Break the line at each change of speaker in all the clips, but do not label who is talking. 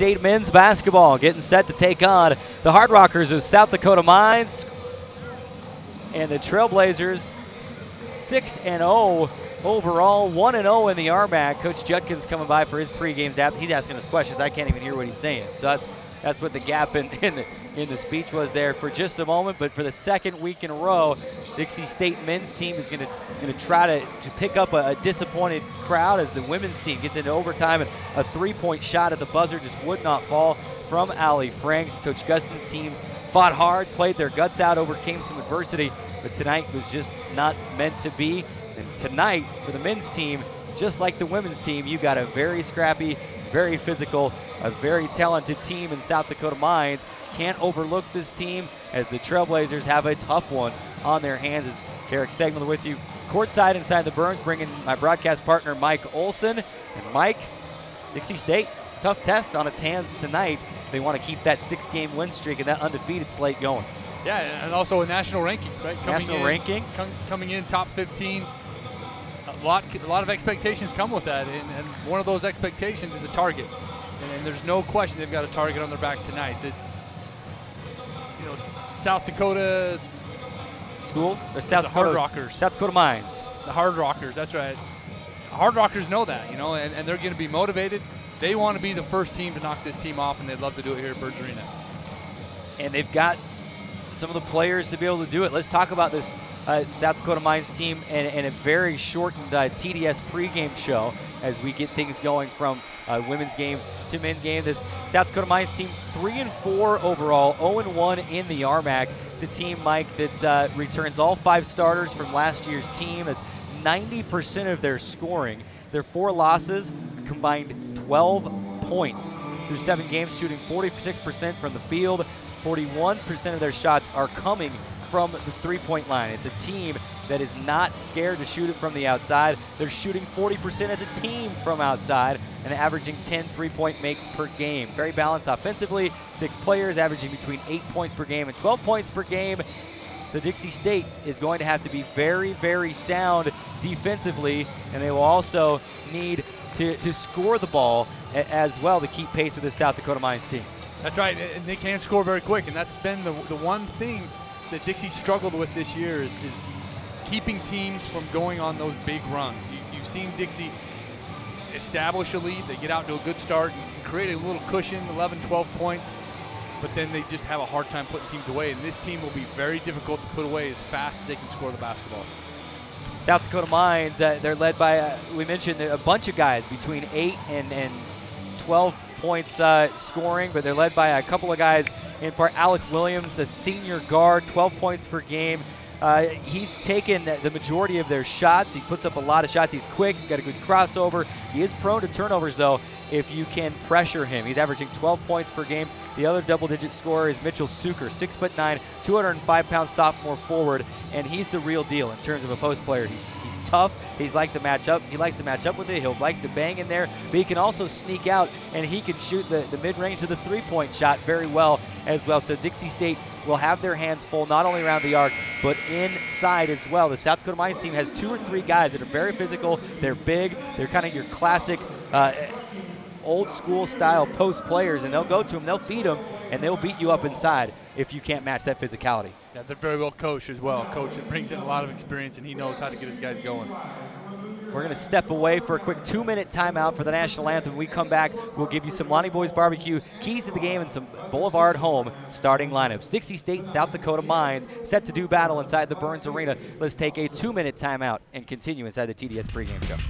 State men's basketball getting set to take on the Hard Rockers of South Dakota Mines. And the Trailblazers 6-0 overall, 1-0 in the RMAC. Coach Judkins coming by for his pregame dap. He's asking us questions. I can't even hear what he's saying. So that's what the gap in the speech was there for just a moment. But for the second week in a row, Dixie State men's team is going to try to pick up a disappointed crowd as the women's team gets into overtime, and a three-point shot at the buzzer just would not fall from Allie Franks. Coach Guston's team fought hard, played their guts out, overcame some adversity, but tonight was just not meant to be. And tonight, for the men's team, just like the women's team, you got a very scrappy, very physical, a very talented team in South Dakota Mines. Can't overlook this team as the Trailblazers have a tough one on their hands. As Eric Segmiller with you courtside inside the Burns, bringing my broadcast partner Mike Olson. And Mike, Dixie State, tough test on its hands tonight. They want to keep that 6-game win streak and that undefeated slate going.
Yeah, and also a national ranking, right? Coming in top 15. A lot of expectations come with that, and one of those expectations is a target. And there's no question they've got a target on their back tonight. South Dakota
School? Or South Dakota,
Hard Rockers.
South Dakota Mines.
The Hard Rockers, that's right. The Hard Rockers know that, and they're going to be motivated. They want to be the first team to knock this team off, and they'd love to do it here at Birds Arena.
And they've got some of the players to be able to do it. Let's talk about this South Dakota Mines team and a very shortened TDS pregame show as we get things going from women's game to men's game. This South Dakota Mines team 3-4 overall, 0-1 in the RMAC. It's a team, Mike, that returns all 5 starters from last year's team. That's 90% of their scoring. Their 4 losses combined 12 points through 7 games, shooting 46% from the field. 41% of their shots are coming from the three-point line. It's a team that is not scared to shoot it from the outside. They're shooting 40% as a team from outside and averaging 10 three-point makes per game. Very balanced offensively. 6 players averaging between 8 points per game and 12 points per game. So Dixie State is going to have to be very, very sound defensively, and they will also need to score the ball as well to keep pace with the South Dakota Mines team.
That's right, and they can score very quick, and that's been the one thing that Dixie struggled with this year is keeping teams from going on those big runs. You've seen Dixie establish a lead, they get out to a good start and create a little cushion, 11, 12 points, but then they just have a hard time putting teams away, and this team will be very difficult to put away as fast as they can score the basketball.
South Dakota Mines, they're led by, we mentioned, a bunch of guys between 8 and 12 points scoring, but they're led by a couple of guys in part. Alec Williams, a senior guard, 12 points per game. He's taken the majority of their shots. He puts up a lot of shots. He's quick. He's got a good crossover. He is prone to turnovers, though, if you can pressure him. He's averaging 12 points per game. The other double-digit scorer is Mitchell Suker, 6'9", 205-pound sophomore forward, and he's the real deal in terms of a post player. He's tough. He likes to match up. He likes to match up with it. He likes to bang in there, but he can also sneak out, and he can shoot the mid-range of the three-point shot very well as well. So Dixie State will have their hands full not only around the arc, but inside as well. The South Dakota Mines team has 2 or 3 guys that are very physical. They're big. They're kind of your classic old school style post players, and they'll go to them, they'll feed them, and they'll beat you up inside if you can't match that physicality.
Yeah, they're very well coached as well. Coach that brings in a lot of experience, and he knows how to get his guys going.
We're going to step away for a quick 2-minute timeout for the national anthem. When we come back, we'll give you some Lonnie Boys Barbecue, keys to the game, and some Boulevard Home starting lineups. Dixie State and South Dakota Mines set to do battle inside the Burns Arena. Let's take a 2-minute timeout and continue inside the TDS pregame show.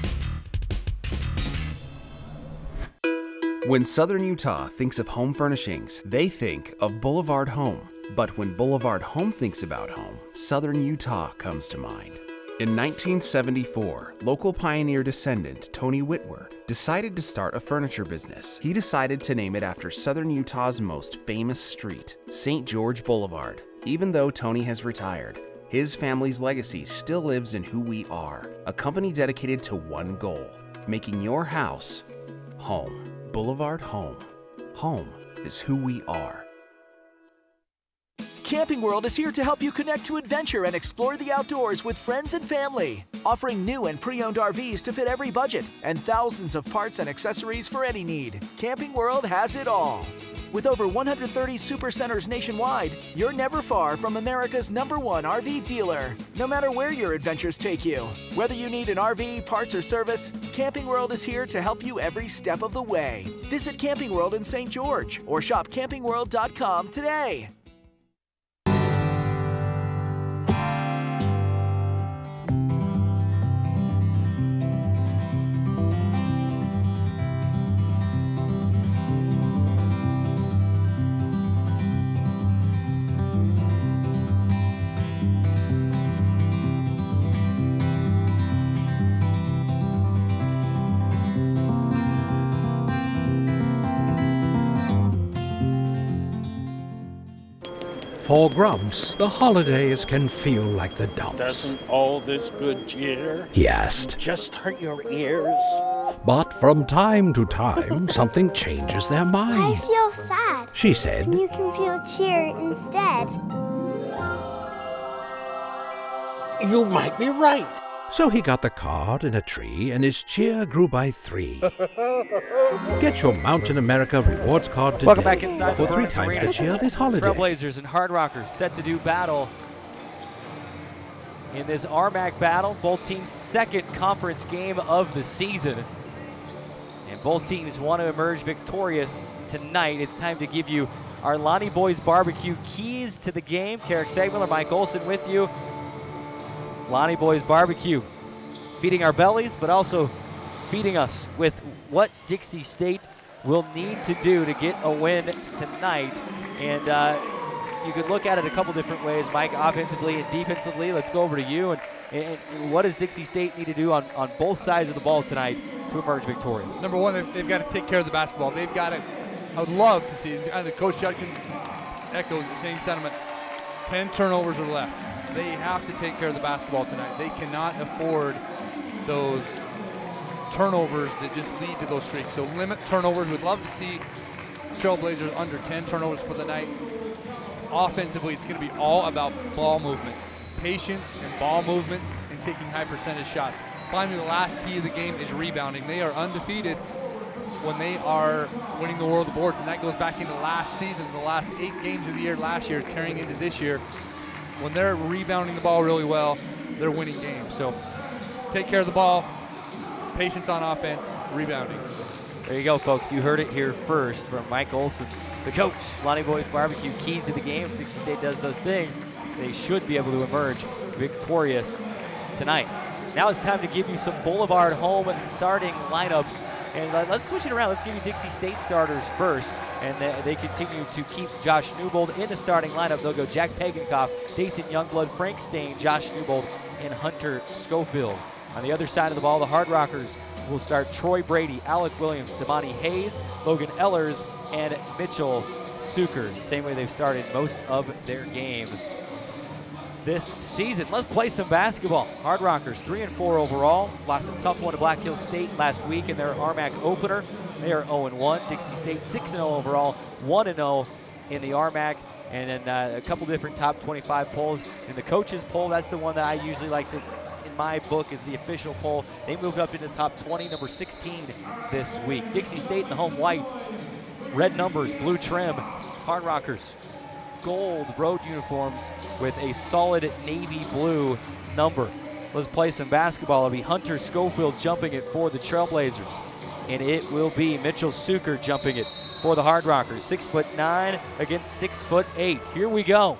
When Southern Utah thinks of home furnishings, they think of Boulevard Home. But when Boulevard Home thinks about home, Southern Utah comes to mind. In 1974, local pioneer descendant Tony Whitwer decided to start a furniture business. He decided to name it after Southern Utah's most famous street, St. George Boulevard. Even though Tony has retired, his family's legacy still lives in who we are, a company dedicated to one goal, making your house home. Boulevard Home. Home is who we are.
Camping World is here to help you connect to adventure and explore the outdoors with friends and family. Offering new and pre-owned RVs to fit every budget and thousands of parts and accessories for any need. Camping World has it all. With over 130 supercenters nationwide, you're never far from America's #1 RV dealer. No matter where your adventures take you, whether you need an RV, parts, or service, Camping World is here to help you every step of the way. Visit Camping World in St. George or shop campingworld.com today.
For Grumps, the holidays can feel like the dumps.
Doesn't all this good cheer?
He asked.
Just hurt your ears?
But from time to time, something changes their
I
mind.
feel sad.
She said,
You can feel cheer instead.
You might be right.
so he got the card in a tree and his cheer grew by 3. Get your Mountain America rewards card today.
Welcome back inside
for
the
3
Lawrence
times
Arena.
the cheer this holiday.
Trailblazers and Hard Rockers set to do battle in this RMAC battle. Both teams' second conference game of the season. And both teams want to emerge victorious tonight. It's time to give you our Lonnie Boys Barbecue keys to the game. Carrick Segmiller, Mike Olson with you. Lonnie Boys Barbecue, feeding our bellies, but also feeding us with what Dixie State will need to do to get a win tonight. And you could look at it a couple different ways, Mike, offensively and defensively. Let's go over to you. And what does Dixie State need to do on both sides of the ball tonight to emerge victorious?
Number one, they've got to take care of the basketball. They've got to, I would love to see, and Coach Judkins echoes the same sentiment, 10 turnovers or less. They have to take care of the basketball tonight. They cannot afford those turnovers that just lead to those streaks. So limit turnovers. We'd love to see Trailblazers under 10 turnovers for the night. Offensively, it's going to be all about ball movement, patience and ball movement, and taking high percentage shots. Finally, the last key of the game is rebounding. They are undefeated when they are winning the war of the boards, and that goes back into last season, the last 8 games of the year last year, carrying into this year. When they're rebounding the ball really well, they're winning games. So take care of the ball, patience on offense, rebounding.
There you go, folks. You heard it here first from Mike Olson, the coach. Lonnie Boys Barbecue, keys to the game. If Dixie State does those things, they should be able to emerge victorious tonight. Now it's time to give you some Boulevard home and starting lineups. And let's switch it around. Let's give you Dixie State starters first. And they continue to keep Josh Newbold in the starting lineup. They'll go Jack Pagankoff, Dason Youngblood, Frank Stain, Josh Newbold, and Hunter Schofield. On the other side of the ball, the Hard Rockers will start Troy Brady, Alec Williams, Damani Hayes, Logan Ellers, and Mitchell Suker. Same way they've started most of their games this season. Let's play some basketball. Hard Rockers 3-4 overall. Lost a tough one to Black Hills State last week in their RMAC opener. They are 0-1. Dixie State 6-0 overall, 1-0 in the RMAC. And then a couple different top 25 polls. In the coaches poll, that's the one that I usually like to, in my book, is the official poll. They moved up into the top 20, number 16 this week. Dixie State in the home whites, red numbers, blue trim. Hard Rockers, gold road uniforms with a solid navy blue number. Let's play some basketball. It'll be Hunter Schofield jumping it for the Trailblazers. And it will be Mitchell Suker jumping it for the Hard Rockers. 6'9" against 6'8". Here we go.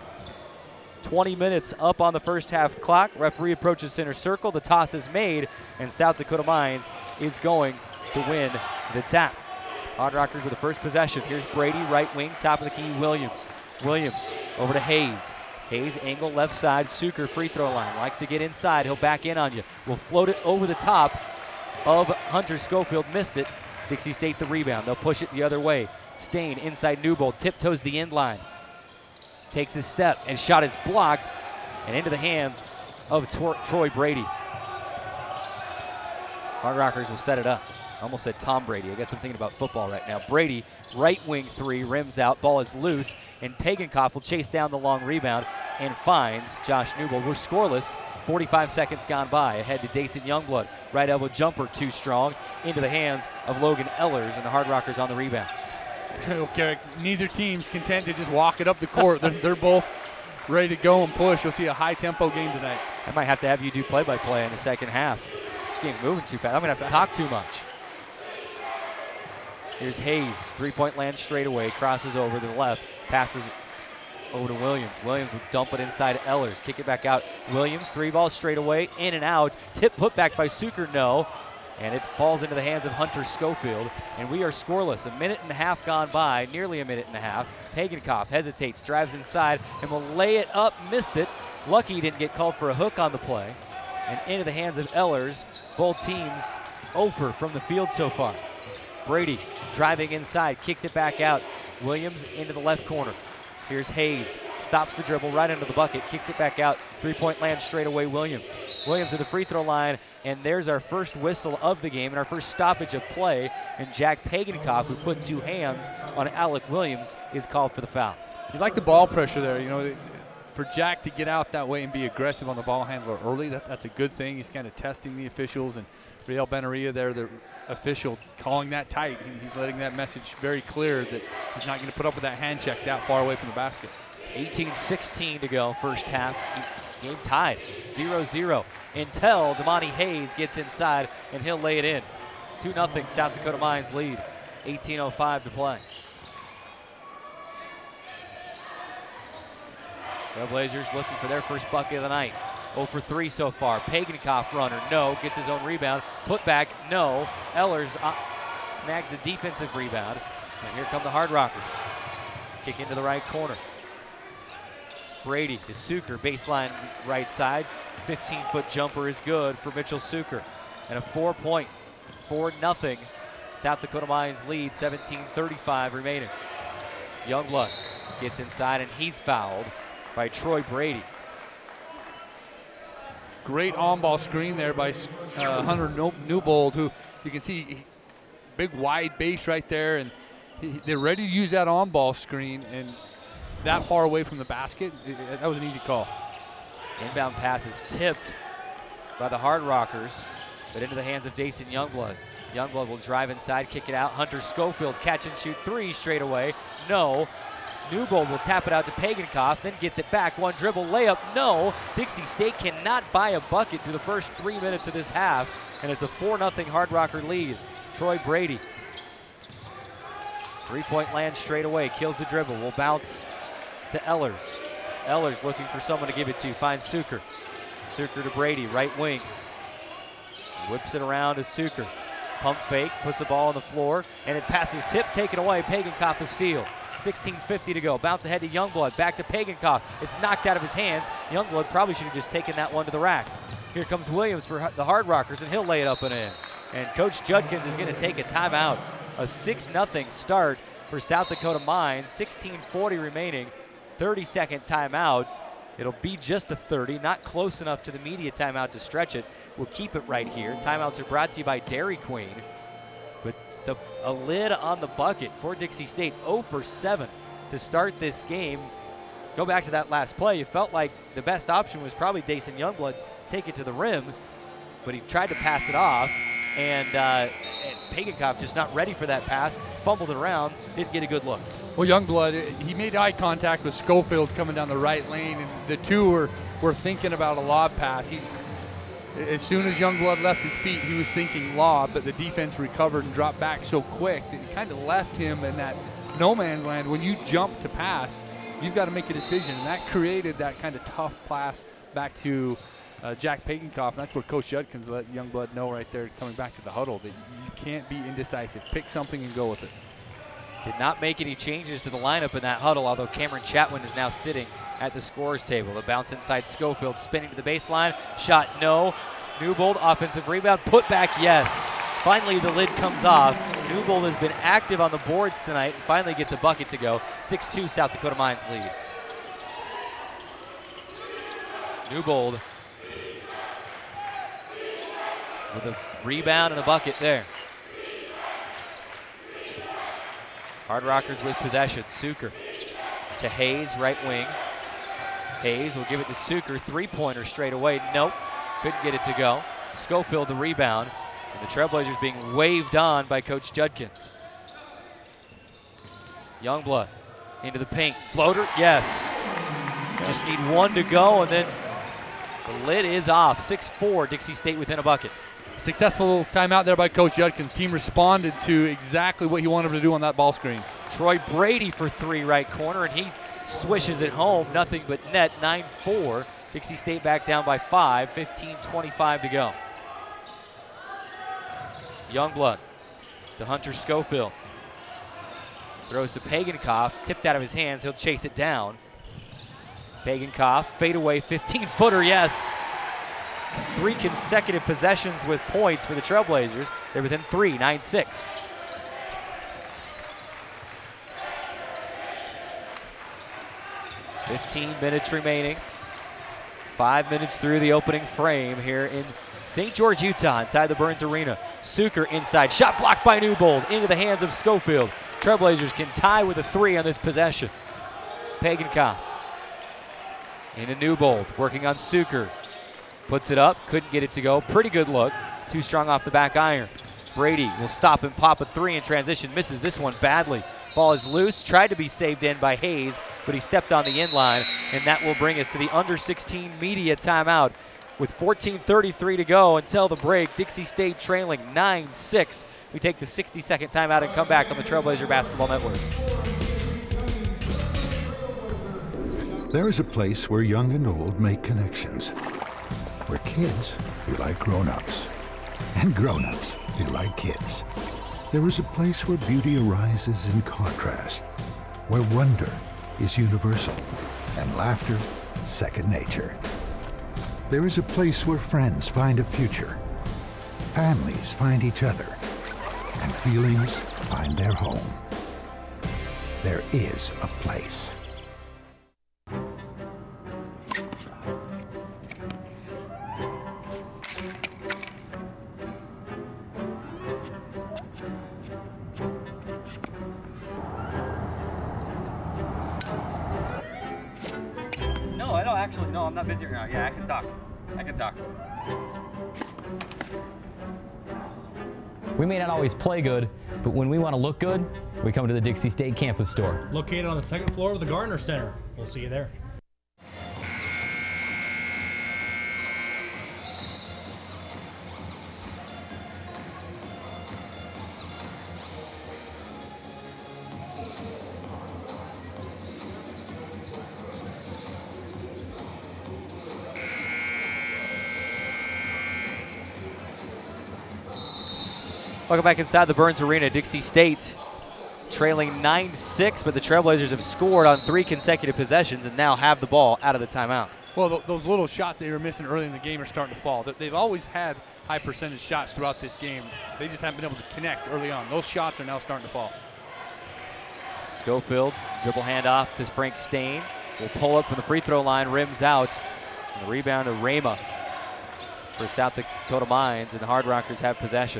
20 minutes up on the first half clock. Referee approaches center circle. The toss is made, and South Dakota Mines is going to win the tap. Hard Rockers with the first possession. Here's Brady, right wing, top of the key, Williams. Williams over to Hayes. Hayes, angle left side, Suker free throw line. Likes to get inside. He'll back in on you. Will float it over the top of Hunter Schofield. Missed it. Dixie State the rebound. They'll push it the other way. Stain inside Newbold. Tiptoes the end line. Takes his step, and shot is blocked and into the hands of Troy Brady. Hard Rockers will set it up. I almost said Tom Brady. I guess I'm thinking about football right now. Brady, right wing three, rims out, ball is loose, and Pagankoff will chase down the long rebound and finds Josh Newbold. We're scoreless. 45 seconds gone by. Ahead to Dason Youngblood. Right elbow jumper, too strong. Into the hands of Logan Ehlers, and the Hard Rockers on the rebound.
Okay, neither team's content to just walk it up the court. They're both ready to go and push. You'll see a high-tempo game tonight.
I might have to have you do play-by-play in the second half. This game's moving too fast. I'm going to have to talk too much. Here's Hayes. Three-point land straight away. Crosses over to the left. Passes over to Williams. Williams will dump it inside Ehlers. Kick it back out. Williams, three ball straight away. In and out. Tip put back by Suker. No. And it falls into the hands of Hunter Schofield. And we are scoreless. A minute and a half gone by. Nearly a minute and a half. Pagankoff hesitates. Drives inside. And will lay it up. Missed it. Lucky he didn't get called for a hook on the play. And into the hands of Ehlers. Both teams 0 from the field so far. Brady driving inside, kicks it back out. Williams into the left corner. Here's Hayes, stops the dribble right into the bucket, kicks it back out. Three-point land straight away, Williams. Williams to the free throw line, and there's our first whistle of the game and our first stoppage of play. And Jack Pagankoff, who put two hands on Alec Williams, is called for the foul.
You like the ball pressure there, you know. For Jack to get out that way and be aggressive on the ball handler early, that's a good thing. He's kind of testing the officials, and Real Benaria there, the official, calling that tight. He's letting that message very clear that he's not going to put up with that hand check that far away from the basket.
18-16 to go, first half. Game tied, 0-0, until Damani Hayes gets inside, and he'll lay it in. 2-0 South Dakota Mines lead, 18:05 to play. Trailblazers looking for their first bucket of the night. 0 for 3 so far. Pagankoff runner, no. Gets his own rebound. Put back, no. Ehlers snags the defensive rebound. And here come the Hard Rockers. Kick into the right corner. Brady to Suker, baseline right side. 15-foot jumper is good for Mitchell Suker. And a 4-point, 4-0 South Dakota Mines lead, 17:35 remaining. Youngblood gets inside, and he's fouled by Troy Brady.
Great on-ball screen there by Hunter Newbold, who you can see big wide base right there, and they're ready to use that on-ball screen, and that far away from the basket, that was an easy call.
Inbound pass is tipped by the Hard Rockers, but into the hands of Dason Youngblood. Youngblood will drive inside, kick it out. Hunter Schofield catch and shoot three straight away. No. Newbold will tap it out to Pagankoff, then gets it back. One dribble layup, no. Dixie State cannot buy a bucket through the first 3 minutes of this half, and it's a 4-0 Hard Rocker lead. Troy Brady. Three-point land straight away, kills the dribble, will bounce to Ehlers. Ehlers looking for someone to give it to, finds Suker. Suker to Brady, right wing. Whips it around to Suker. Pump fake, puts the ball on the floor, and it passes tip, taken away. Pagankoff the steal. 16:50 to go. Bounce ahead to Youngblood. Back to Pagankoff. It's knocked out of his hands. Youngblood probably should have just taken that one to the rack. Here comes Williams for the Hard Rockers, and he'll lay it up and in. And Coach Judkins is going to take a timeout. A 6-0 start for South Dakota Mines. 16:40 remaining. 30-second timeout. It'll be just a 30, not close enough to the media timeout to stretch it. We'll keep it right here. Timeouts are brought to you by Dairy Queen. But a lid on the bucket for Dixie State. 0 for 7 to start this game. Go back to that last play. You felt like the best option was probably Dason Youngblood take it to the rim, but he tried to pass it off, and Pagankoff just not ready for that pass, fumbled it around, didn't get a good look.
Well, Youngblood, he made eye contact with Schofield coming down the right lane, and the two were thinking about a lob pass. As soon as Youngblood left his feet, he was thinking lob, but the defense recovered and dropped back so quick that it kind of left him in that no man's land. When you jump to pass, you've got to make a decision, and that created that kind of tough pass back to Jack Pagankoff, and that's where Coach Judkins let Youngblood know right there coming back to the huddle that you can't be indecisive. Pick something and go with it.
Did not make any changes to the lineup in that huddle, although Cameron Chatwin is now sitting at the scorer's table. The bounce inside Schofield, spinning to the baseline. Shot, no. Newbold, offensive rebound. Put back, yes. Finally, the lid comes off. Newbold has been active on the boards tonight and finally gets a bucket to go. 6-2 South Dakota Mines lead. Newbold with a rebound and a bucket there. Hard Rockers with possession. Suker to Hayes, right wing. Hayes will give it to Suker. Three-pointer straight away. Nope. Couldn't get it to go. Schofield the rebound. And the Trailblazers being waved on by Coach Judkins. Youngblood into the paint. Floater, yes. Just need one to go, and then the lid is off. 6-4, Dixie State within a bucket.
Successful timeout there by Coach Judkins. Team responded to exactly what he wanted them to do on that ball screen.
Troy Brady for three, right corner, and he swishes it home. Nothing but net. 9-4. Dixie State back down by 5. 15:25 to go. Youngblood to Hunter Schofield. Throws to Pagankoff, tipped out of his hands. He'll chase it down. Pagankoff, fadeaway 15-footer, yes. 3 consecutive possessions with points for the Trailblazers. They're within 3, 9-6. $15 minutes remaining. 5 minutes through the opening frame here in St. George, Utah, inside the Burns Arena. Suker inside, shot blocked by Newbold, into the hands of Schofield. Trailblazers can tie with a 3 on this possession. Pagankoff into Newbold, working on Suker. Puts it up, couldn't get it to go. Pretty good look, too strong off the back iron. Brady will stop and pop a 3 in transition, misses this one badly. Ball is loose, tried to be saved in by Hayes, but he stepped on the inline, and that will bring us to the under 16 media timeout. With 14:33 to go until the break, Dixie State trailing 9-6. We take the 60-second timeout and come back on the Trailblazer Basketball Network.
There is a place where young and old make connections, where kids feel like grown-ups, and grown-ups feel like kids. There is a place where beauty arises in contrast, where wonder is universal, and laughter second nature. There is a place where friends find a future, families find each other, and feelings find their home. There is a place.
No, I don't actually. No, I'm not busy right now. Yeah, I can talk. We may not always play good, but when we want to look good, we come to the Dixie State campus store.
Located on the second floor of the Gardner Center. We'll see you there.
Welcome back inside the Burns Arena. Dixie State trailing 9-6, but the Trailblazers have scored on 3 consecutive possessions and now have the ball out of the timeout.
Well, those little shots they were missing early in the game are starting to fall. They've always had high percentage shots throughout this game. They just haven't been able to connect early on. Those shots are now starting to fall.
Schofield, dribble handoff to Frank Stain. Will pull up from the free throw line, rims out. And the rebound to Rama for South Dakota Mines, and the Hard Rockers have possession.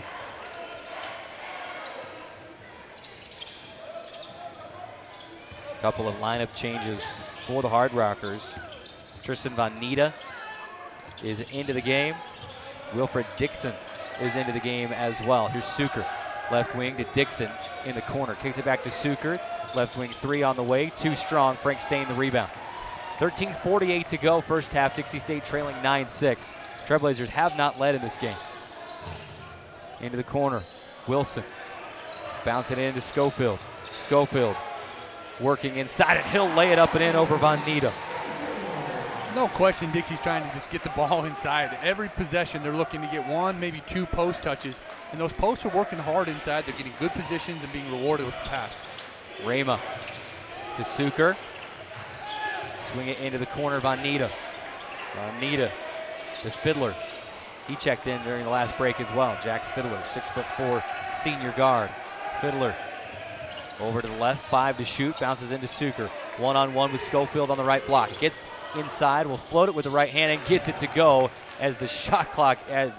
Couple of lineup changes for the Hard Rockers. Tristan Von Nita is into the game. Wilfred Dixon is into the game as well. Here's Suker, left wing to Dixon in the corner. Kicks it back to Suker, left wing 3 on the way. Too strong, Frank Stain the rebound. 13:48 to go, first half. Dixie State trailing 9-6. Trailblazers have not led in this game. Into the corner, Wilson. Bounce it into Schofield. Schofield working inside, and he'll lay it up and in over Von Nita.
No question Dixie's trying to just get the ball inside. Every possession they're looking to get 1, maybe 2 post touches, and those posts are working hard inside. They're getting good positions and being rewarded with the pass.
Rama to Suker. Swing it into the corner, Von Nita. Von Nita to Fiddler. He checked in during the last break as well. Jack Fiddler, 6'4" senior guard. Fiddler over to the left, 5 to shoot, bounces into Suker. One-on-one with Schofield on the right block. Gets inside, will float it with the right hand and gets it to go as the shot clock is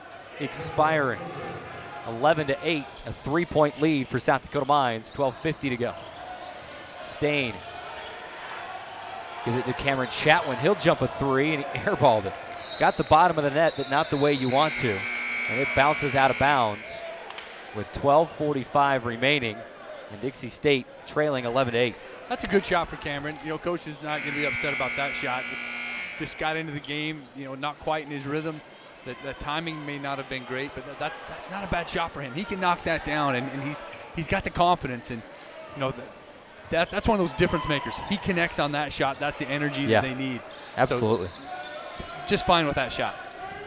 expiring. 11-8, a 3-point lead for South Dakota Mines, 12:50 to go. Stain gives it to Cameron Chatwin. He'll jump a three, and he airballed it. Got the bottom of the net, but not the way you want to. And it bounces out of bounds with 12:45 remaining, and Dixie State trailing 11-8.
That's a good shot for Cameron. You know, coach is not going to be upset about that shot. Just got into the game, you know, not quite in his rhythm. The timing may not have been great, but that's not a bad shot for him. He can knock that down, and he's got the confidence, and you know that's one of those difference makers. He connects on that shot. That's the energy that they need.
Absolutely.
So, just fine with that shot.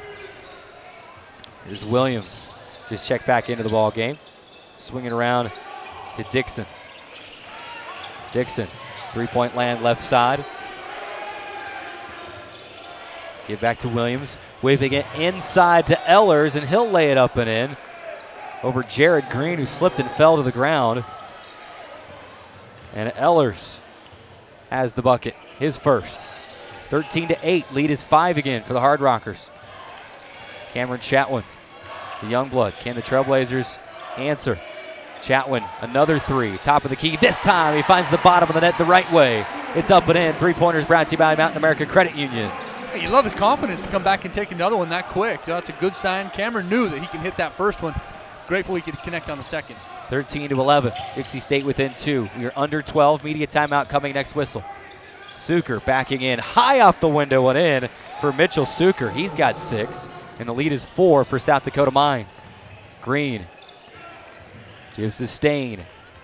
Here's Williams. Just check back into the ball game. Swinging around to Dixon. Dixon, three-point land left side. Give back to Williams. Waving it inside to Ehlers, and he'll lay it up and in over Jared Green, who slipped and fell to the ground. And Ehlers has the bucket, his first. 13-8, lead is 5 again for the Hard Rockers. Cameron Chatwin, the Youngblood. Can the Trailblazers answer? Chatwin, another three, top of the key. This time he finds the bottom of the net the right way. It's up and in. Three-pointers brought to you by Mountain America Credit Union.
Hey, you love his confidence to come back and take another one that quick. That's a good sign. Cameron knew that he can hit that first one. Grateful he could connect on the second.
13-11, Dixie State within 2. We are under 12, media timeout coming next whistle. Suker backing in, high off the window and in for Mitchell Suker. He's got 6, and the lead is 4 for South Dakota Mines. Green gives to Stain.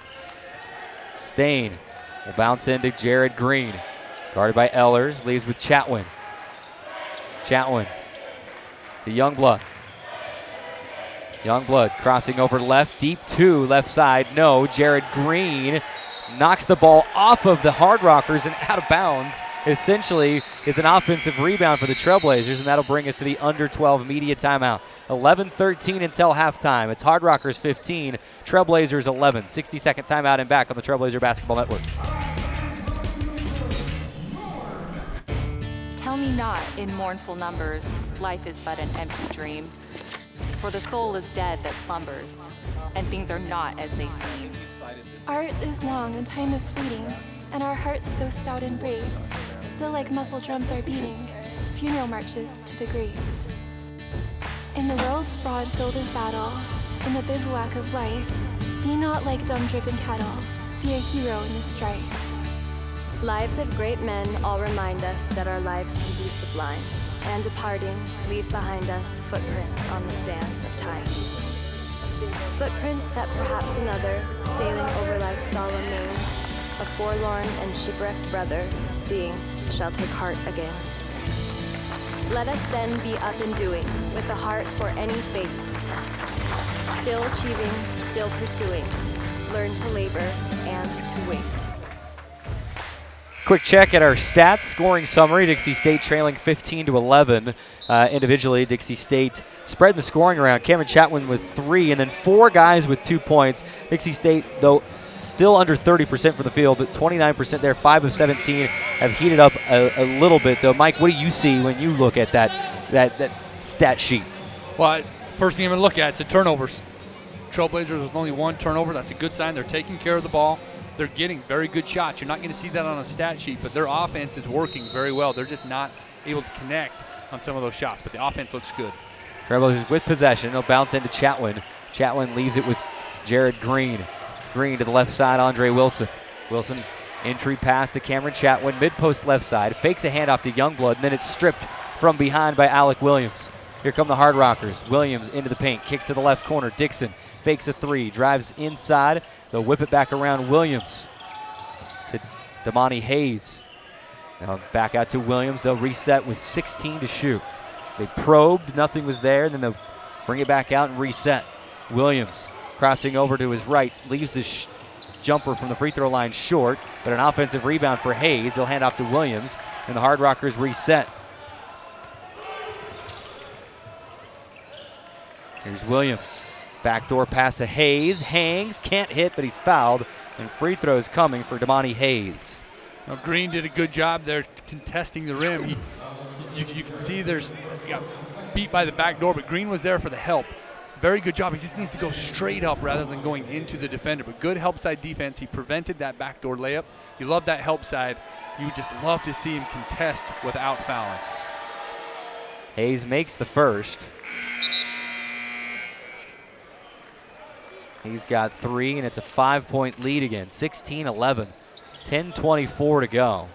Stain will bounce into Jared Green. Guarded by Ehlers, leaves with Chatwin. Chatwin, the Youngblood. Youngblood crossing over left, deep 2, left side, no. Jared Green knocks the ball off of the Hard Rockers and out of bounds. Essentially, it's an offensive rebound for the Trailblazers, and that'll bring us to the under 12 media timeout. 11-13 until halftime. It's Hard Rockers 15, Trailblazers 11. 60-second timeout and back on the Trailblazer Basketball Network.
Tell me not in mournful numbers, life is but an empty dream. For the soul is dead that slumbers, and things are not as they seem.
Art is long and time is fleeting, and our hearts though stout and brave, still like muffled drums are beating, funeral marches to the grave. In the world's broad field of battle, in the bivouac of life, be not like dumb-driven cattle, be a hero in the strife.
Lives of great men all remind us that our lives can be sublime, and departing, leave behind us footprints on the sands of time. Footprints that perhaps another, sailing over life's solemn main, a forlorn and shipwrecked brother, seeing, shall take heart again. Let us then be up and doing, with a heart for any fate. Still achieving, still pursuing, learn to labor and to wait.
Quick check at our stats, scoring summary. Dixie State trailing 15-11. Individually, Dixie State spread the scoring around. Cameron Chatwin with 3, and then 4 guys with 2 points. Dixie State, though, still under 30% from the field, but 29% there. 5 of 17 have heated up a little bit, though. Mike, what do you see when you look at that stat sheet?
Well, first thing I'm going to look at is the turnovers. Trailblazers with only 1 turnover. That's a good sign. They're taking care of the ball. They're getting very good shots. You're not going to see that on a stat sheet, but their offense is working very well. They're just not able to connect on some of those shots, but the offense looks good.
Trailblazers with possession. They'll bounce into Chatwin. Chatwin leaves it with Jared Green. Green to the left side, Andre Wilson. Wilson, entry pass to Cameron Chatwin, mid-post left side, fakes a handoff to Youngblood, and then it's stripped from behind by Alec Williams. Here come the Hard Rockers. Williams into the paint, kicks to the left corner. Dixon fakes a 3, drives inside. They'll whip it back around Williams to Damani Hayes. Now back out to Williams. They'll reset with 16 to shoot. They probed, nothing was there, then they'll bring it back out and reset. Williams crossing over to his right, leaves the jumper from the free throw line short, but an offensive rebound for Hayes. They'll hand off to Williams, and the Hard Rockers reset. Here's Williams. Backdoor pass to Hayes. Hangs, can't hit, but he's fouled, and free throws coming for Damani Hayes.
Now Green did a good job there contesting the rim. You can see he got beat by the back door, but Green was there for the help. Very good job. He just needs to go straight up rather than going into the defender. But good help side defense. He prevented that backdoor layup. You love that help side. You would just love to see him contest without fouling.
Hayes makes the first. He's got 3, and it's a 5-point lead again. 16-11. 10:24 to go.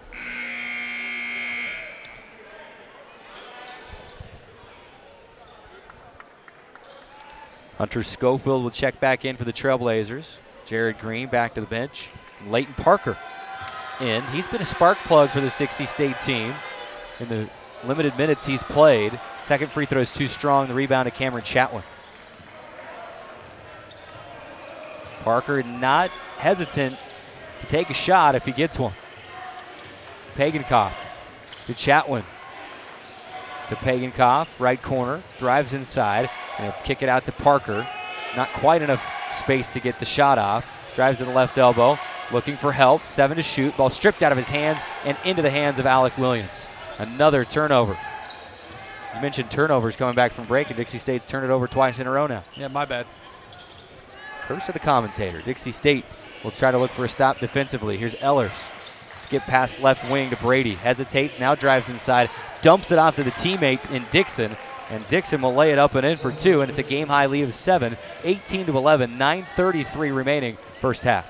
Hunter Schofield will check back in for the Trailblazers. Jared Green back to the bench. Leighton Parker in. He's been a spark plug for this Dixie State team in the limited minutes he's played. Second free throw is too strong. The rebound to Cameron Chatwin. Parker not hesitant to take a shot if he gets one. Pagankoff to Chatwin. To Pagankoff, right corner, drives inside, and he'll kick it out to Parker. Not quite enough space to get the shot off. Drives to the left elbow, looking for help. 7 to shoot. Ball stripped out of his hands and into the hands of Alec Williams. Another turnover. You mentioned turnovers coming back from break, and Dixie State's turned it over twice in a row now.
Yeah, my bad.
Curse of the commentator. Dixie State will try to look for a stop defensively. Here's Ellers. Skip past left wing to Brady. Hesitates, now drives inside. Dumps it off to the teammate in Dixon. And Dixon will lay it up and in for 2, and it's a game-high lead of 7. 18-11, 9:33 remaining first half.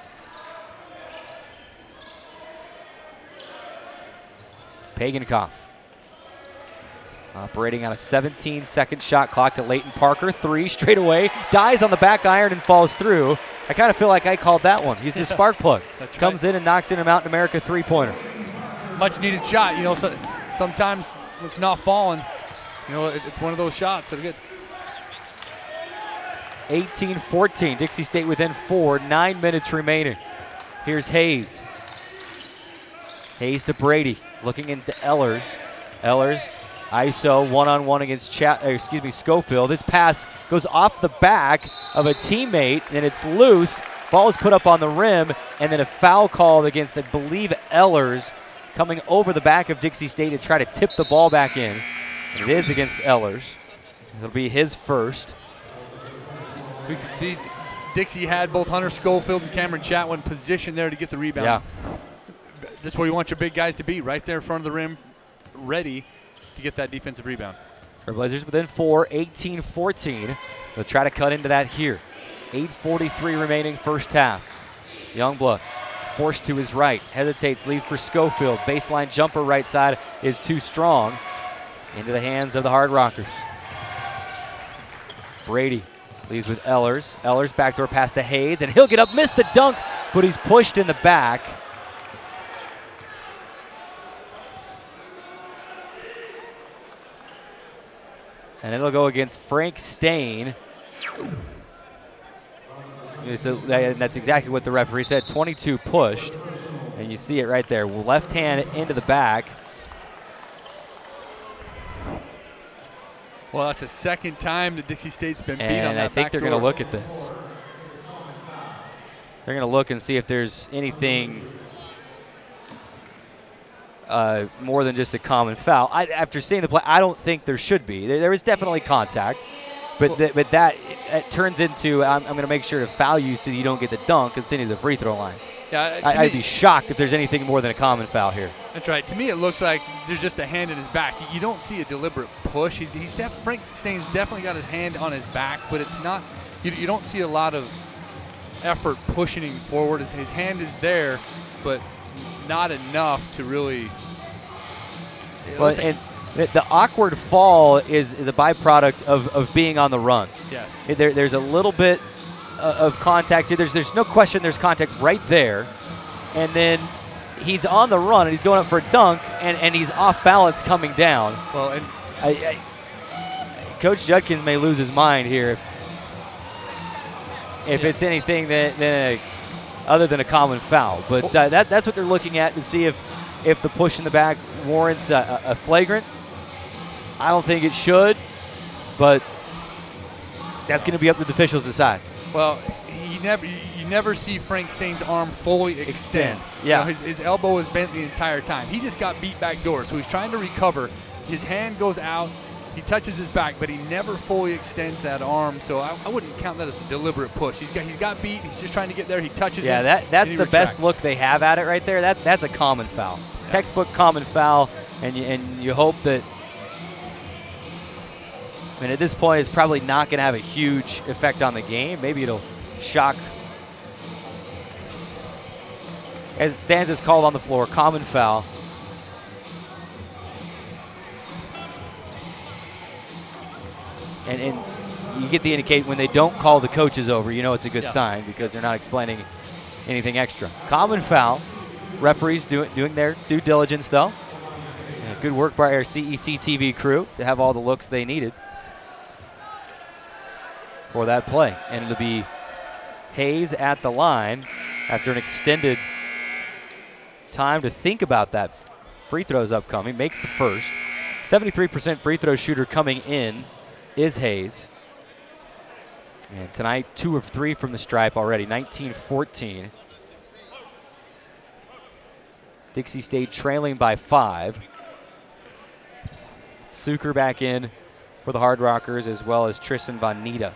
Pagankoff operating on a 17-second shot clock to Leighton Parker. 3 straight away, dies on the back iron and falls through. I kind of feel like I called that one. He's the spark plug.
That's
Comes in and knocks in a Mountain America three-pointer.
Much needed shot. You know, so sometimes it's not falling. You know, it's one of those shots that are good.
18-14, Dixie State within 4, 9 minutes remaining. Here's Hayes. Hayes to Brady, looking into Ellers. Ellers, ISO one-on-one against Schofield. This pass goes off the back of a teammate, and it's loose. Ball is put up on the rim, and then a foul called against, I believe, Ellers, coming over the back of Dixie State to try to tip the ball back in. It is against Ellers. It'll be his first.
We can see Dixie had both Hunter Schofield and Cameron Chatwin positioned there to get the rebound.
Yeah.
That's where you want your big guys to be, right there in front of the rim, ready to get that defensive rebound.
Trailblazers within 4, 18-14. They'll try to cut into that here. 8:43 remaining first half. Youngblood forced to his right, hesitates, leaves for Schofield. Baseline jumper right side is too strong. Into the hands of the Hard Rockers. Brady leaves with Ellers. Ellers backdoor pass to Hayes, and he'll get up, miss the dunk, but he's pushed in the back. And it'll go against Frank Stain. So that's exactly what the referee said, 22 pushed. And you see it right there, left hand into the back.
Well, that's the second time that Dixie State's been beat on that
And I think they're going to look at this. They're going to look and see if there's anything more than just a common foul. After seeing the play, I don't think there should be. There is definitely contact, but that it turns into I'm going to make sure to foul you so you don't get the dunk and send you to the free throw line.
Yeah,
I'd be shocked if there's anything more than a common foul here.
That's right. To me, it looks like there's just a hand in his back. You don't see a deliberate push. Frank Stain's definitely got his hand on his back, but it's not. You don't see a lot of effort pushing him forward. His hand is there, but not enough to really.
Well, and the awkward fall is a byproduct of being on the run.
Yes.
There's a little bit of contact here. There's no question there's contact right there. And then he's on the run, and he's going up for a dunk, and he's off balance coming down.
Well, and
Coach Judkins may lose his mind here if it's anything other than a common foul. But that's what they're looking at to see if the push in the back warrants a flagrant. I don't think it should, but that's going to be up to the officials to decide.
Well, you never see Frank Stain's arm fully extend.
Yeah.
You know, his elbow is bent the entire time. He just got beat back door, so he's trying to recover. His hand goes out, he touches his back, but he never fully extends that arm. So I wouldn't count that as a deliberate push. He's got beat. He's just trying to get there. He touches.
Yeah, that's the best look they have at it right there. That's a common foul, textbook common foul, and you hope that. I mean, at this point, it's probably not going to have a huge effect on the game. Maybe it'll shock. As it stands, it's called on the floor, common foul. And you get the indication when they don't call the coaches over, you know it's a good sign because they're not explaining anything extra. Common foul. Referees doing their due diligence, though. And good work by our CEC TV crew to have all the looks they needed for that play. And it'll be Hayes at the line after an extended time to think about that. Free throws upcoming, makes the first. 73% free throw shooter coming in is Hayes. And tonight, 2 of 3 from the stripe already, 19-14. Dixie State trailing by 5. Suker back in for the Hard Rockers, as well as Tristan Von Nita.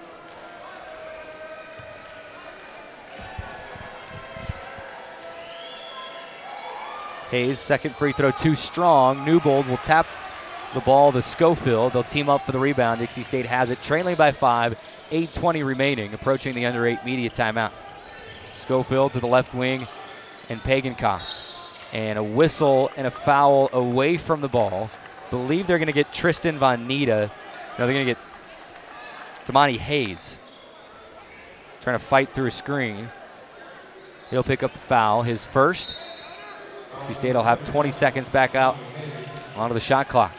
Hayes, second free throw too strong. Newbold will tap the ball to Schofield. They'll team up for the rebound. Dixie State has it, trailing by 5, 8:20 remaining, approaching the under 8 media timeout. Schofield to the left wing and Pagankoff. And a whistle and a foul away from the ball. Believe they're going to get Tristan Von Nita. No, they're going to get Damani Hayes. Trying to fight through a screen. He'll pick up the foul, his first. Dixie State will have 20 seconds back out onto the shot clock.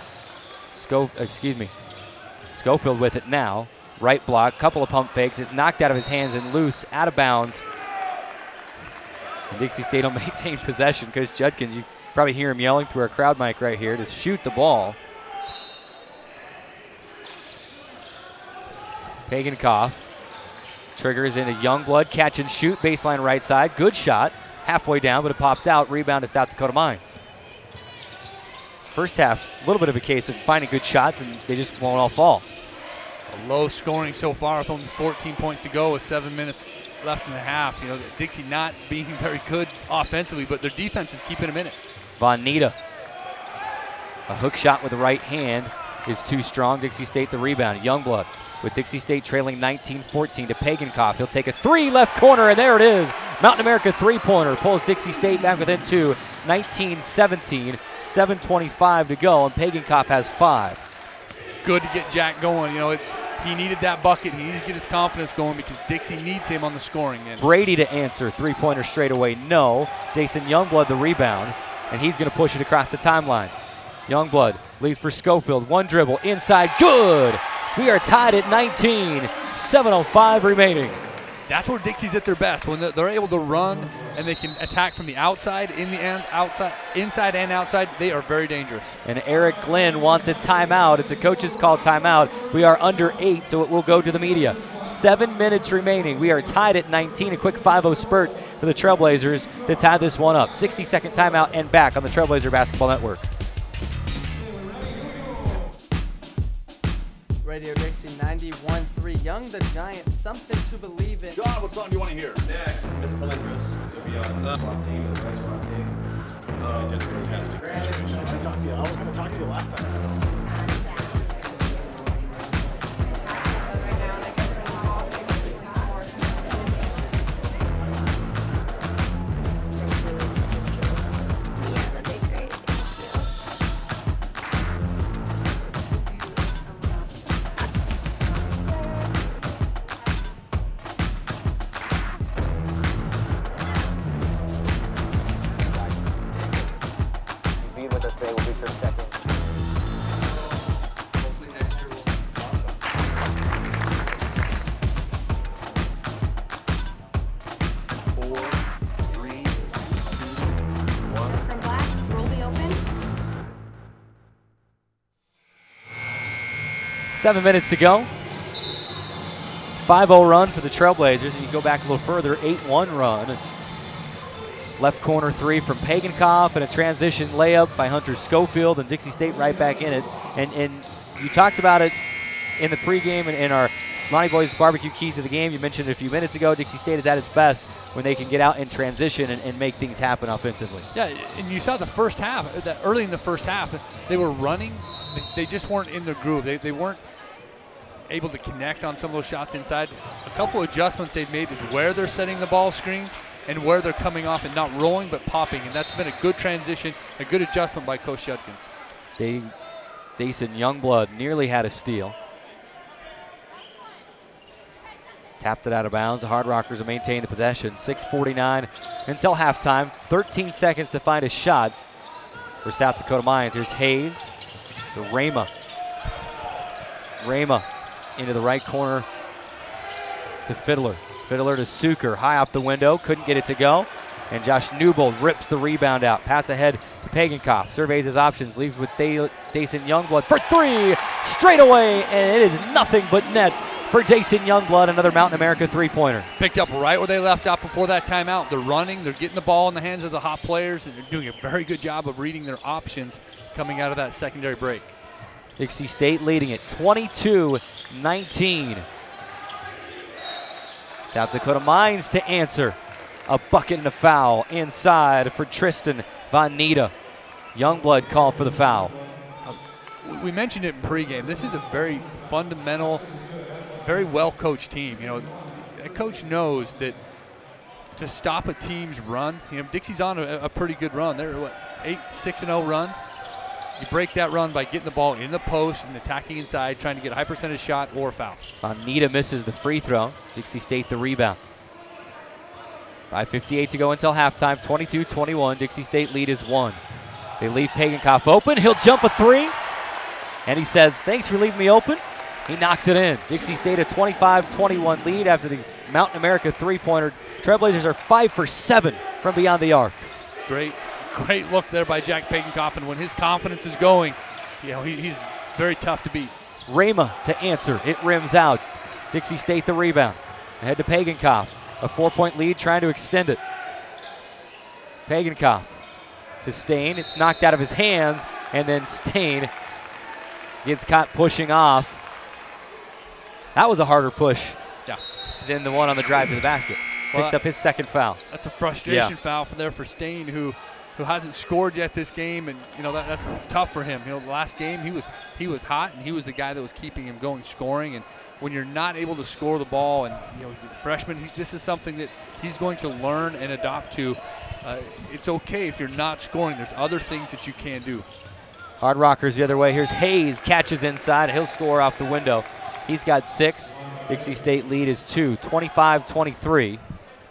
Schofield with it now. Right block, couple of pump fakes. It's knocked out of his hands and loose, out of bounds. And Dixie State will maintain possession. Coach Judkins, you probably hear him yelling through our crowd mic right here to shoot the ball. Pagankoff triggers into Youngblood, catch and shoot, baseline right side. Good shot, halfway down, but it popped out. Rebound to South Dakota Mines. This first half, a little bit of a case of finding good shots, and they just won't all fall.
A low scoring so far with only 14 points to go with 7 minutes left in the half. You know, Dixie not being very good offensively, but their defense is keeping them in it.
Von Nita. A hook shot with the right hand is too strong. Dixie State the rebound. Youngblood with Dixie State trailing 19-14 to Pagankoff. He'll take a 3 left corner, and there it is. Mountain America three-pointer pulls Dixie State back within 2. 19-17, 7:25 to go, and Pagankoff has 5.
Good to get Jack going. You know, he needed that bucket. He needs to get his confidence going because Dixie needs him on the scoring end.
Brady to answer, three-pointer straight away, no. Jason Youngblood the rebound, and he's going to push it across the timeline. Youngblood leaves for Schofield, one dribble, inside, good! We are tied at 19, 7:05 remaining.
That's where Dixie's at their best, when they're able to run and they can attack from the outside, in the end, outside, inside and outside. They are very dangerous. And
Eric Glenn wants a timeout. It's a coach's called timeout. We are under 8, so it will go to the media. 7 minutes remaining. We are tied at 19. A quick 5-0 spurt for the Trailblazers to tie this one up. 60-second timeout and back on the Trailblazer Basketball Network.
Radio Dixie 91.3. Young the Giant, something to believe in.
John, what song do you want to hear? Next, Miss Calendris. You'll be on the SWAT team, the SWAT team. It's a fantastic situation. I should talk to you. I was going to talk to you last time.
7 minutes to go. 5-0 run for the Trailblazers, and you go back a little further, 8-1 run Left corner three from Pagankoff and a transition layup by Hunter Schofield, and Dixie State right back in it. And you talked about it in the pregame and in our Monty Boys Barbecue Keys to the Game. You mentioned it a few minutes ago. Dixie State is at its best when they can get out in transition and make things happen offensively.
Yeah, and you saw the first half, that early in the first half, they were running. They just weren't in their groove. They weren't able to connect on some of those shots inside. A couple adjustments they've made is where they're setting the ball screens and where they're coming off and not rolling but popping, and that's been a good transition, a good adjustment by Coach Judkins.
Dason Youngblood nearly had a steal. Tapped it out of bounds. The Hard Rockers will maintain the possession. 6:49 until halftime. 13 seconds to find a shot for South Dakota Mines. Here's Hayes to Rama. Rama into the right corner to Fiddler. Fiddler to Suker, high off the window, couldn't get it to go. And Josh Newbold rips the rebound out. Pass ahead to Pagankoff, surveys his options, leaves with Dason Youngblood for three, straight away, and it is nothing but net for Dason Youngblood, another Mountain America three-pointer.
Picked up right where they left off before that timeout. They're running, they're getting the ball in the hands of the hot players, and they're doing a very good job of reading their options coming out of that secondary break.
Dixie State leading it 22-19. South Dakota Mines to answer. A bucket and a foul inside for Tristan Von Nita. Youngblood called for the foul.
We mentioned it in pregame. This is a very fundamental, very well-coached team. You know, a coach knows that to stop a team's run, you know, Dixie's on a pretty good run. They're, what, 6-0 run? You break that run by getting the ball in the post and attacking inside, trying to get a high percentage shot or foul.
Bonita misses the free throw. Dixie State the rebound. 5:58 to go until halftime. 22-21. Dixie State lead is 1. They leave Pagankoff open. He'll jump a three. And he says, thanks for leaving me open. He knocks it in. Dixie State a 25-21 lead after the Mountain America three-pointer. Trailblazers are 5 for 7 from beyond the arc.
Great look there by Jack Pagankoff, and when his confidence is going, you know, he's very tough to beat.
Rama to answer. It rims out. Dixie State the rebound. Ahead to Pagankoff. A 4-point lead, trying to extend it. Pagankoff to Stain. It's knocked out of his hands, and then Stain gets caught pushing off. That was a harder push than the one on the drive to the basket. Picks up his second foul.
That's a frustration foul for Stain, who hasn't scored yet this game, and you know that's tough for him. You know, the last game he was hot, and he was the guy that was keeping him going, scoring. And when you're not able to score the ball, and you know he's a freshman, this is something that he's going to learn and adopt to. It's okay if you're not scoring. There's other things that you can do.
Hard Rockers the other way. Here's Hayes, catches inside. He'll score off the window. He's got 6. Dixie State lead is 2, 25-23.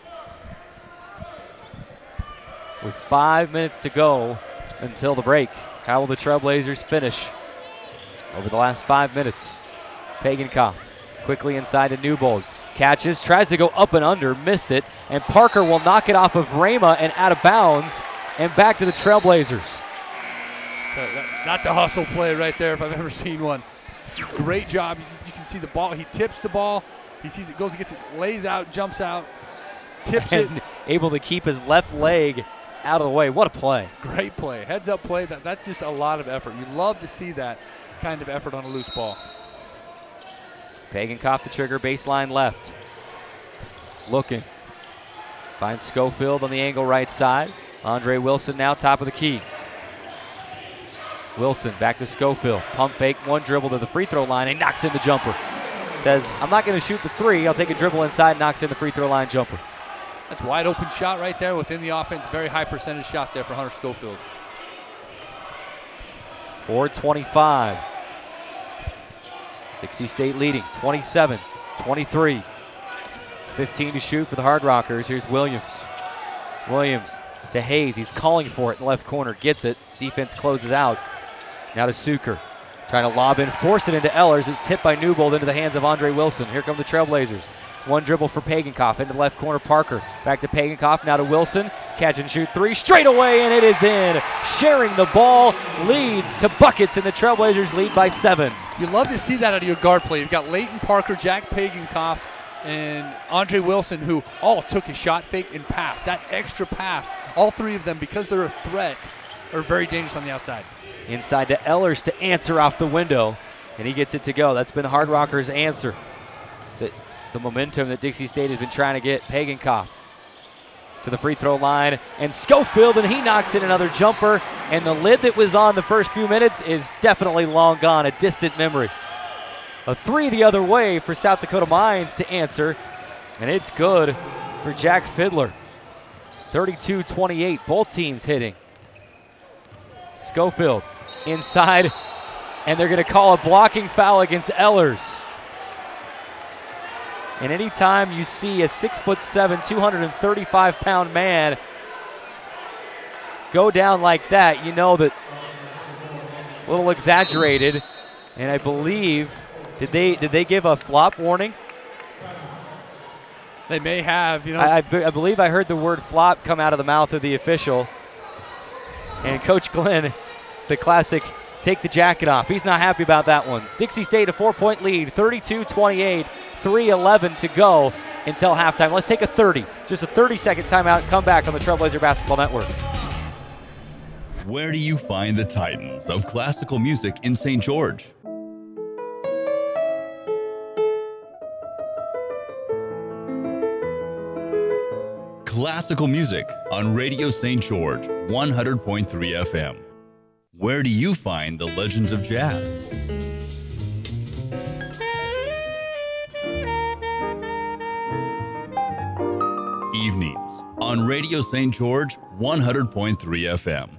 With 5 minutes to go until the break. How will the Trailblazers finish over the last 5 minutes? Pagankoff quickly inside to Newbold. Catches, tries to go up and under, missed it, and Parker will knock it off of Rama and out of bounds, and back to the Trailblazers.
That's a hustle play right there if I've ever seen one. Great job. You can see the ball. He tips the ball. He sees it, goes, gets it, lays out, jumps out, tips it.
Able to keep his left leg out of the way. What a play.
Great play. Heads up play. That's just a lot of effort. You love to see that kind of effort on a loose ball.
Pagankoff the trigger, baseline left. Looking. Finds Schofield on the angle right side. Andre Wilson now top of the key. Wilson back to Schofield. Pump fake, one dribble to the free throw line, and knocks in the jumper. Says, I'm not going to shoot the three. I'll take a dribble inside, knocks in the free throw line jumper.
That's a wide open shot right there within the offense. Very high percentage shot there for Hunter Schofield.
4:25. Dixie State leading 27-23. 15 to shoot for the Hard Rockers. Here's Williams. Williams to Hayes. He's calling for it in the left corner. Gets it. Defense closes out. Now to Suker. Trying to lob in, force it into Ehlers. It's tipped by Newbold into the hands of Andre Wilson. Here come the Trailblazers. One dribble for Pagankoff into the left corner. Parker back to Pagankoff. Now to Wilson. Catch and shoot three straight away, and it is in. Sharing the ball leads to buckets, and the Trailblazers lead by 7.
You love to see that out of your guard play. You've got Leighton Parker, Jack Pagankoff, and Andre Wilson, who all took a shot fake and passed. That extra pass, all three of them, because they're a threat, are very dangerous on the outside.
Inside to Ehlers to answer off the window, and he gets it to go. That's been Hard Rockers' answer. It's the momentum that Dixie State has been trying to get. Pagenkopf to the free throw line, and Schofield, and he knocks in another jumper, and the lid that was on the first few minutes is definitely long gone, a distant memory. A three the other way for South Dakota Mines to answer, and it's good for Jack Fiddler. 32-28, both teams hitting. Schofield inside, and they're going to call a blocking foul against Ehlers. And anytime you see a 6'7", 235-pound man go down like that, you know that a little exaggerated. And I believe, did they give a flop warning?
They may have, you know.
I believe I heard the word flop come out of the mouth of the official. And Coach Glenn, the classic, take the jacket off. He's not happy about that one. Dixie State a 4-point lead, 32-28. 3:11 to go until halftime. Let's take a 30-second timeout and come back on the Trailblazer Basketball Network.
Where do you find the titans of classical music in St. George? Classical music on Radio St. George, 100.3 FM. Where do you find the legends of jazz? Evenings on Radio St. George, 100.3 FM.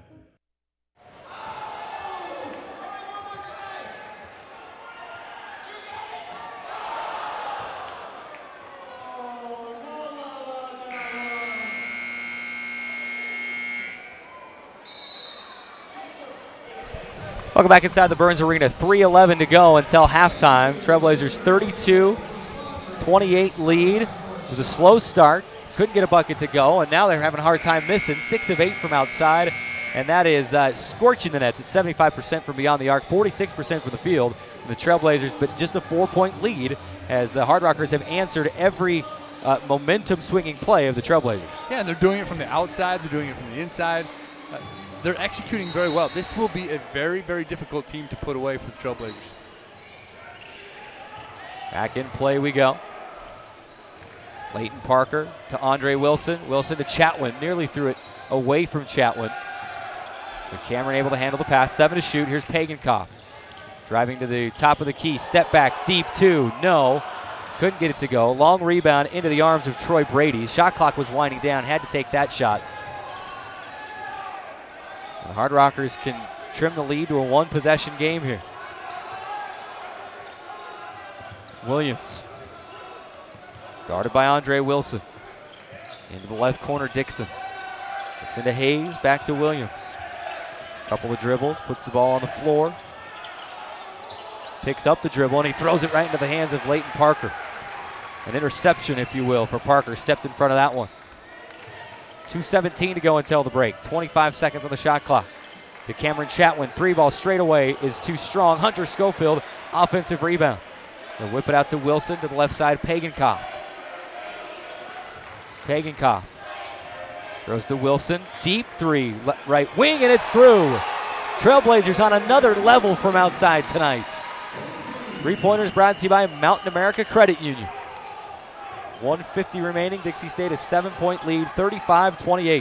Welcome back inside the Burns Arena. 3:11 to go until halftime. Trailblazers 32-28 lead. It was a slow start. Couldn't get a bucket to go, and now they're having a hard time missing. 6 of 8 from outside, and that is scorching the nets at 75% from beyond the arc, 46% from the field. And the Trailblazers, but just a 4-point lead as the Hard Rockers have answered every momentum-swinging play of the Trailblazers.
Yeah, and they're doing it from the outside. They're doing it from the inside. They're executing very well. This will be a very, very difficult team to put away for the Trailblazers.
Back in play we go. Leighton Parker to Andre Wilson. Wilson to Chatwin. Nearly threw it away from Chatwin. But Cameron able to handle the pass. 7 to shoot. Here's Pagenkopf. Driving to the top of the key. Step back deep 2. No. Couldn't get it to go. Long rebound into the arms of Troy Brady. Shot clock was winding down. Had to take that shot. The Hard Rockers can trim the lead to a 1-possession game here. Williams. Guarded by Andre Wilson. Into the left corner, Dixon. Dixon to Hayes, back to Williams. Couple of dribbles, puts the ball on the floor. Picks up the dribble, and he throws it right into the hands of Leighton Parker. An interception, if you will, for Parker. Stepped in front of that one. 2:17 to go until the break. 25 seconds on the shot clock. To Cameron Chatwin. 3-ball straight away is too strong. Hunter Schofield, offensive rebound. They'll whip it out to Wilson to the left side, Pagenkopf. Pagenkopf throws to Wilson, deep 3, right wing, and it's through. Trailblazers on another level from outside tonight. 3-pointers brought to you by Mountain America Credit Union. 1:50 remaining, Dixie State a 7-point lead, 35-28.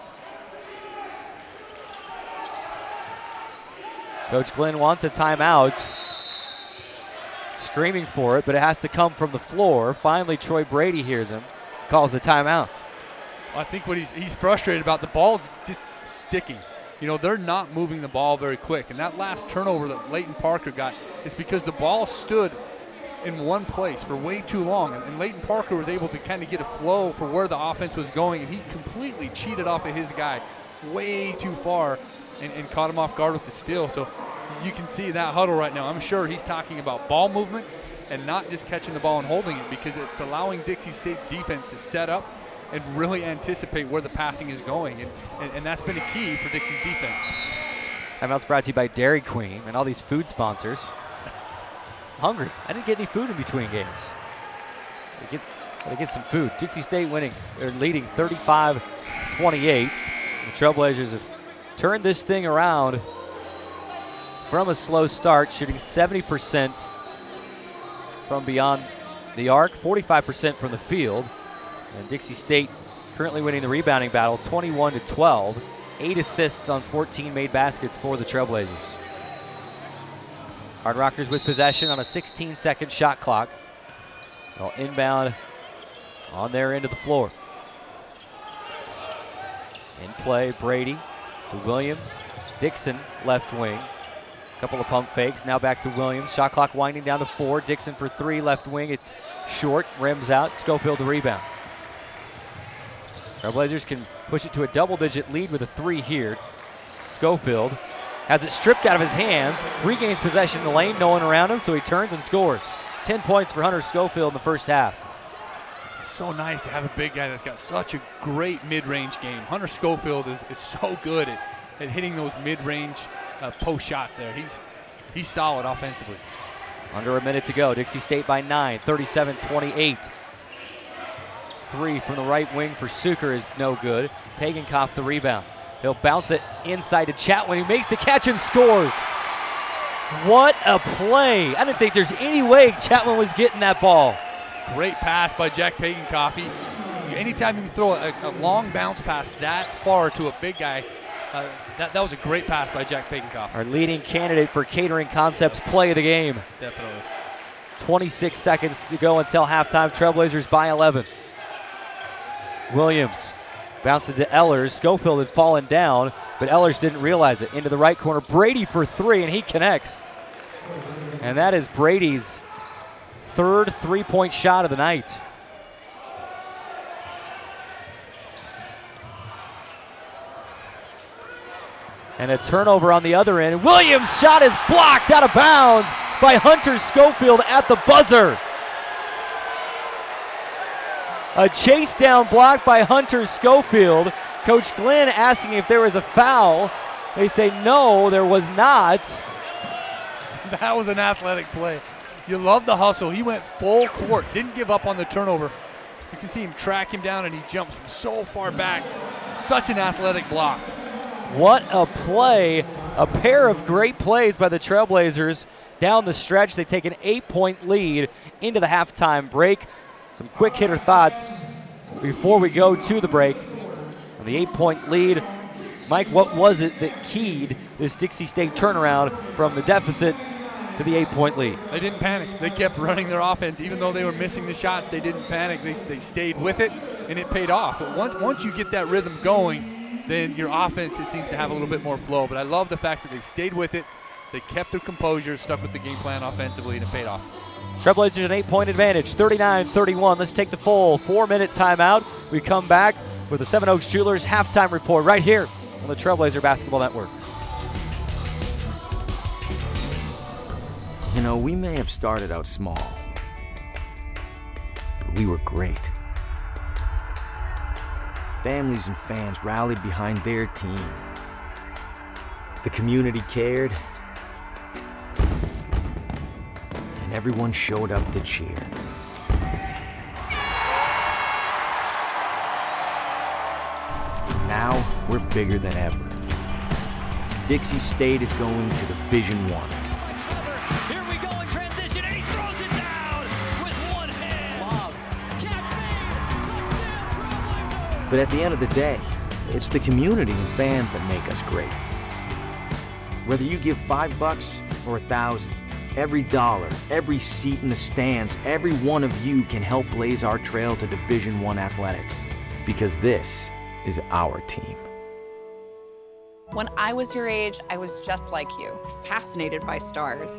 Coach Glenn wants a timeout. Screaming for it, but it has to come from the floor. Finally, Troy Brady hears him. Calls the timeout.
I think what he's frustrated about, the ball's just sticking. You know, they're not moving the ball very quick. And that last turnover that Leighton Parker got is because the ball stood in one place for way too long. And Leighton Parker was able to kind of get a flow for where the offense was going, and he completely cheated off of his guy way too far and caught him off guard with the steal. So you can see that huddle right now. I'm sure he's talking about ball movement and not just catching the ball and holding it, because it's allowing Dixie State's defense to set up and really anticipate where the passing is going. And that's been a key for Dixie's defense.
Timeout's brought to you by Dairy Queen and all these food sponsors. Hungry. I didn't get any food in between games. Gotta get some food. Dixie State leading 35-28. The Trailblazers have turned this thing around from a slow start, shooting 70% from beyond the arc, 45% from the field. And Dixie State currently winning the rebounding battle 21-12. 8 assists on 14 made baskets for the Trailblazers. Hard Rockers with possession on a 16-second shot clock. They'll inbound on their end of the floor. In play, Brady to Williams. Dixon, left wing. Couple of pump fakes, now back to Williams. Shot clock winding down to 4. Dixon for 3, left wing. It's short, rims out. Schofield the rebound. Trailblazers can push it to a double-digit lead with a 3 here. Schofield has it stripped out of his hands, regains possession in the lane, no one around him, so he turns and scores. 10 points for Hunter Schofield in the first half.
It's so nice to have a big guy that's got such a great mid-range game. Hunter Schofield is so good at hitting those mid-range post shots there. He's solid offensively.
Under a minute to go. Dixie State by 9, 37-28. 3 from the right wing for Suker is no good. Pagankoff the rebound. He'll bounce it inside to Chatwin. He makes the catch and scores. What a play. I didn't think there's any way Chatwin was getting that ball.
Great pass by Jack Pagankoff. Anytime you can throw a long bounce pass that far to a big guy, that was a great pass by Jack Pagankoff.
Our leading candidate for Catering Concepts play of the game.
Definitely.
26 seconds to go until halftime. Trailblazers by 11. Williams bounces to Ehlers. Schofield had fallen down, but Ehlers didn't realize it. Into the right corner. Brady for 3, and he connects. And that is Brady's third three-point shot of the night. And a turnover on the other end. Williams' shot is blocked out of bounds by Hunter Schofield at the buzzer. A chase down block by Hunter Schofield. Coach Glenn asking if there was a foul. They say no, there was not.
That was an athletic play. You love the hustle. He went full court, didn't give up on the turnover. You can see him track him down, and he jumps from so far back. Such an athletic block.
What a play. A pair of great plays by the Trailblazers down the stretch. They take an 8-point lead into the halftime break. Some quick hitter thoughts before we go to the break. On the 8-point lead, Mike, what was it that keyed this Dixie State turnaround from the deficit to the 8-point lead?
They didn't panic. They kept running their offense. Even though they were missing the shots, they didn't panic. They stayed with it, and it paid off. But once you get that rhythm going, then your offense just seems to have a little bit more flow. But I love the fact that they stayed with it. They kept their composure, stuck with the game plan offensively, and it paid off.
Trailblazers an 8-point advantage, 39-31. Let's take the full 4-minute timeout. We come back with the Seven Oaks Jewelers halftime report right here on the Trailblazer Basketball Network.
You know, we may have started out small, but we were great. Families and fans rallied behind their team. The community cared, and everyone showed up to cheer. Now, we're bigger than ever. Dixie State is going to Division I.
Here we go in transition, and he throws it down with one hand.
But at the end of the day, it's the community and fans that make us great. Whether you give $5 or 1,000, every dollar, every seat in the stands, every one of you can help blaze our trail to Division I athletics, because this is our team.
When I was your age, I was just like you, fascinated by stars.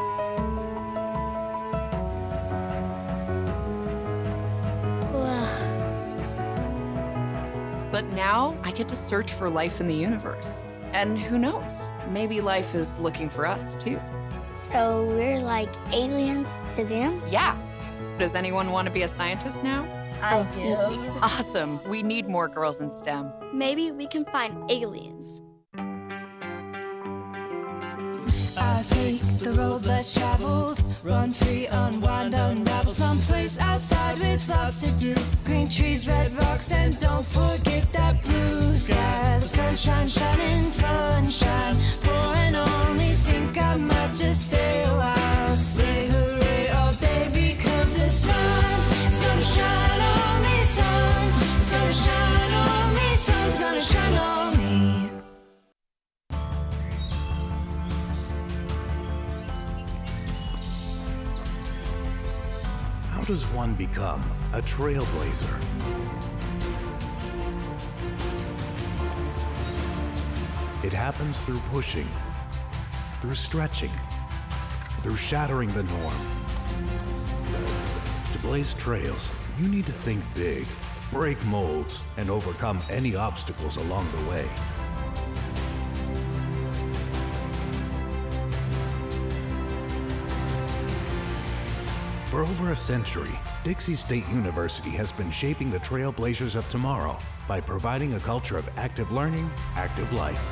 But now I get to search for life in the universe. And who knows, maybe life is looking for us too.
So we're like aliens to them?
Yeah. Does anyone want to be a scientist now?
I do.
Awesome. We need more girls in STEM.
Maybe we can find aliens.
I I'll take the road less traveled, run free, unwind, unravel, someplace outside with lots to do. Green trees, red rocks, and don't forget that blue sky. The sunshine shining, sunshine pouring on me. Think I might just stay a while. Say hooray all day because the sun is gonna shine on me. Sun is gonna shine on me. Sun's gonna shine on me.
How does one become a trailblazer? It happens through pushing, through stretching, through shattering the norm. To blaze trails, you need to think big, break molds, and overcome any obstacles along the way. For over a century, Dixie State University has been shaping the trailblazers of tomorrow by providing a culture of active learning, active life.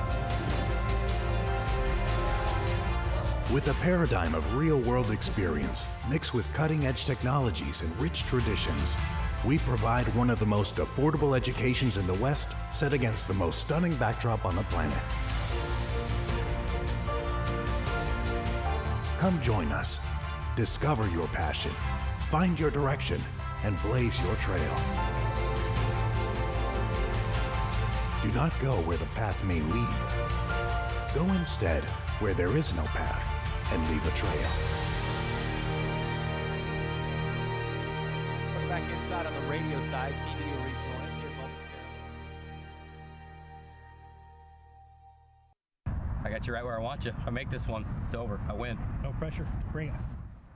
With a paradigm of real-world experience mixed with cutting-edge technologies and rich traditions, we provide one of the most affordable educations in the West set against the most stunning backdrop on the planet. Come join us. Discover your passion, find your direction, and blaze your trail. Do not go where the path may lead. Go instead where there is no path and leave a trail.
We're back inside on the radio side. TV will rejoin us here momentarily.
I got you right where I want you. I make this one. It's over. I win.
No pressure. Bring it.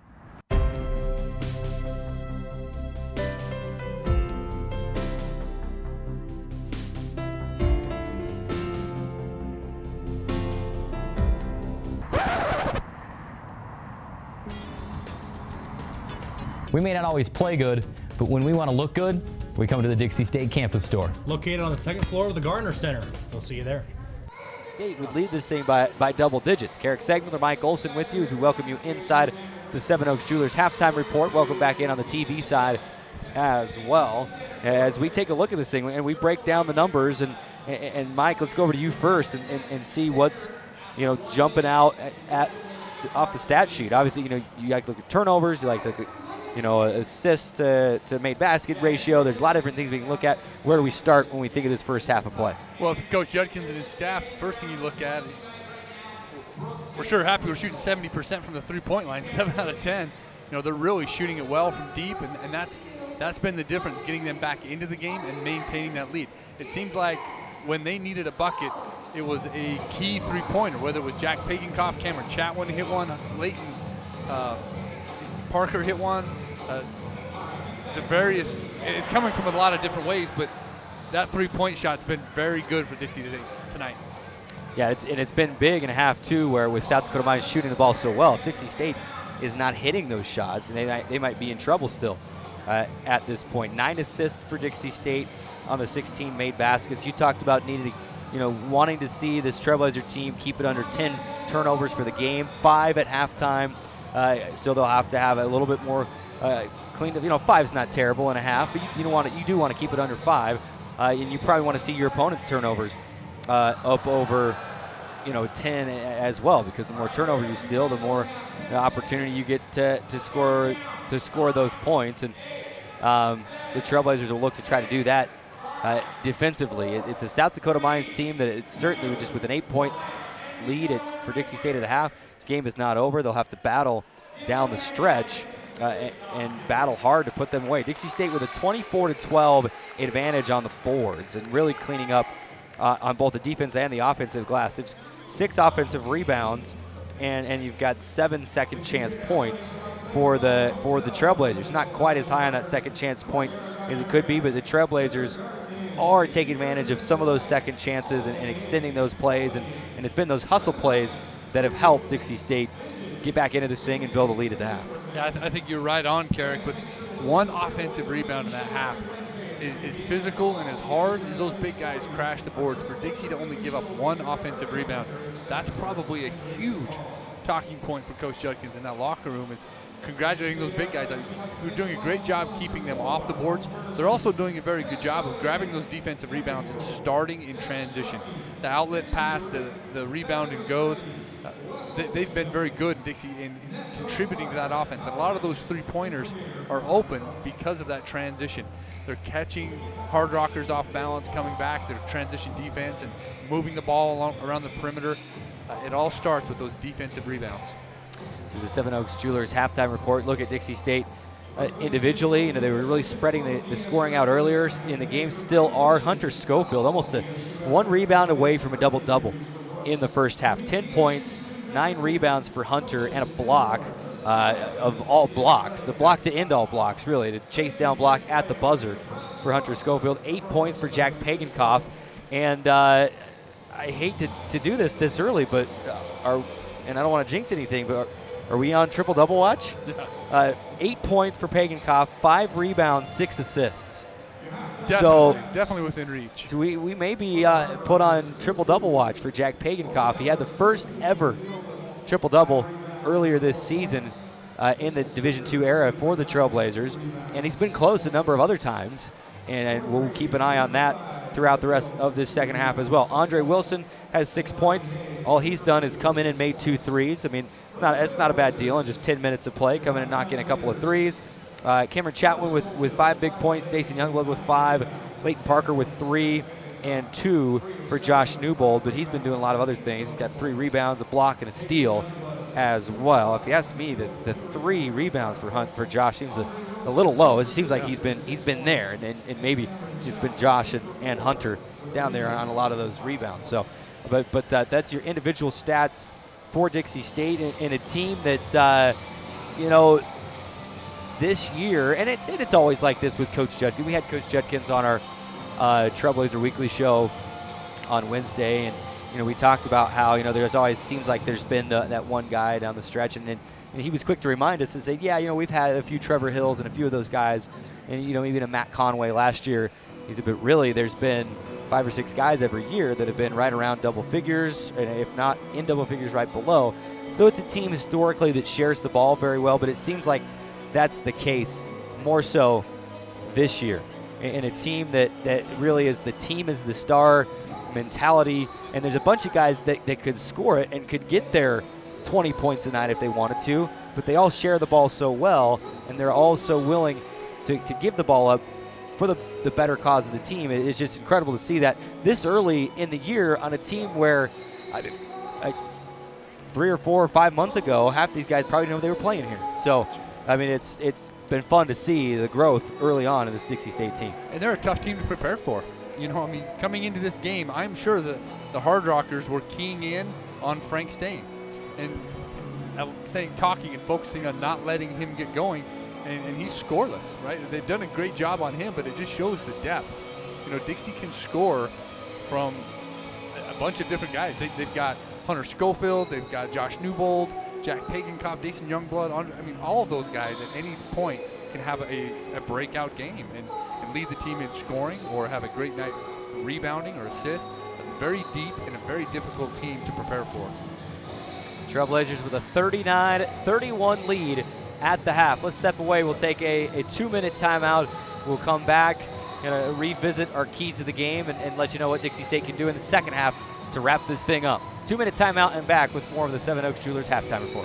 We may not always play good, but when we want to look good, we come to the Dixie State campus store.
Located on the second floor of the Gardner Center. We'll see you there.
State would lead this thing by double digits. Carrick Segmiller, Mike Olson with you as we welcome you inside the Seven Oaks Jewelers halftime report. Welcome back in on the TV side as well as we take a look at this thing and we break down the numbers. And Mike, let's go over to you first and see what's jumping out off the stat sheet. Obviously, you like to look at turnovers, you like to look at assist to made basket ratio. There's a lot of different things we can look at. Where do we start when we think of this first half of play?
Well, Coach Judkins and his staff, the first thing you look at is we're sure happy we're shooting 70% from the three-point line, 7 out of 10. They're really shooting it well from deep, and that's been the difference, getting them back into the game and maintaining that lead. It seems like when they needed a bucket, it was a key three-pointer, whether it was Jack Pagankoff, Cameron Chatwin hit one, Leighton Parker hit one. It's coming from a lot of different ways, but that three-point shot's been very good for Dixie tonight.
Yeah, it's been big in a half too, where with South Dakota Mines shooting the ball so well, Dixie State is not hitting those shots, and they might be in trouble still at this point. 9 assists for Dixie State on the 16 made baskets. You talked about wanting to see this Trailblazer team keep it under 10 turnovers for the game, 5 at halftime. So they'll have to have a little bit more cleaned up. 5's not terrible and a half, but you do want to keep it under 5, and you probably want to see your opponent's turnovers up over 10 as well, because the more turnovers you steal, the more opportunity you get to score those points, and the Trailblazers will look to try to do that defensively. It's a South Dakota Mines team that it's certainly just with an 8-point lead for Dixie State at the half. This game is not over. They'll have to battle down the stretch and battle hard to put them away. Dixie State with a 24-12 advantage on the boards and really cleaning up on both the defense and the offensive glass. There's 6 offensive rebounds, and you've got 7 second chance points for the Trailblazers. Not quite as high on that second chance point as it could be, but the Trailblazers are taking advantage of some of those second chances and extending those plays, and it's been those hustle plays that have helped Dixie State get back into this thing and build a lead at the half.
Yeah, I think you're right on, Carrick, with 1 offensive rebound in that half. Is physical and as hard as those big guys crash the boards, for Dixie to only give up 1 offensive rebound, that's probably a huge talking point for Coach Judkins in that locker room is congratulating those big guys who are doing a great job keeping them off the boards. They're also doing a very good job of grabbing those defensive rebounds and starting in transition. The outlet pass, the rebound and goes, they've been very good, Dixie, in contributing to that offense. And a lot of those three-pointers are open because of that transition. They're catching Hard Rockers off balance, coming back, their transition defense, and moving the ball around the perimeter. It all starts with those defensive rebounds.
This is the Seven Oaks Jewelers halftime report. Look at Dixie State individually. You know, they were really spreading the scoring out earlier in the game. Still are. Hunter Schofield almost one rebound away from a double-double in the first half. 10 points, 9 rebounds for Hunter, and a block of all blocks. The block to end all blocks, really, to chase down block at the buzzer for Hunter Schofield. 8 points for Jack Pagankoff. And I hate to do this early, but and I don't want to jinx anything, but are we on triple-double watch? 8 points for Pagankoff, 5 rebounds, 6 assists.
Definitely within reach.
So we may be put on triple-double watch for Jack Pagankoff. He had the first ever triple-double earlier this season in the Division II era for the Trailblazers, and he's been close a number of other times, and we'll keep an eye on that throughout the rest of this second half as well. Andre Wilson has 6 points. All he's done is come in and made 2 threes. I mean, it's not a bad deal in just 10 minutes of play, come in and knock in a couple of threes. Cameron Chatwin with 5 big points, Jason Youngblood with 5, Leighton Parker with 3, and 2 for Josh Newbold, but he's been doing a lot of other things. He's got 3 rebounds, a block, and a steal as well. If you ask me, the 3 rebounds for Josh seems a little low. It seems like he's been there, and maybe it's been Josh and Hunter down there on a lot of those rebounds. So, but that's your individual stats for Dixie State in a team that you know, this year, and it's always like this with Coach Judkins. We had Coach Judkins on our Trailblazer Weekly show on Wednesday, and you know, we talked about how, you know, there's always seems like there's been that one guy down the stretch, and he was quick to remind us and say, yeah, you know, we've had a few Trevor Hills and a few of those guys, and you know, even a Matt Conway last year. He said, but really, there's been 5 or 6 guys every year that have been right around double figures, and if not in double figures, right below. So it's a team historically that shares the ball very well, but it seems like that's the case more so this year. In a team that really is the team is the star mentality, and there's a bunch of guys that could score it and could get their 20 points a night if they wanted to, but they all share the ball so well, and they're all so willing to give the ball up for the better cause of the team. It's just incredible to see that this early in the year on a team where 3 or 4 or 5 months ago, half these guys probably didn't know they were playing here. So, I mean, it's been fun to see the growth early on in this Dixie State team. And
they're a tough team to prepare for. You know, I mean, coming into this game, I'm sure that the Hard Rockers were keying in on Frank Stain and talking and focusing on not letting him get going, and he's scoreless, right? They've done a great job on him, but it just shows the depth. You know, Dixie can score from a bunch of different guys. They've got Hunter Schofield, they've got Josh Newbold, Jack Pagankoff, Jason Youngblood. I mean, all of those guys at any point can have a breakout game and lead the team in scoring or have a great night rebounding or assist. A very deep and a very difficult team to prepare for.
Trailblazers with a 39-31 lead at the half. Let's step away. We'll take a 2-minute timeout. We'll come back and revisit our keys to the game and let you know what Dixie State can do in the second half to wrap this thing up. 2-minute timeout and back with more of the Seven Oaks Jewelers halftime report.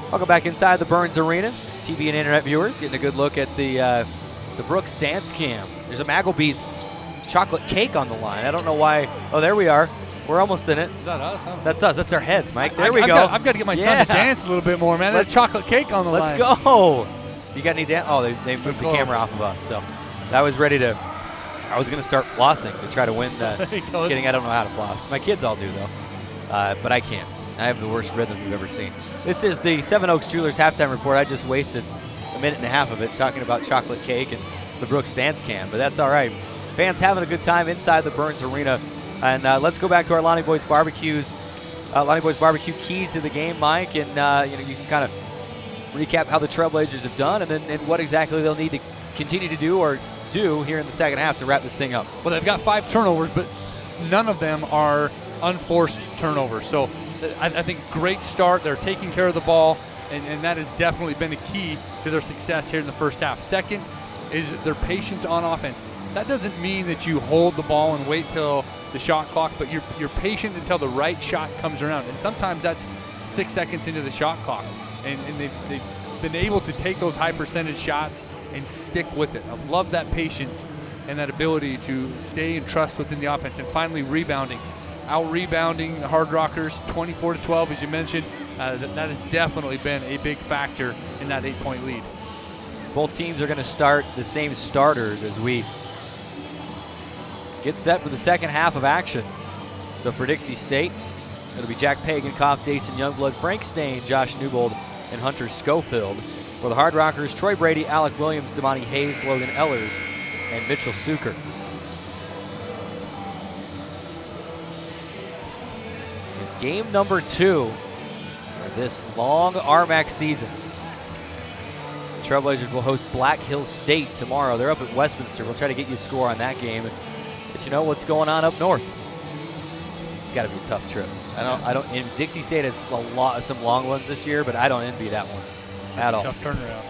Welcome back inside the Burns Arena. TV and internet viewers getting a good look at the Brooks dance cam. There's a Maggleby's chocolate cake on the line. I don't know why. Oh, there we are. We're almost in it.
Is that us?
That's us. That's our heads, Mike. There we go.
I've got to get my son to dance a little bit more, man. There's chocolate cake on the line.
Let's go. You got any dance? Oh, they moved the camera off of us. So I was ready to. I was going to start flossing to try to win. Just kidding. I don't know how to floss. My kids all do, though. But I can't. I have the worst rhythm you've ever seen. This is the Seven Oaks Jewelers halftime report. I just wasted a minute and a half of it talking about chocolate cake and the Brooks dance cam, but that's all right. Fans having a good time inside the Burns Arena. And let's go back to our Lonnie Boys Barbecues. Lonnie Boys Barbecue keys to the game, Mike, and you can kind of recap how the Trailblazers have done and what exactly they'll need to continue to do here in the second half to wrap this thing up.
Well, they've got 5 turnovers, but none of them are unforced turnovers. So I think great start. They're taking care of the ball, and that has definitely been the key to their success here in the first half. Second is their patience on offense. That doesn't mean that you hold the ball and wait till the shot clock, but you're patient until the right shot comes around. And sometimes that's 6 seconds into the shot clock. And they've been able to take those high percentage shots and stick with it. I love that patience and that ability to stay and trust within the offense. And finally, rebounding. Out-rebounding the Hard Rockers 24-12, as you mentioned. That has definitely been a big factor in that 8-point lead.
Both teams are going to start the same starters as we get set for the second half of action. So for Dixie State, it'll be Jack Pagankoff, Dason Youngblood, Frank Stain, Josh Newbold, and Hunter Schofield. For the Hard Rockers, Troy Brady, Alec Williams, Damani Hayes, Logan Ellers, and Mitchell Suker. Game number 2 of this long RMAC season. The Trailblazers will host Black Hills State tomorrow. They're up at Westminster. We'll try to get you a score on that game. But you know what's going on up north. It's got to be a tough trip. I don't. And Dixie State has some long ones this year, but I don't envy that one at all.
Tough turnaround.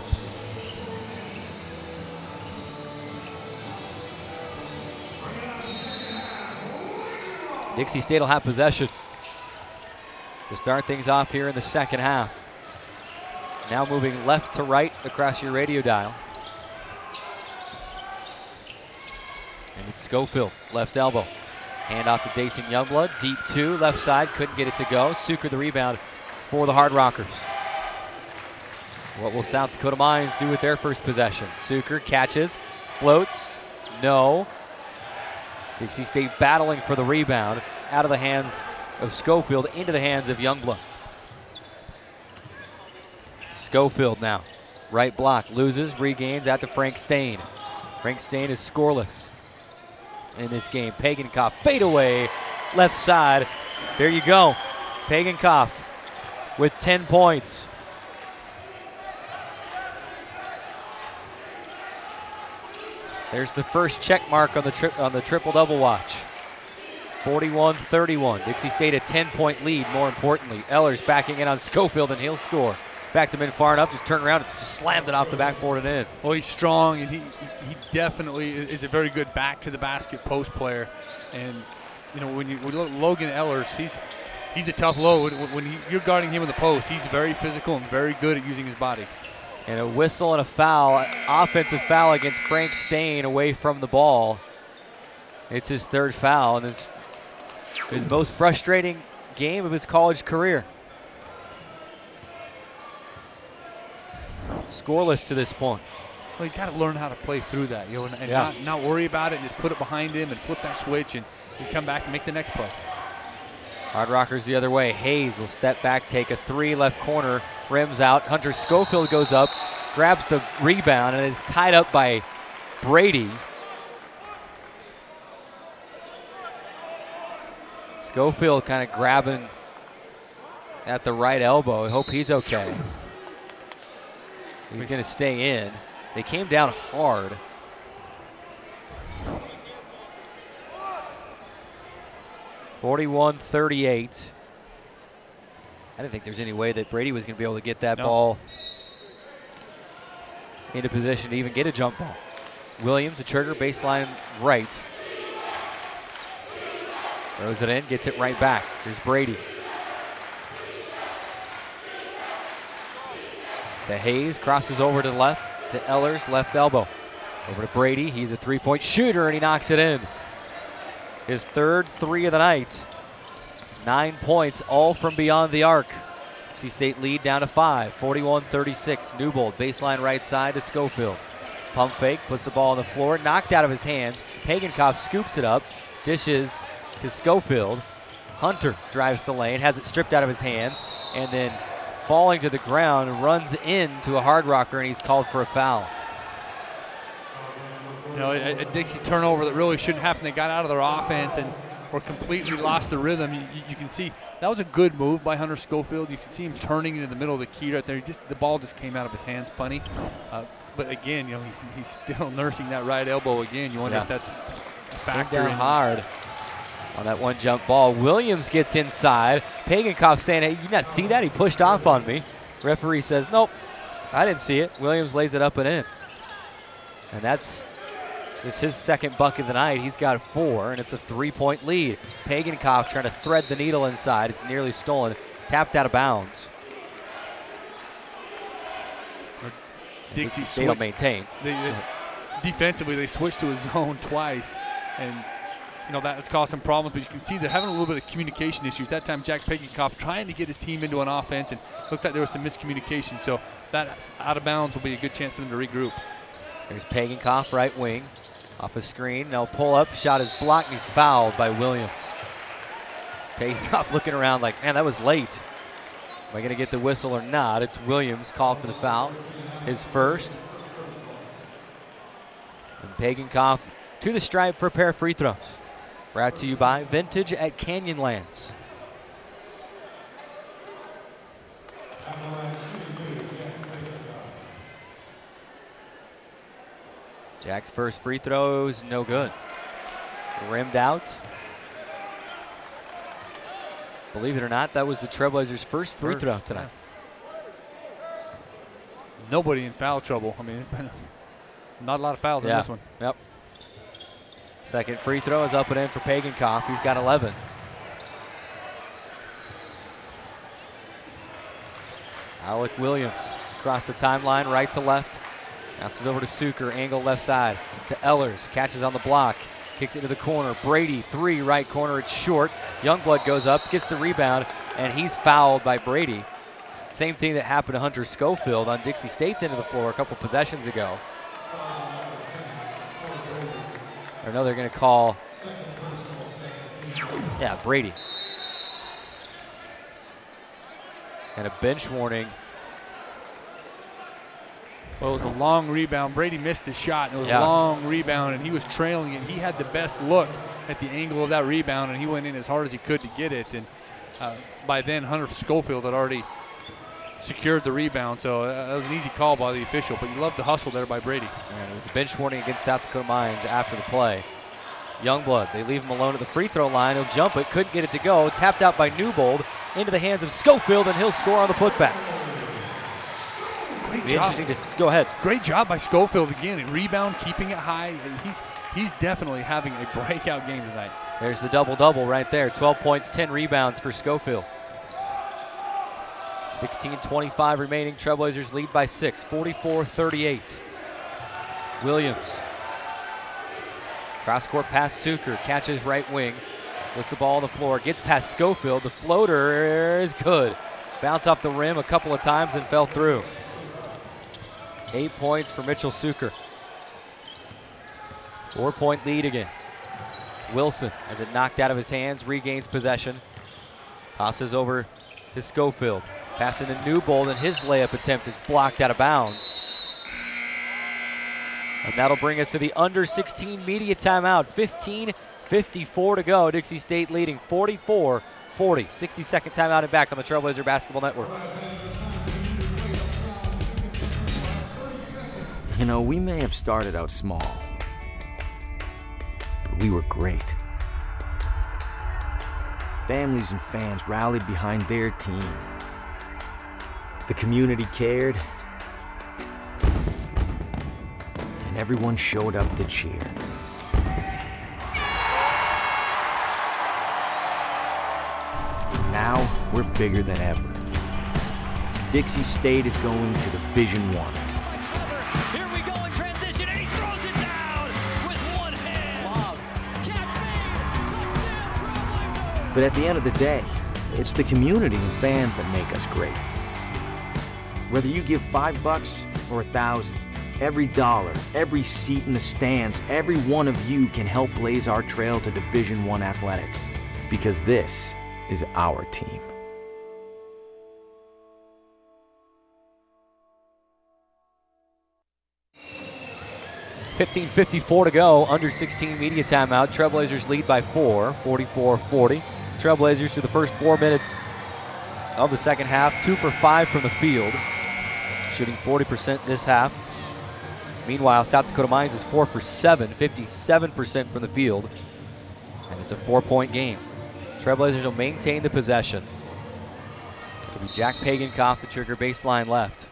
Dixie State will have possession to start things off here in the second half. Now moving left to right across your radio dial. And it's Schofield, left elbow. Hand off to Dason Youngblood, deep 2, left side, couldn't get it to go. Suker the rebound for the Hard Rockers. What will South Dakota Mines do with their first possession? Suker catches, floats, no. Dixie State battling for the rebound, out of the hands of Schofield, into the hands of Youngblood. Schofield now, right block, loses, regains out to Frank Stain. Frank Stain is scoreless in this game. Pagankoff, fade away, left side. There you go. Pagankoff with 10 points. There's the first check mark on the triple-double watch. 41-31. Dixie State a 10-point lead, more importantly. Ellers backing in on Schofield, and he'll score. Backed him in far enough, just turned around and just slammed it off the backboard and in.
Well, he's strong, and he definitely is a very good back-to-the-basket post player. And, you know, when you look at Logan Ellers, he's a tough load. When you're guarding him in the post, he's very physical and very good at using his body.
And a whistle and a foul, offensive foul against Frank Stain away from the ball. It's his 3rd foul, and it's his most frustrating game of his college career. Scoreless to this point.
Well, he's got to learn how to play through that, you know, and not worry about it, and just put it behind him and flip that switch and come back and make the next play.
Hard Rockers the other way. Hayes will step back, take a 3, left corner, rims out. Hunter Schofield goes up, grabs the rebound, and is tied up by Brady. Schofield kind of grabbing at the right elbow. I hope he's okay. He's going to stay in. They came down hard. (41-38). I didn't think there's any way that Brady was going to be able to get that ball into position to even get a jump ball. Williams, the trigger, baseline right. Throws it in, gets it right back. Here's Brady. To Hayes, crosses over to the left, to Ehlers, left elbow. Over to Brady, he's a three-point shooter and he knocks it in. His third three of the night. 9 points, all from beyond the arc. Dixie State lead down to 5, 41-36. Newbold, baseline right side to Schofield. Pump fake, puts the ball on the floor, knocked out of his hands. Pagenkopf scoops it up, dishes to Schofield. Hunter drives the lane, has it stripped out of his hands, and then falling to the ground, runs into a hard rocker, and he's called for a foul.
You know, a Dixie turnover that really shouldn't happen. They got out of their offense and were completely lost the rhythm. You can see that was a good move by Hunter Schofield. You can see him turning into the middle of the key right there. The ball just came out of his hands funny. But again, you know, he's still nursing that right elbow again. You wonder if that's a factor.
Down hard on that one jump ball. Williams gets inside. Pagenkopf saying, hey, you not see that? He pushed off on me. Referee says, nope, I didn't see it. Williams lays it up and in. And that's his second bucket of the night. He's got 4, and it's a 3-point lead. Pagenkopf trying to thread the needle inside. It's nearly stolen. Tapped out of bounds.
Dixie
State will maintain.
Defensively, they switched to a zone twice, and you know that's caused some problems. But you can see they're having a little bit of communication issues. That time, Jack Pagenkopf trying to get his team into an offense, and looked like there was some miscommunication. So that out of bounds will be a good chance for them to regroup.
There's Pagenkopf, right wing, off a screen. Now pull up, shot is blocked, and he's fouled by Williams. Pagenkopf looking around like, man, that was late. Am I going to get the whistle or not? It's Williams called for the foul, his first. And Pagenkopf to the stripe for a pair of free throws. Brought to you by Vintage at Canyonlands. Jack's first free throw is no good. Rimmed out. Believe it or not, that was the Trailblazers' first free throw tonight.
Nobody in foul trouble. I mean, it's been not a lot of fouls in this one.
Yep. Second free throw is up and in for Pagenkopf. He's got 11. Alec Williams across the timeline, right to left. Bounces over to Suker, angle left side to Ehlers. Catches on the block, kicks it to the corner. Brady, 3, right corner, it's short. Youngblood goes up, gets the rebound, and he's fouled by Brady. Same thing that happened to Hunter Schofield on Dixie State's end of the floor a couple possessions ago. I know they're going to call, Brady. And a bench warning.
Well, it was a long rebound. Brady missed the shot. It was a long rebound, and he was trailing it. He had the best look at the angle of that rebound, and he went in as hard as he could to get it. And by then, Hunter Schofield had already secured the rebound, so that was an easy call by the official. But you love the hustle there by Brady.
And it was a bench warning against South Dakota Mines after the play. Youngblood, they leave him alone at the free throw line. He'll jump it, couldn't get it to go. Tapped out by Newbold into the hands of Schofield, and he'll score on the putback.
Great job.
Go ahead.
Great job by Schofield again. Rebound, keeping it high. He's definitely having a breakout game tonight.
There's the double-double right there. 12 points, 10 rebounds for Schofield. 16:25 remaining. Trailblazers lead by 6, 44-38. Williams. Cross-court pass, Suker. Catches right wing. Puts the ball on the floor. Gets past Schofield. The floater is good. Bounced off the rim a couple of times and fell through. 8 points for Mitchell Suker. 4-point lead again. Wilson has it knocked out of his hands, regains possession. Passes over to Schofield. Passing to Newbold, and his layup attempt is blocked out of bounds. And that'll bring us to the under 16 media timeout. 15:54 to go. Dixie State leading 44-40. 60-second timeout and back on the Trailblazer Basketball Network.
You know, we may have started out small, but we were great. Families and fans rallied behind their team. The community cared, and everyone showed up to cheer. Now, we're bigger than ever. Dixie State is going to Division I.
Here we go in transition, and he throws it down with one hand.
But at the end of the day, it's the community and fans that make us great. Whether you give $5 or 1,000, every dollar, every seat in the stands, every one of you can help blaze our trail to Division I athletics, because this is our team.
$15:54 to go, under 16 media timeout. Trailblazers lead by 4, 44-40. Trailblazers through the first 4 minutes of the second half, 2 for 5 from the field, shooting 40% this half. Meanwhile, South Dakota Mines is 4 for 7, 57% from the field, and it's a 4-point game. Trailblazers will maintain the possession. It'll be Jack Pagankoff, the trigger baseline left.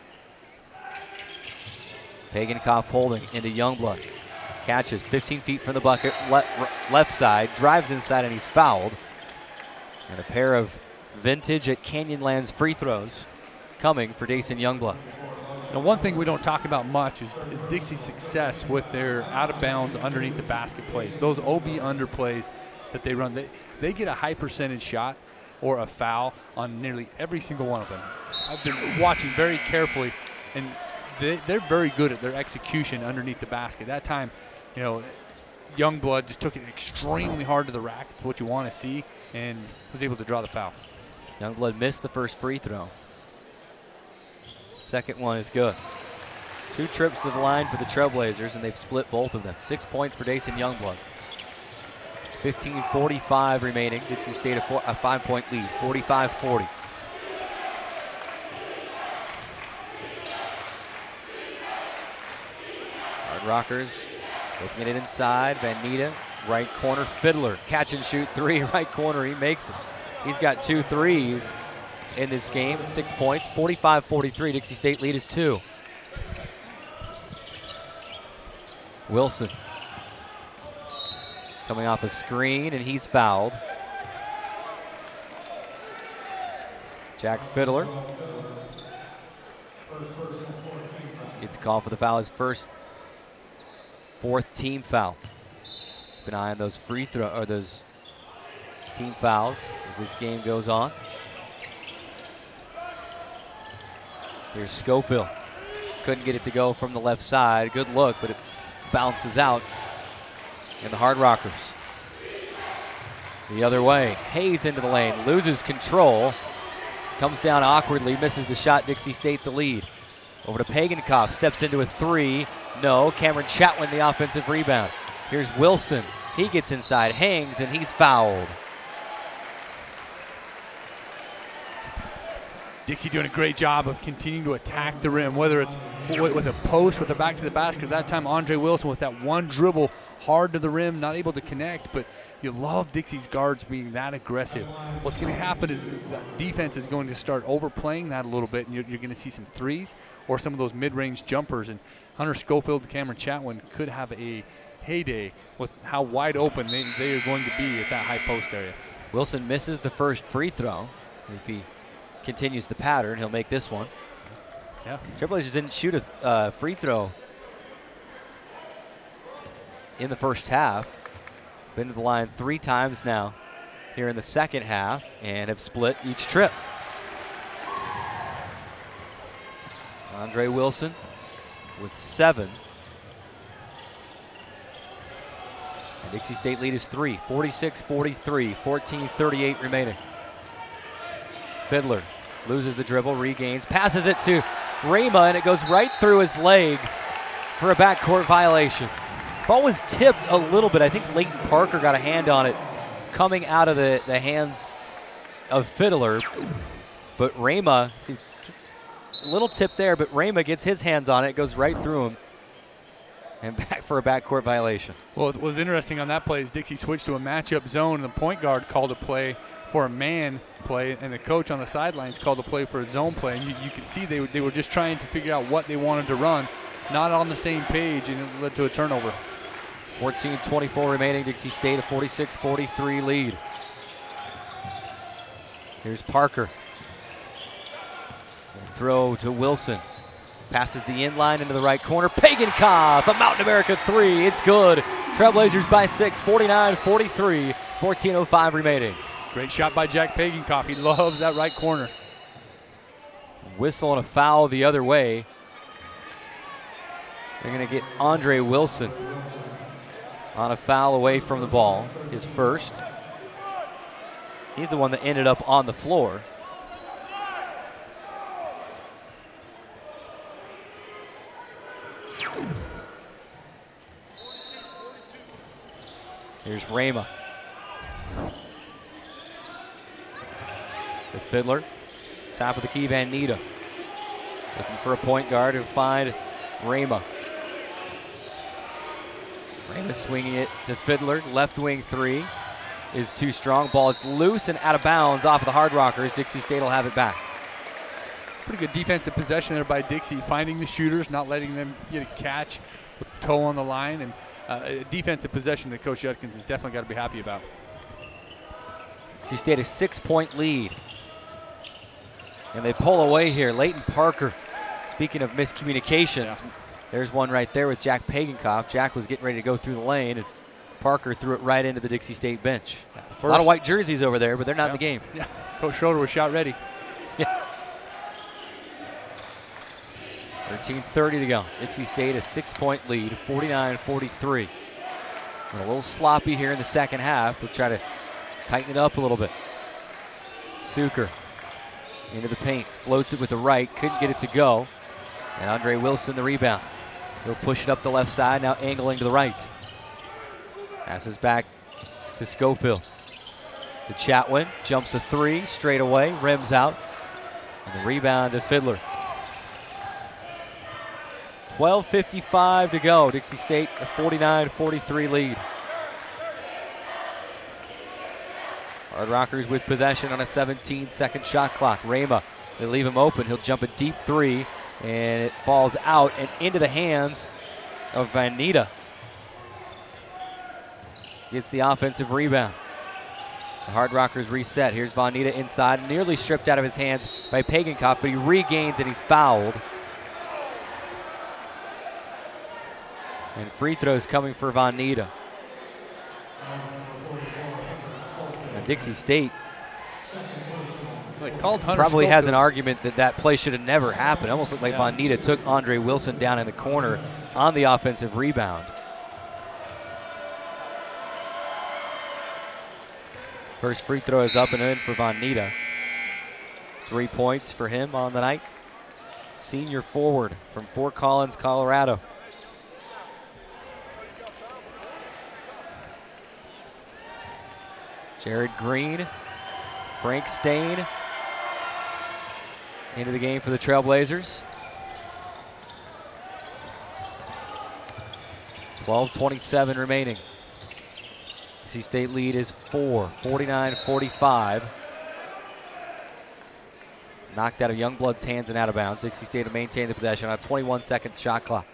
Pagankoff holding into Youngblood. Catches 15 feet from the bucket, left side, drives inside, and he's fouled. And a pair of vintage at Canyonlands free throws coming for Dason Youngblood.
And one thing we don't talk about much is Dixie's success with their out of bounds underneath the basket plays. Those OB under plays that they run, they get a high percentage shot or a foul on nearly every single one of them. I've been watching very carefully, and they're very good at their execution underneath the basket. That time, you know, Youngblood just took it extremely hard to the rack. It's what you want to see, and was able to draw the foul.
Youngblood missed the first free throw. Second one is good. 2 trips to the line for the Trailblazers, and they've split both of them. 6 points for Dason Youngblood. 15:45 remaining. Dixie State a 5-point lead, 45-40. Rockers looking at it inside. Van Nita, right corner. Fiddler, catch and shoot 3, right corner. He makes it. He's got 2 threes in this game at 6 points. 45-43. Dixie State lead is 2. Wilson coming off a screen, and he's fouled. Jack Fiddler gets a call for the foul. His first 4th team foul. Keep an eye on those free throw or those team fouls as this game goes on. Here's Schofield. Couldn't get it to go from the left side. Good look, but it bounces out. And the Hard Rockers the other way. Hayes into the lane, loses control. Comes down awkwardly, misses the shot. Dixie State the lead. Over to Pagankoff, steps into a 3. No, Cameron Chatwin the offensive rebound. Here's Wilson. He gets inside, hangs, and he's fouled.
Dixie doing a great job of continuing to attack the rim, whether it's with a post, with their back to the basket. That time, Andre Wilson with that one dribble, hard to the rim, not able to connect, but you love Dixie's guards being that aggressive. What's going to happen is that defense is going to start overplaying that a little bit, and you're going to see some threes or some of those mid-range jumpers, and Hunter Schofield and Cameron Chatwin could have a heyday with how wide open they are going to be at that high post area.
Wilson misses the first free throw. If he continues the pattern, he'll make this one.
Yeah.
Trailblazers didn't shoot a free throw in the first half. Been to the line 3 times now here in the second half and have split each trip. Andre Wilson with 7. And Dixie State lead is 3, 46-43, 14:38 remaining. Fiddler loses the dribble, regains, passes it to Rama, and it goes right through his legs for a backcourt violation. Ball was tipped a little bit. I think Leighton Parker got a hand on it coming out of the hands of Fiddler. But Rama, see, a little tip there, but Rama gets his hands on it. It goes right through him and back for a backcourt violation.
Well, what was interesting on that play is Dixie switched to a matchup zone, and the point guard called a play for a man play, and the coach on the sidelines called a play for a zone play. And you could see they were just trying to figure out what they wanted to run, not on the same page, and it led to a turnover.
14:24 remaining. Dixie State a 46-43 lead. Here's Parker. throw to Wilson. Passes the inline into the right corner. Pagenkopf, a Mountain America three. It's good. Trailblazers by 6, 49-43, 14:05 remaining.
Great shot by Jack Pagenkopf. He loves that right corner.
Whistle and a foul the other way. They're going to get Andre Wilson on a foul away from the ball, his first. He's the one that ended up on the floor. Here's Rama. The Fiddler. Top of the key, Van Nita. Looking for a point guard to find Rama. Rama swinging it to Fiddler. Left wing three is too strong. Ball is loose and out of bounds off of the Hard Rockers. Dixie State will have it back.
Pretty good defensive possession there by Dixie, finding the shooters, not letting them get a catch with the toe on the line, and a defensive possession that Coach Judkins has definitely got to be happy about.
Dixie State a 6-point lead. And they pull away here. Leighton Parker, speaking of miscommunications, there's one right there with Jack Pagenkopf. Jack was getting ready to go through the lane, and Parker threw it right into the Dixie State bench. A lot of white jerseys over there, but they're not in the game.
Yeah. Coach Schroeder was shot ready.
Yeah. 13:30 to go. Dixie State a 6-point lead, 49-43. A little sloppy here in the second half. We'll try to tighten it up a little bit. Suker into the paint, floats it with the right, couldn't get it to go. And Andre Wilson the rebound. He'll push it up the left side, now angling to the right. Passes back to Schofield. To Chatwin, jumps a three, straight away, rims out. And the rebound to Fiddler. 12:55 to go. Dixie State a 49-43 lead. Hard Rockers with possession on a 17-second shot clock. Rama, they leave him open. He'll jump a deep three, and it falls out and into the hands of Van Nita. Gets the offensive rebound. The Hard Rockers reset. Here's Van Nita inside, nearly stripped out of his hands by Pagenkopf, but he regains and he's fouled. And free throws coming for Van Nita. And Dixie State probably has an argument that that play should have never happened. Almost looked like Van Nita took Andre Wilson down in the corner on the offensive rebound. First free throw is up and in for Van Nita. 3 points for him on the night. Senior forward from Fort Collins, Colorado. Jared Green, Frank Stain into the game for the Trailblazers. 12:27 remaining. Dixie State lead is 4, 49-45. Knocked out of Youngblood's hands and out of bounds. Dixie State to maintain the possession on a 21-second shot clock.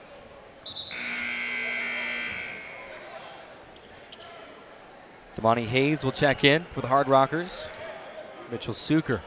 Damani Hayes will check in for the Hard Rockers. Mitchell Suker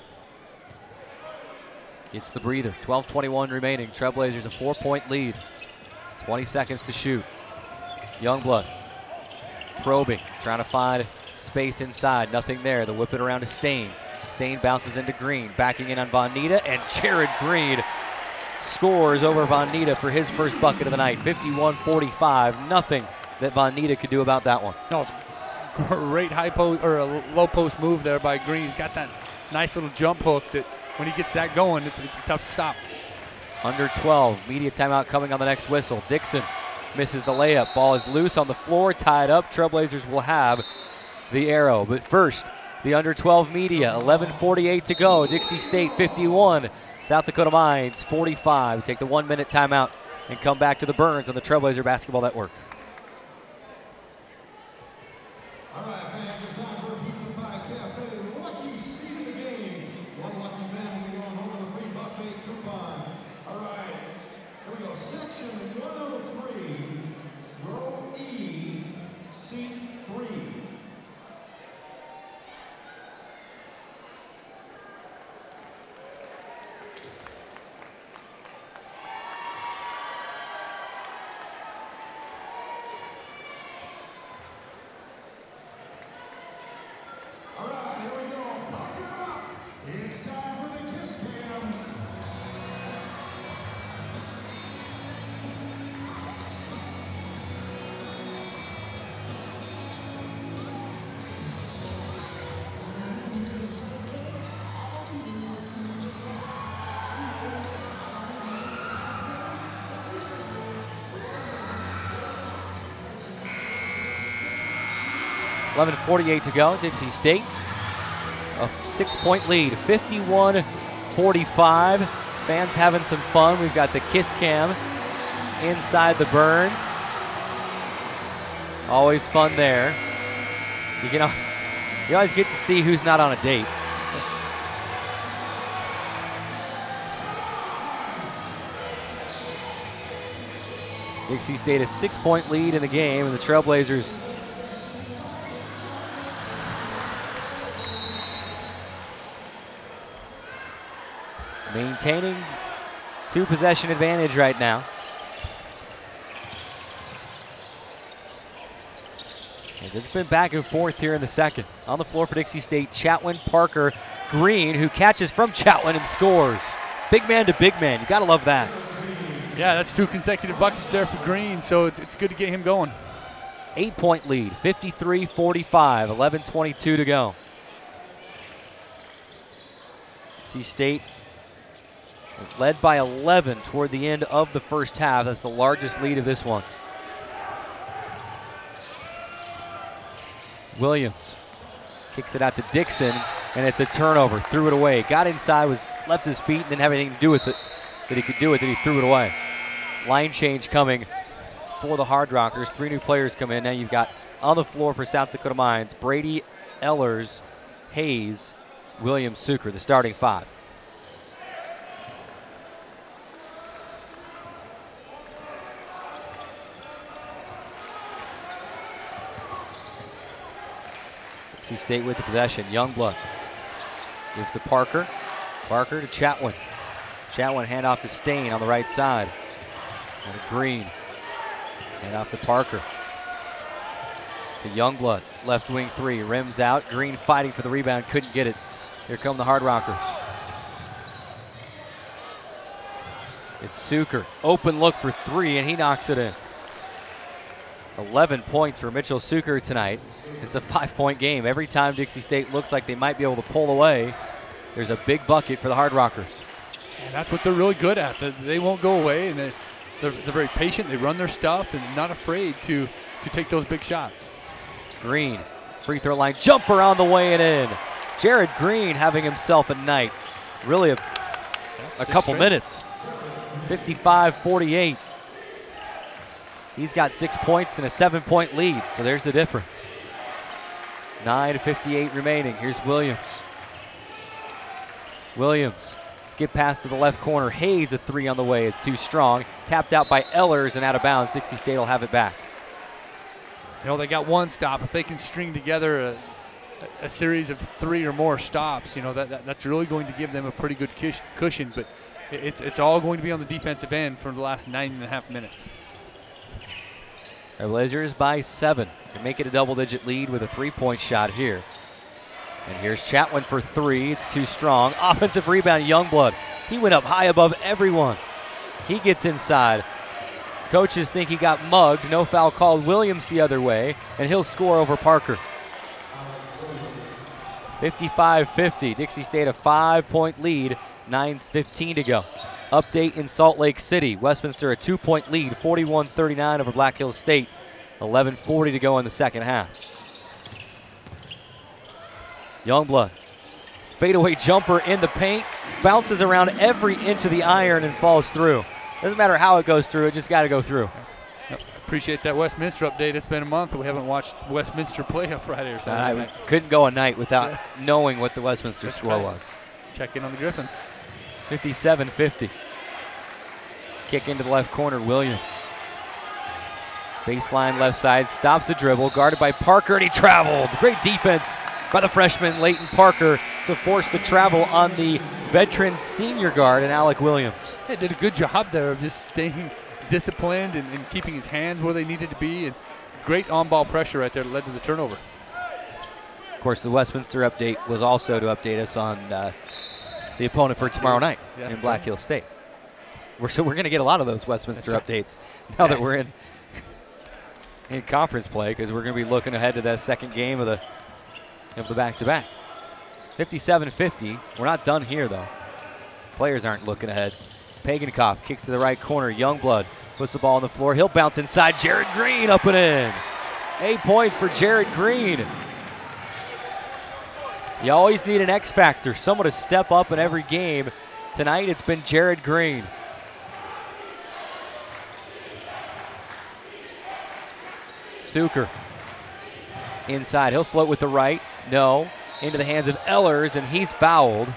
gets the breather. 12:21 remaining. Trailblazers a 4-point lead. 20 seconds to shoot. Youngblood probing, trying to find space inside. Nothing there. The whip it around to Stain. Stain bounces into Green, backing in on Van Nita, and Jared Green scores over Van Nita for his first bucket of the night. 51-45. Nothing that Van Nita could do about that one.
No, it's great high post or a low post move there by Green. He's got that nice little jump hook that when he gets that going, it's tough to stop.
Under 12, media timeout coming on the next whistle. Dixon misses the layup. Ball is loose on the floor, tied up. Trailblazers will have the arrow. But first, the under 12 media. 11:48 to go. Dixie State 51, South Dakota Mines 45. Take the 1-minute timeout and come back to the Burns on the Trailblazer Basketball Network. 11:48 to go. Dixie State, a 6-point lead, 51-45. Fans having some fun. We've got the kiss cam inside the Burns. Always fun there. You always get to see who's not on a date. Dixie State a 6-point lead in the game, and the Trailblazers maintaining 2-possession advantage right now. And it's been back and forth here in the second. On the floor for Dixie State, Chatwin, Parker, Green, who catches from Chatwin and scores. Big man to big man, you gotta love that.
Yeah, that's 2 consecutive buckets there for Green, so it's good to get him going.
8-point lead, 53-45, 11:22 to go. Dixie State led by 11 toward the end of the first half. That's the largest lead of this one. Williams kicks it out to Dixon, and it's a turnover. Threw it away. Got inside, left his feet, and didn't have anything to do with it that he could do with it. He threw it away. Line change coming for the Hard Rockers. 3 new players come in. Now you've got on the floor for South Dakota Mines, Brady, Ehlers, Hayes, Williams, Sucre, the starting 5. Dixie State with the possession. Youngblood gives to Parker. Parker to Chatwin. Chatwin handoff to Stain on the right side. And to Green. Handoff to Parker. To Youngblood. Left wing 3. Rims out. Green fighting for the rebound. Couldn't get it. Here come the Hard Rockers. It's Sucre. Open look for 3, and he knocks it in. 11 points for Mitchell Sucre tonight. It's a 5-point game. Every time Dixie State looks like they might be able to pull away, there's a big bucket for the Hard Rockers.
And that's what they're really good at. They won't go away, and they're very patient. They run their stuff and not afraid to take those big shots.
Green, free throw line jumper on the way and in. Jared Green having himself a night. Really a couple minutes. 55-48. He's got 6 points and a 7-point lead, so there's the difference. 9:58 remaining. Here's Williams. Williams, skip pass to the left corner. Hayes a 3 on the way. It's too strong. Tapped out by Ehlers and out of bounds. Dixie State will have it back.
You know, they got one stop. If they can string together a series of 3 or more stops, you know, that's really going to give them a pretty good cushion. But it's all going to be on the defensive end for the last 9.5 minutes.
Our Blazers by 7. Can make it a double-digit lead with a 3-point shot here. And here's Chatwin for 3. It's too strong. Offensive rebound, Youngblood. He went up high above everyone. He gets inside. Coaches think he got mugged. No foul called. Williams the other way, and he'll score over Parker. 55-50. Dixie State a 5-point lead. 9:15 to go. Update in Salt Lake City. Westminster a 2-point lead, 41-39 over Black Hills State. 11:40 to go in the second half. Youngblood, fadeaway jumper in the paint, bounces around every inch of the iron and falls through. Doesn't matter how it goes through, it just got to go through.
Yep. Appreciate that Westminster update. It's been a month. We haven't watched Westminster play on Friday or Saturday.
I couldn't go a night without knowing what the Westminster score was.
Check in on the Griffins.
57-50. Kick into the left corner, Williams. Baseline left side, stops the dribble, guarded by Parker, and he traveled. Great defense by the freshman Leighton Parker to force the travel on the veteran senior guard and Alec Williams.
Yeah, did a good job there of just staying disciplined and keeping his hands where they needed to be, and great on-ball pressure right there that led to the turnover.
Of course, the Westminster update was also to update us on the opponent for tomorrow night in Black Hills State. So we're going to get a lot of those Westminster updates now that we're in conference play, because we're going to be looking ahead to that second game of the back-to-back. 57-50. We're not done here, though. Players aren't looking ahead. Pagankoff kicks to the right corner. Youngblood puts the ball on the floor. He'll bounce inside. Jared Green up and in. 8 points for Jared Green. You always need an X factor, someone to step up in every game. Tonight it's been Jared Green. Suker inside, he'll float with the right, no, into the hands of Ehlers, and he's fouled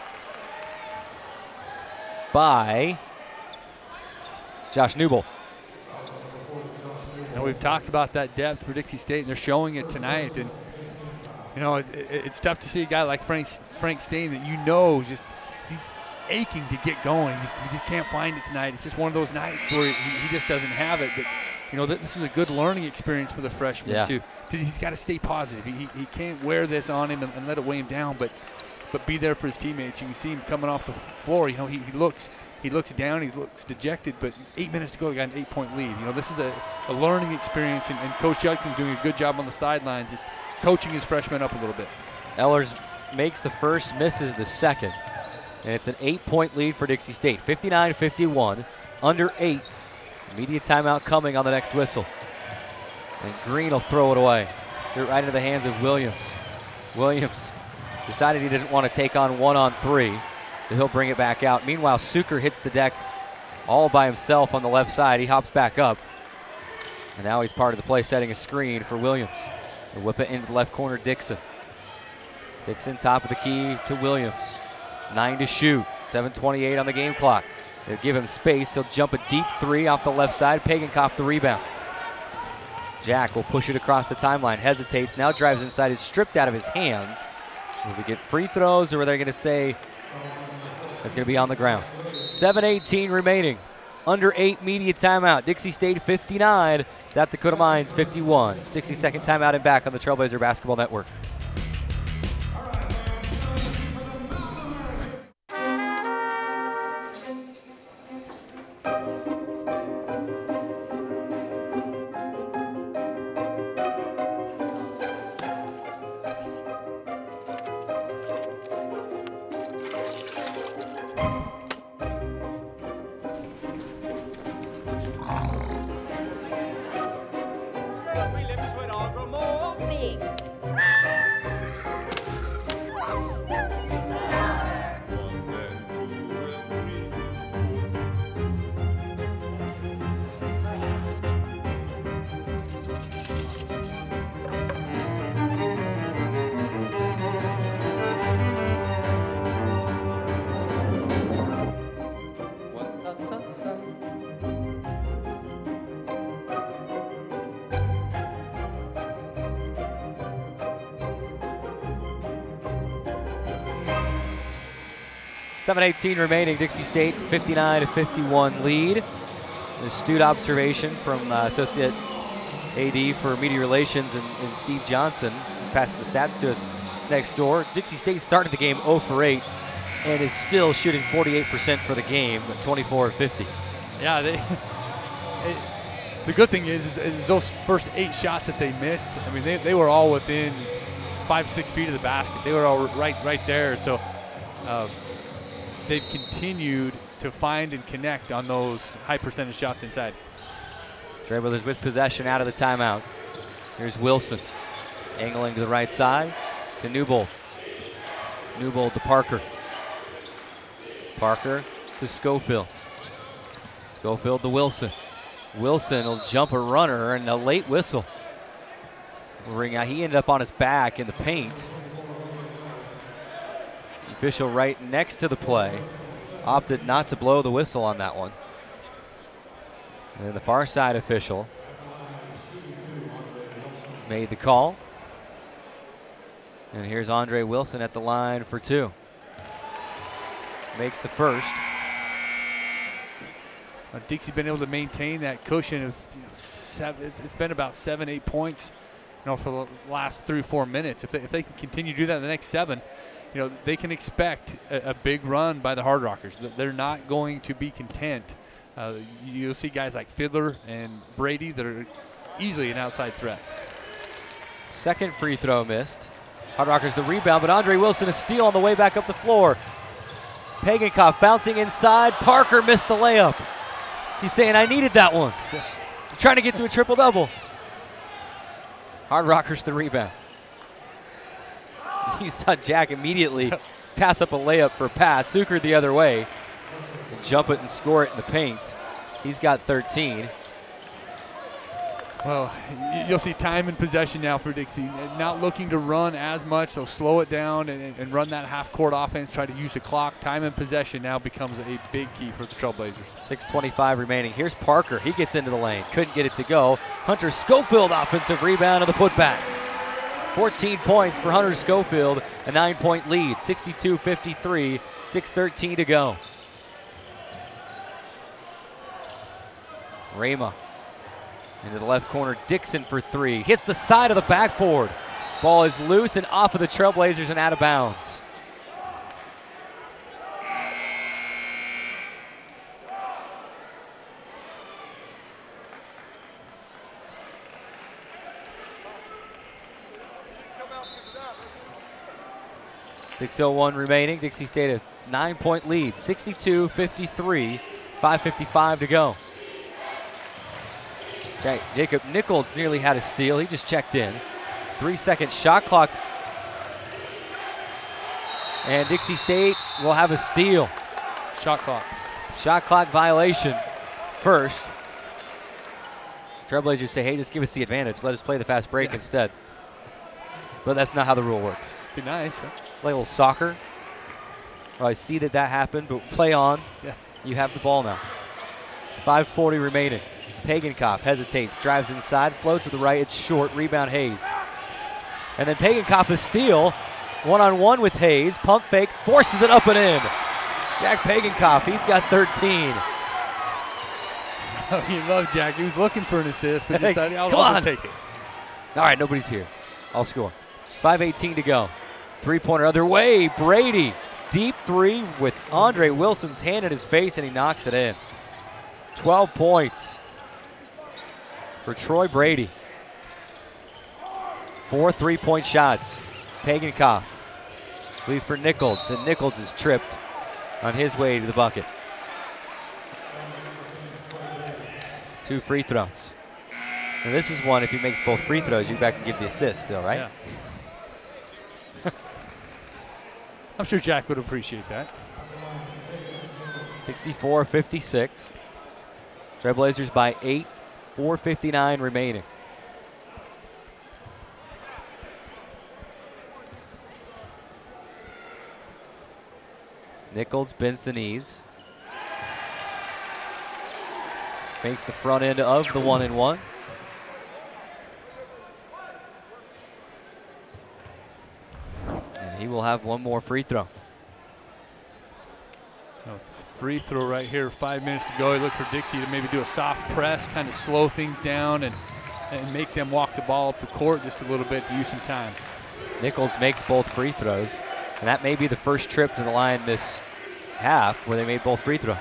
by Josh Newbold.
And we've talked about that depth for Dixie State, and they're showing it tonight. And you know, it's tough to see a guy like Frank Stain that you know just he's aching to get going. He just can't find it tonight. It's just one of those nights where he just doesn't have it. But you know, this is a good learning experience for the freshman too. He's got to stay positive. He can't wear this on him and let it weigh him down, but be there for his teammates. You can see him coming off the floor. You know, he looks down, he looks dejected, but 8 minutes to go, he got an 8-point lead. You know, this is a learning experience, and Coach Judkins doing a good job on the sidelines, just coaching his freshmen up a little bit.
Ehlers makes the first, misses the second, and it's an 8-point lead for Dixie State. 59-51, under 8. Immediate timeout coming on the next whistle. And Green will throw it away. Get right into the hands of Williams. Williams decided he didn't want to take on 1-on-3, so he'll bring it back out. Meanwhile, Suker hits the deck all by himself on the left side. He hops back up, and now he's part of the play, setting a screen for Williams. They'll whip it into the left corner, Dixon. Dixon top of the key to Williams. 9 to shoot, 7:28 on the game clock. They'll give him space. He'll jump a deep 3 off the left side. Pagankoff the rebound. Jack will push it across the timeline, hesitates, now drives inside. It's stripped out of his hands. Will we get free throws, or are they going to say it's going to be on the ground? 7:18 remaining. Under 8 media timeout. Dixie State 59, South Dakota Mines 51. 60-second timeout and back on the Trailblazer Basketball Network. .718 remaining. Dixie State 59-51 lead. An astute observation from Associate AD for Media Relations and Steve Johnson. Passes the stats to us next door. Dixie State started the game 0 for 8 and is still shooting 48% for the game, 24-50.
Yeah, the good thing is those first 8 shots that they missed, I mean, they were all within 5-6 feet of the basket. They were all right there. So they've continued to find and connect on those high percentage shots inside.
Trailblazers with possession out of the timeout. Here's Wilson, angling to the right side to Newbold. Newbold to Parker. Parker to Schofield. Schofield to Wilson. Wilson will jump a runner, and a late whistle will ring out. He ended up on his back in the paint. Official right next to the play opted not to blow the whistle on that one. And then the far side official made the call. And here's Andre Wilson at the line for 2. Makes the first.
Dixie been able to maintain that cushion of it's been about 7-8 points, you know, for the last 3 or 4 minutes. If they can continue to do that in the next 7, you know, they can expect a big run by the Hard Rockers. They're not going to be content. You'll see guys like Fiddler and Brady that are easily an outside threat.
Second free throw missed. Hard Rockers the rebound, but Andre Wilson a steal on the way back up the floor. Pagankoff bouncing inside. Parker missed the layup. He's saying, I needed that one. I'm trying to get to a triple-double. Hard Rockers the rebound. You saw Jack immediately pass up a layup for a pass. Suker the other way. Jump it and score it in the paint. He's got 13.
Well, you'll see time and possession now for Dixie. Not looking to run as much, so slow it down and run that half-court offense, try to use the clock. Time and possession now becomes a big key for the Trailblazers.
6:25 remaining. Here's Parker. He gets into the lane. Couldn't get it to go. Hunter Schofield offensive rebound and the putback. 14 points for Hunter Schofield, a 9-point lead. 62-53, 6:13 to go. Rama into the left corner. Dixon for three. Hits the side of the backboard. Ball is loose and off of the Trailblazers and out of bounds. .601 remaining. Dixie State a 9-point lead. 62-53, 5:55 to go. Jacob Nichols nearly had a steal. He just checked in. 3-second shot clock. And Dixie State will have a steal.
Shot clock.
Shot clock violation first. Trailblazers say, hey, just give us the advantage. Let us play the fast break instead. But that's not how the rule works.
Be nice. Huh?
Play a little soccer. Well, I see that happened, but play on.
Yeah.
You have the ball now. 5:40 remaining. Pagenkopf hesitates, drives inside, floats with the right, it's short, rebound Hayes. And then Pagenkopf a steal, one-on-one with Hayes, pump fake, forces it up and in. Jack Pagenkopf, he's got 13.
Oh, you love Jack. He was looking for an assist, but just thought, I'll just take it.
All right, nobody's here. I'll score. 5:18 to go. Three-pointer other way, Brady. Deep three with Andre Wilson's hand in his face, and he knocks it in. 12 points for Troy Brady. 4 3-point shots. Pagenkopf leaves for Nichols, and Nichols is tripped on his way to the bucket. 2 free throws. And this is one, if he makes both free throws, you back and give the assist still, right?
Yeah. I'm sure Jack would appreciate that.
64-56. Trailblazers by 8, 4:59 remaining. Nichols bends the knees. Makes the front end of the 1-and-1. And he will have one more free throw.
Free throw right here, 5 minutes to go. You look for Dixie to maybe do a soft press, kind of slow things down and make them walk the ball up the court just a little bit to use some time.
Nichols makes both free throws, and that may be the first trip to the line this half where they made both free throws.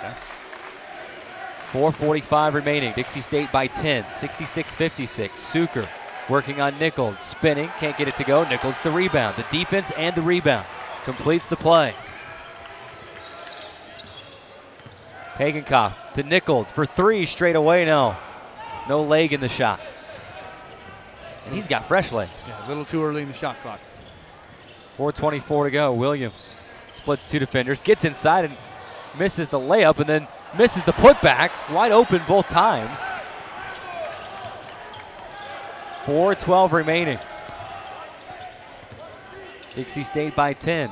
4:45 remaining. Dixie State by 10, 66-56. Suker working on Nichols, spinning, can't get it to go. Nichols the rebound, the defense and the rebound. Completes the play. Pagenkopf to Nichols for three straight away. No leg in the shot. And he's got fresh legs.
Yeah, a little too early in the shot clock.
4:24 to go. Williams splits two defenders, gets inside and misses the layup and then misses the putback. Wide open both times. 4:12 remaining. Dixie State by 10.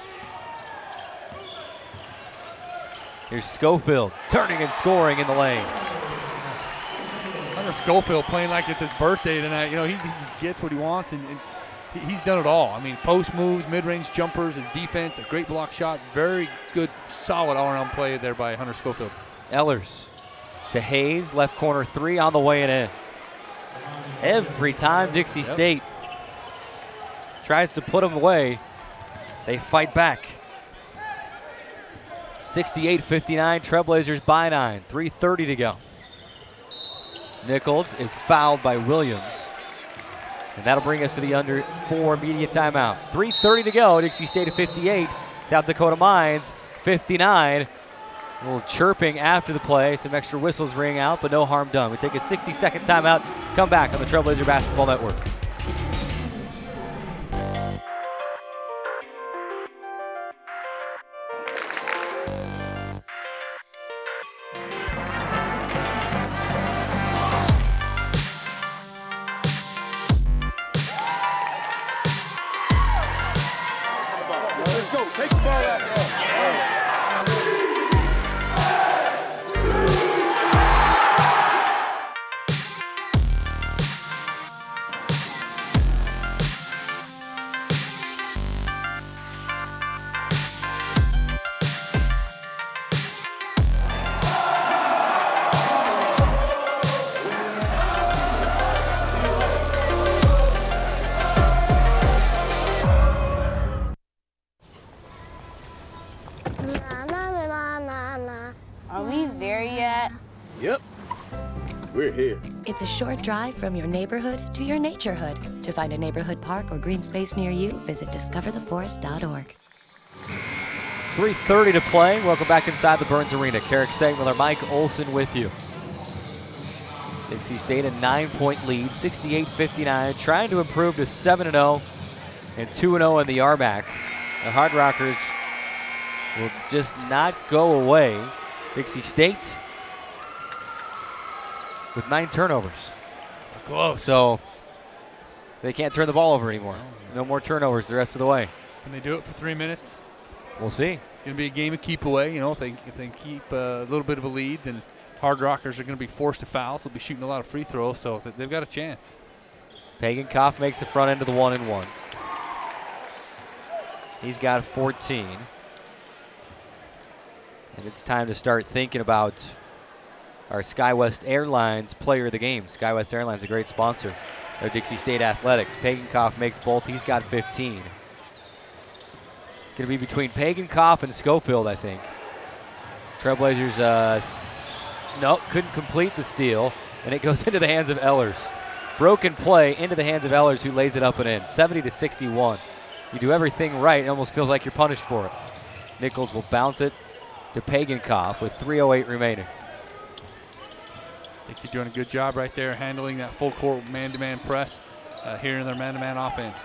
Here's Schofield turning and scoring in the lane.
Hunter Schofield playing like it's his birthday tonight. You know, he just gets what he wants, and he's done it all. I mean, post moves, mid-range jumpers, his defense, a great block shot. Very good, solid all-around play there by Hunter Schofield.
Ellers to Hayes, left corner three on the way and in. Every time Dixie State tries to put them away, they fight back. 68-59, Trailblazers by 9, 3:30 to go. Nichols is fouled by Williams. And that'll bring us to the under 4 media timeout. 3:30 to go, Dixie State at 58, South Dakota Mines 59. A little chirping after the play, some extra whistles ring out, but no harm done. We take a 60-second timeout, come back on the Trailblazer Basketball Network.
Yep, we're here.
It's a short drive from your neighborhood to your naturehood. To find a neighborhood park or green space near you, visit discovertheforest.org.
3:30 to play. Welcome back inside the Burns Arena. Carrick Segmiller, Mike Olson with you. Dixie State a 9-point lead, 68-59, trying to improve to 7-0 and 2-0 in the RMAC. The Hard Rockers will just not go away. Dixie State with 9 turnovers.
Close.
So they can't turn the ball over anymore. No more turnovers the rest of the way.
Can they do it for 3 minutes?
We'll see.
It's going to be a game of keep away. You know, if they keep a little bit of a lead, then Hard Rockers are going to be forced to foul. So they'll be shooting a lot of free throws, so they've got a chance.
Pagan-Koff makes the front end of the 1-and-1. He's got 14. And it's time to start thinking about our SkyWest Airlines player of the game. SkyWest Airlines, a great sponsor of Dixie State Athletics. Pagan-Koff makes both. He's got 15. It's going to be between Pagan-Koff and Schofield, I think. Trailblazers, nope, couldn't complete the steal, and it goes into the hands of Ehlers. Broken play into the hands of Ehlers, who lays it up and in. 70-61. You do everything right, it almost feels like you're punished for it. Nichols will bounce it to Pagan-Koff with 3:08 remaining.
Dixie doing a good job right there, handling that full court man-to-man press here in their man-to-man offense.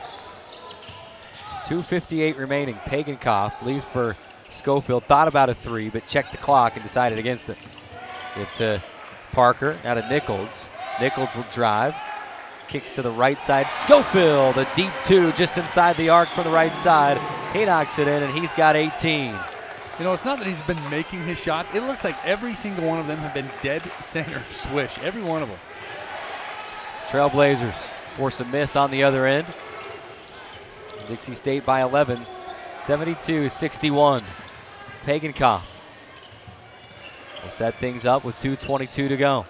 2:58 remaining. Pagan-Koff leaves for Schofield. Thought about a 3, but checked the clock and decided against it. Give to Parker, now to Nichols. Nichols will drive. Kicks to the right side. Schofield, a deep 2 just inside the arc from the right side. He knocks it in, and he's got 18.
You know, it's not that he's been making his shots. It looks like every single one of them have been dead center swish. Every one of them.
Trailblazers force a miss on the other end. Dixie State by 11, 72-61. Pagan-Koff will set things up with 2:22 to go.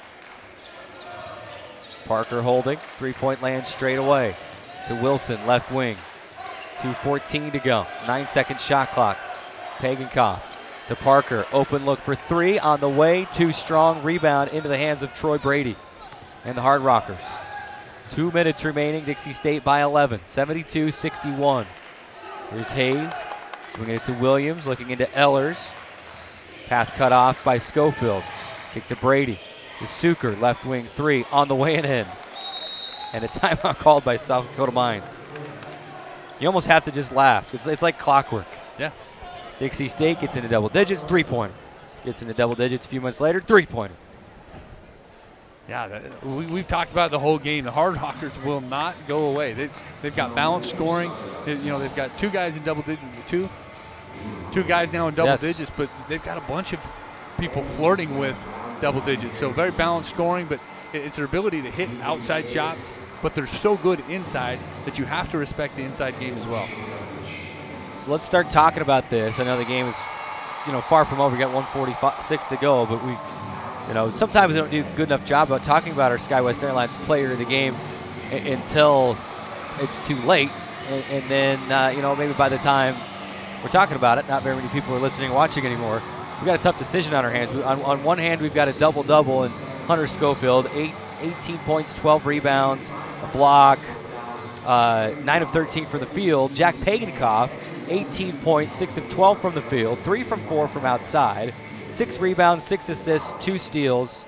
Parker holding, 3-point land straight away to Wilson, left wing. 2:14 to go, 9-second shot clock. Pagan-Koff to Parker, open look for 3 on the way, too strong, rebound into the hands of Troy Brady and the Hard Rockers. 2 minutes remaining, Dixie State by 11, 72-61. Here's Hayes, swinging it to Williams, looking into Ehlers. Path cut off by Schofield. Kick to Brady. To Suker, left wing 3 on the way and in. And a timeout called by South Dakota Mines. You almost have to just laugh. It's like clockwork.
Yeah.
Dixie State gets into double digits, 3-pointer. Gets into double digits a few months later, 3-pointer.
Yeah, we've talked about the whole game. The Hard Rockers will not go away. They've got balanced scoring. They've got 2 guys in double digits, two guys now in double digits, but they've got a bunch of people flirting with double digits. So very balanced scoring, but it's their ability to hit outside shots, but they're so good inside that you have to respect the inside game as well.
So let's start talking about this. I know the game is, far from over. We got 1:46 to go, but sometimes we don't do a good enough job about talking about our SkyWest Airlines player of the game until it's too late. And then, maybe by the time we're talking about it, not very many people are listening and watching anymore. We've got a tough decision on our hands. On one hand, we've got a double-double in Hunter Schofield, 18 points, 12 rebounds, a block, 9 of 13 from the field. Jack Pagan-Koff, 18 points, 6 of 12 from the field, 3 from 4 from outside, 6 rebounds, 6 assists, 2 steals.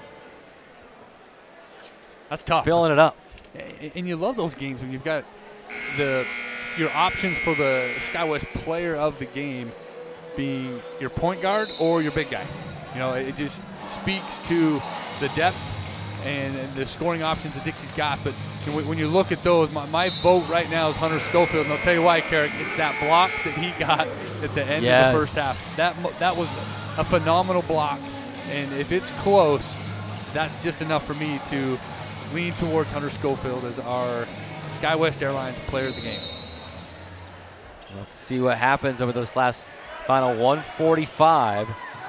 That's tough.
Filling it up.
And you love those games when you've got your options for the SkyWest player of the game being your point guard or your big guy. It just speaks to the depth and the scoring options that Dixie's got. But when you look at those, my vote right now is Hunter Schofield. And I'll tell you why, Carrick. It's that block that he got at the end of the first half. That was a phenomenal block. And if it's close, that's just enough for me to lean towards Hunter Schofield as our SkyWest Airlines player of the game.
Let's see what happens over this final 1:45.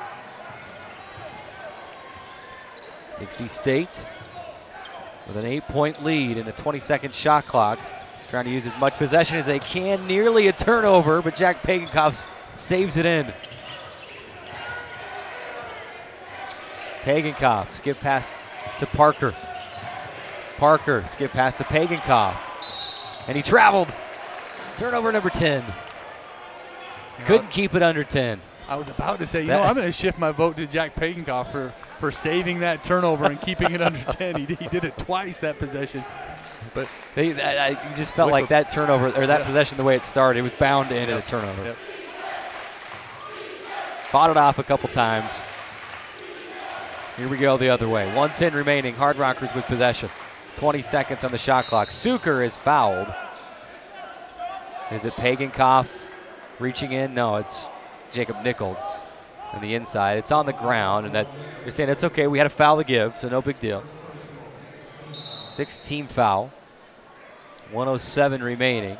Dixie State with an 8-point lead in the 22nd shot clock. Trying to use as much possession as they can. Nearly a turnover, but Jack Pagan-Koff saves it in. Pagankoff, skip pass to Parker. Parker, skip pass to Pagankoff. And he traveled. Turnover number 10. Couldn't keep it under 10.
I was about to say, I'm going to shift my vote to Jack Pagankoff for saving that turnover and keeping it under 10. He did it twice that possession. But
you just felt like that turnover, or that possession, the way it started, it was bound to end in a turnover.
Yep.
Fought it off a couple times. Here we go the other way. 1:10 remaining. Hard Rockers with possession. 20 seconds on the shot clock. Suker is fouled. Is it Pagankoff reaching in? No, it's Jacob Nichols on the inside. It's on the ground, and that you're saying it's okay. We had a foul to give, so no big deal. 6-team foul. 1:07 remaining.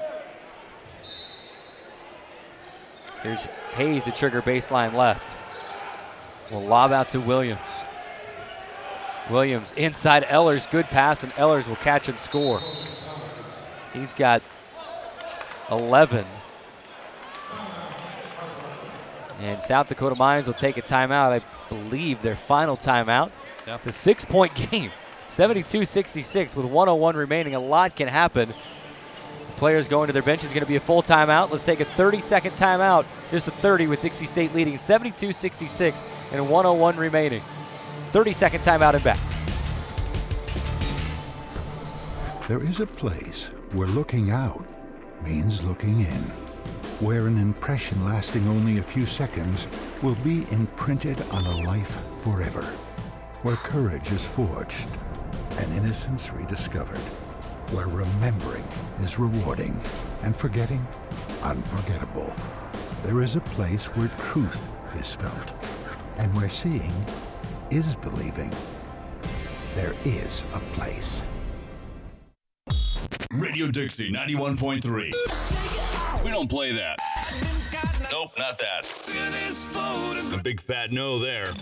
Here's Hayes to trigger baseline left. Will lob out to Williams. Williams inside Ellers, good pass, and Ellers will catch and score. He's got 11. And South Dakota Mines will take a timeout, I believe their final timeout.
Yep.
It's a 6-point game, 72-66 with 1:01 remaining. A lot can happen. Players going to their bench is going to be a full timeout. Let's take a 30-second timeout, just a 30 with Dixie State leading 72-66 and 1:01 remaining. 30-second timeout and back.
There is a place where looking out means looking in, where an impression lasting only a few seconds will be imprinted on a life forever, where courage is forged and innocence rediscovered, where remembering is rewarding and forgetting unforgettable. There is a place where truth is felt and where seeing is believing. There is a place.
Radio Dixie 91.3. We don't play that. Nope, not that. A big fat no there.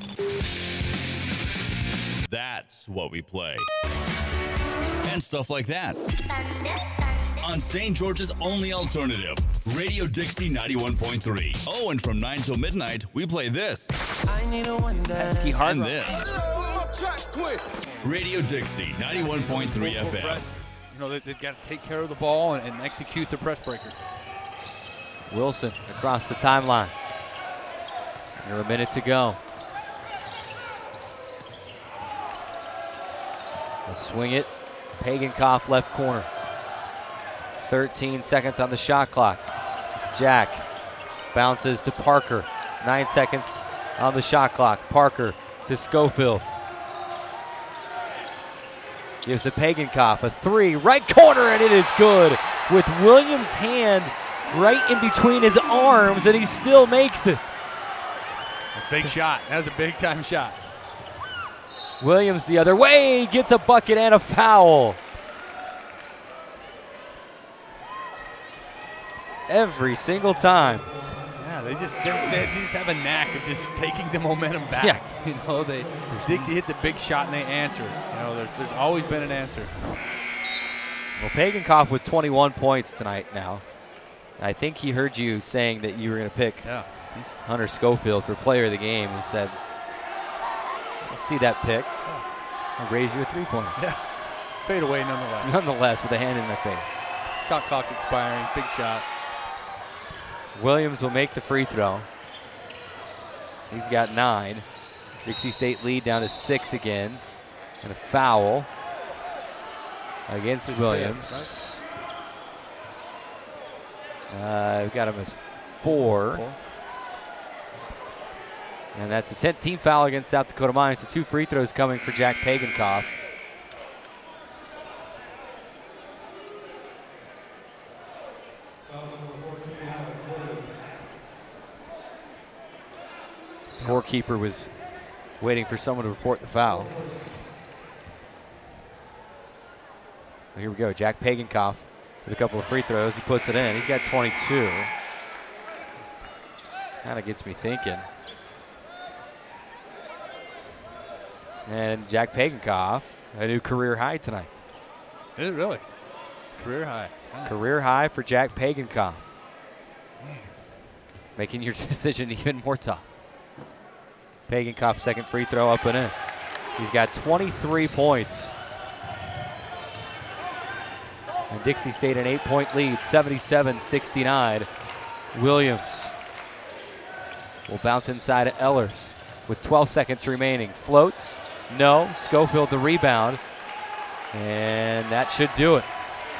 That's what we play. And stuff like that. On St. George's only alternative, Radio Dixie 91.3. Oh, and from 9 till midnight, we play this.
Pesky hard
and this. Radio Dixie 91.3 FM.
They've got to take care of the ball and execute the press breaker.
Wilson across the timeline. Under a minute to go. They'll swing it. Pagankoff left corner. 13 seconds on the shot clock. Jack bounces to Parker. 9 seconds on the shot clock. Parker to Schofield. Gives to Pagankoff a three, right corner, and it is good with Williams' hand right in between his arms, and he still makes it.
A big shot. That was a big-time shot.
Williams the other way, gets a bucket and a foul. Every single time.
Yeah, they just have a knack of just taking the momentum back.
Yeah.
Dixie hits a big shot and they answer. There's always been an answer.
Well, Pagankoff with 21 points tonight now. I think he heard you saying that you were going to pick Hunter Schofield for player of the game and said, let's see that pick. I'll raise you a three-pointer.
Yeah, fade away nonetheless.
Nonetheless, with a hand in their face.
Shot clock expiring, big shot.
Williams will make the free throw. He's got 9. Dixie State lead down to 6 again. And a foul against Williams. We've got him as 4. And that's the 10th team foul against South Dakota Mines. So 2 free throws coming for Jack Pagankoff. Scorekeeper was waiting for someone to report the foul. Here we go, Jack Pagankoff with a couple of free throws. He puts it in. He's got 22. Kind of gets me thinking. And Jack Pagankoff, a new career high tonight.
Is it really? Career high. Nice.
Career high for Jack Pagankoff. Making your decision even more tough. Pagankoff second free throw up and in. He's got 23 points. And Dixie State an 8-point lead, 77-69. Williams will bounce inside of Ehlers with 12 seconds remaining. Floats, no. Schofield the rebound, and that should do it.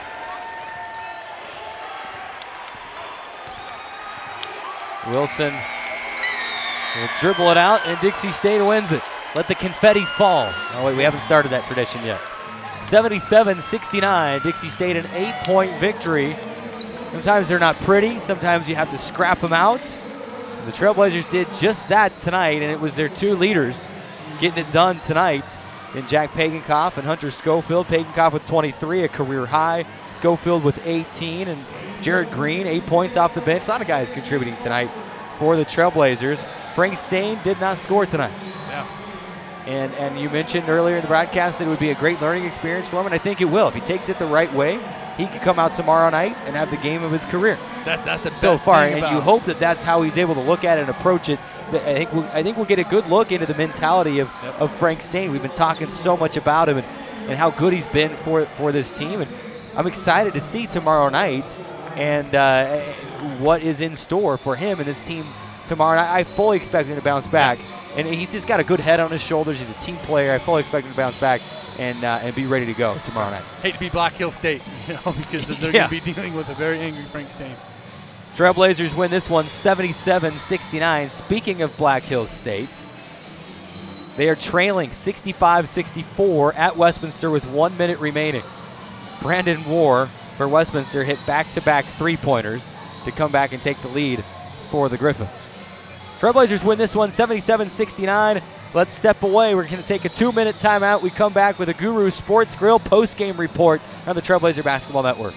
Wilson will dribble it out, and Dixie State wins it. Let the confetti fall. Oh wait, we haven't started that tradition yet. 77-69, Dixie State an 8-point victory. Sometimes they're not pretty, sometimes you have to scrap them out. The Trailblazers did just that tonight, and it was their two leaders getting it done tonight in Jack Pagankoff and Hunter Schofield. Pagankoff with 23, a career high. Schofield with 18, and Jared Green, 8 points off the bench. A lot of guys contributing tonight for the Trailblazers. Frank Stain did not score tonight.
Yeah.
And you mentioned earlier in the broadcast that it would be a great learning experience for him, and I think it will. If he takes it the right way, he could come out tomorrow night and have the game of his career.
That's the
so
best
far,
thing
and
about
you hope that that's how he's able to look at it and approach it. I think we'll get a good look into the mentality of Frank Stain. We've been talking so much about him and how good he's been for this team, and I'm excited to see tomorrow night and what is in store for him and this team tomorrow night. I fully expect him to bounce back, and he's just got a good head on his shoulders. He's a team player. I fully expect him to bounce back and be ready to go tomorrow night.
Hate to be Black Hill State, because they're going to be dealing with a very angry Frank Stain.
Trailblazers win this one 77-69. Speaking of Black Hill State, they are trailing 65-64 at Westminster with 1 minute remaining. Brandon Moore for Westminster hit back-to-back three-pointers to come back and take the lead for the Griffins. Trailblazers win this one 77-69. Let's step away. We're going to take a 2-minute timeout. We come back with a Guru Sports Grill post-game report on the Trailblazer Basketball Network.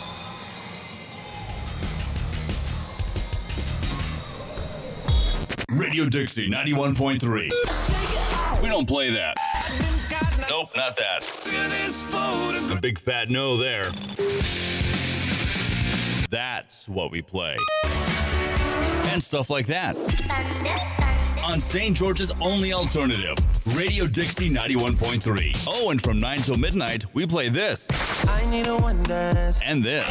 Radio Dixie 91.3. We don't play that. Nope, not that. A big fat no there. That's what we play. And stuff like that. On St. George's only alternative, Radio Dixie 91.3. Oh, and from 9 till midnight, we play this. I need a one dance. And this.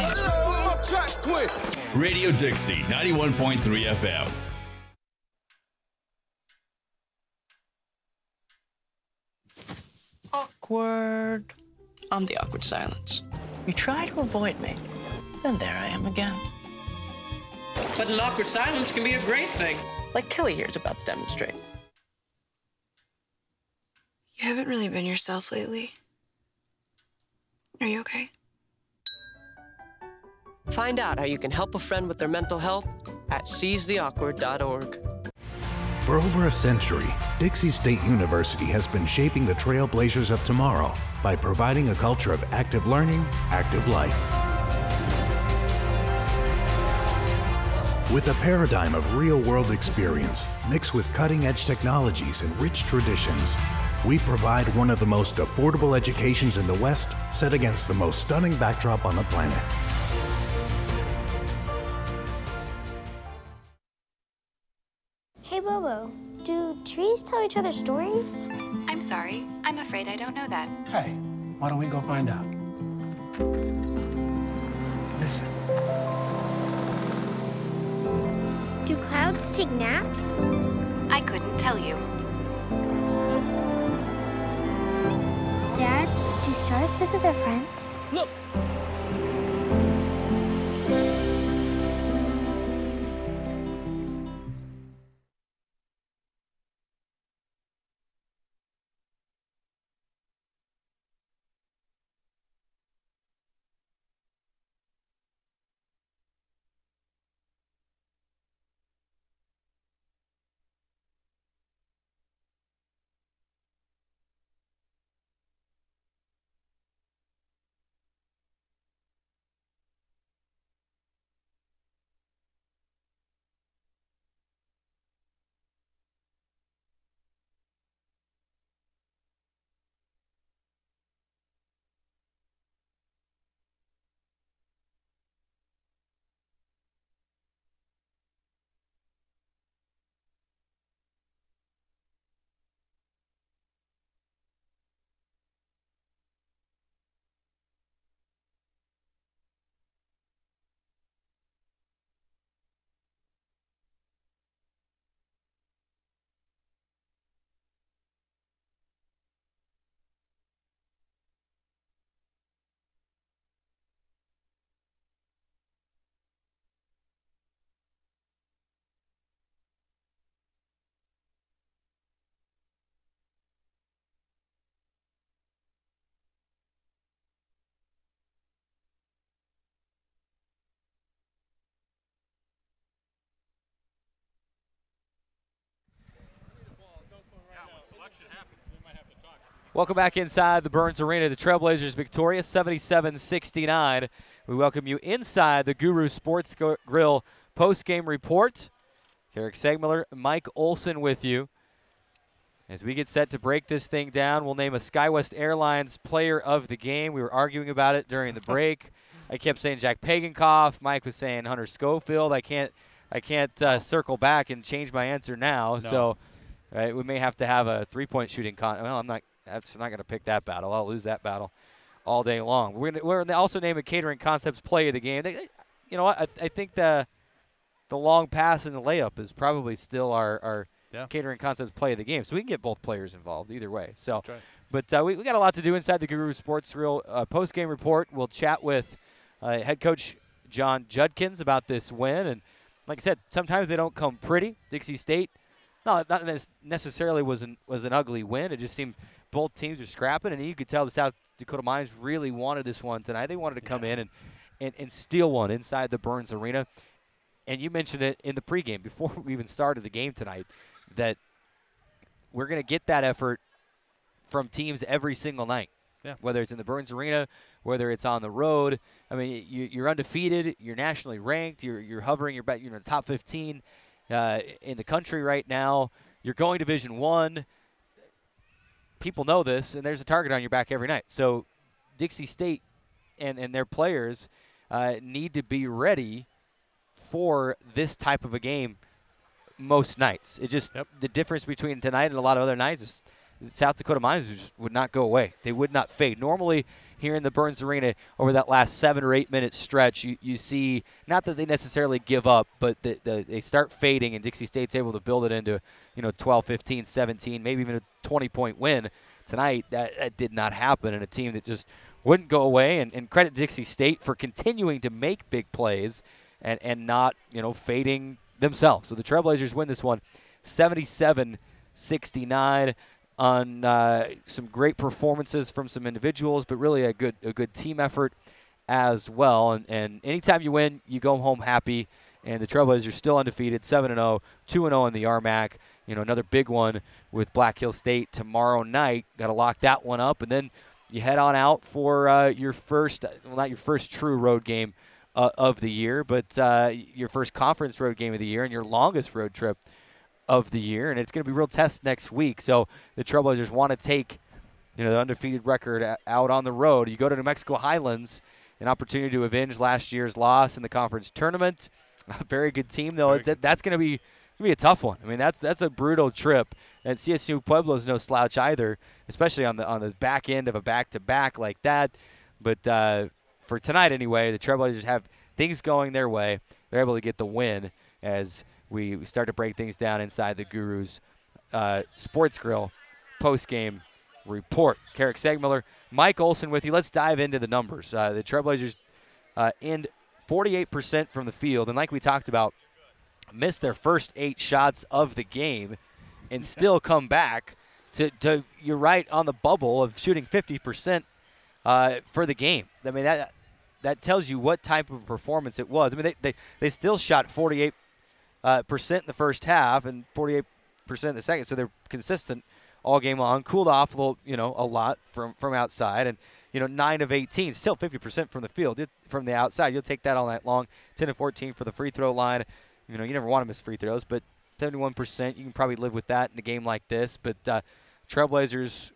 Radio Dixie 91.3 FM.
Awkward. I'm the awkward silence. You try to avoid me, then there I am again.
But an awkward silence can be a great thing.
Like Kelly here is about to demonstrate.
You haven't really been yourself lately. Are you okay?
Find out how you can help a friend with their mental health at seizetheawkward.org.
For over a century, Dixie State University has been shaping the trailblazers of tomorrow by providing a culture of active learning, active life. With a paradigm of real-world experience mixed with cutting-edge technologies and rich traditions, we provide one of the most affordable educations in the West set against the most stunning backdrop on the planet.
Hey, Bobo, do trees tell each other stories?
I'm sorry. I'm afraid I don't know that.
Hey, why don't we go find out? Listen.
Do clouds take naps?
I couldn't tell you.
Dad, do stars visit their friends?
Look!
Welcome back inside the Burns Arena. The Trailblazers victorious 77-69. We welcome you inside the Guru Sports Grill post-game report. Eric Segmiller, Mike Olson with you. As we get set to break this thing down, we'll name a SkyWest Airlines player of the game. We were arguing about it during the break. I kept saying Jack Pagankoff. Mike was saying Hunter Schofield. I can't circle back and change my answer now. No. So we may have to have a three-point shooting well, I'm not going to pick that battle. I'll lose that battle all day long. We're going to also name a Catering Concepts play of the game. You know what? I think the long pass and the layup is probably still our Catering Concepts play of the game. So we can get both players involved either way. So, right. But we got a lot to do inside the Guru Sports Grill post-game report. We'll chat with head coach John Judkins about this win. And like I said, sometimes they don't come pretty. Dixie State, not necessarily was an ugly win. It just seemed both teams were scrapping, and you could tell the South Dakota Mines really wanted this one tonight. They wanted to come in and steal one inside the Burns Arena. And you mentioned it in the pregame before we even started the game tonight that we're going to get that effort from teams every single night, whether it's in the Burns Arena, whether it's on the road. I mean, you're undefeated. You're nationally ranked. You're hovering. You're in the top 15 in the country right now. You're going Division I. People know this, and there's a target on your back every night. So Dixie State and their players need to be ready for this type of a game most nights. It just the difference between tonight and a lot of other nights is South Dakota Mines just would not go away. They would not fade. Normally here in the Burns Arena over that last 7 or 8 minute stretch, you see not that they necessarily give up, but they start fading, and Dixie State's able to build it into 12, 15, 17, maybe even a 20-point win. Tonight that did not happen, and a team that just wouldn't go away. And credit Dixie State for continuing to make big plays and not fading themselves. So the Trailblazers win this one 77-69 on some great performances from some individuals, but really a good team effort as well. And anytime you win, you go home happy. And the Trailblazers are still undefeated, 7-0, 2-0 in the RMAC. Another big one with Black Hill State tomorrow night. Got to lock that one up, and then you head on out for your first, not your first true road game of the year, but your first conference road game of the year and your longest road trip of the year. And it's going to be a real test next week. So the Trailblazers want to take the undefeated record out on the road. You go to New Mexico Highlands, an opportunity to avenge last year's loss in the conference tournament. A very good team, though. That's going to be a tough one. I mean, that's a brutal trip. And CSU Pueblo's no slouch either, especially on the back end of a back-to-back like that. But for tonight anyway, the Trailblazers have things going their way. They're able to get the win as we start to break things down inside the Guru's Sports Grill post-game report. Carrick Segmiller, Mike Olson with you. Let's dive into the numbers. The Trailblazers end 48% from the field, and like we talked about, missed their first 8 shots of the game and still come back to you're right on the bubble of shooting 50% for the game. I mean, that tells you what type of performance it was. I mean, they still shot 48% in the first half and 48% in the second, so they're consistent all game long. Cooled off a little, a lot from outside, and 9 of 18, still 50% from the field. From the outside, you'll take that all night long. 10 of 14 for the free throw line. You never want to miss free throws, but 71%, you can probably live with that in a game like this. But Trailblazers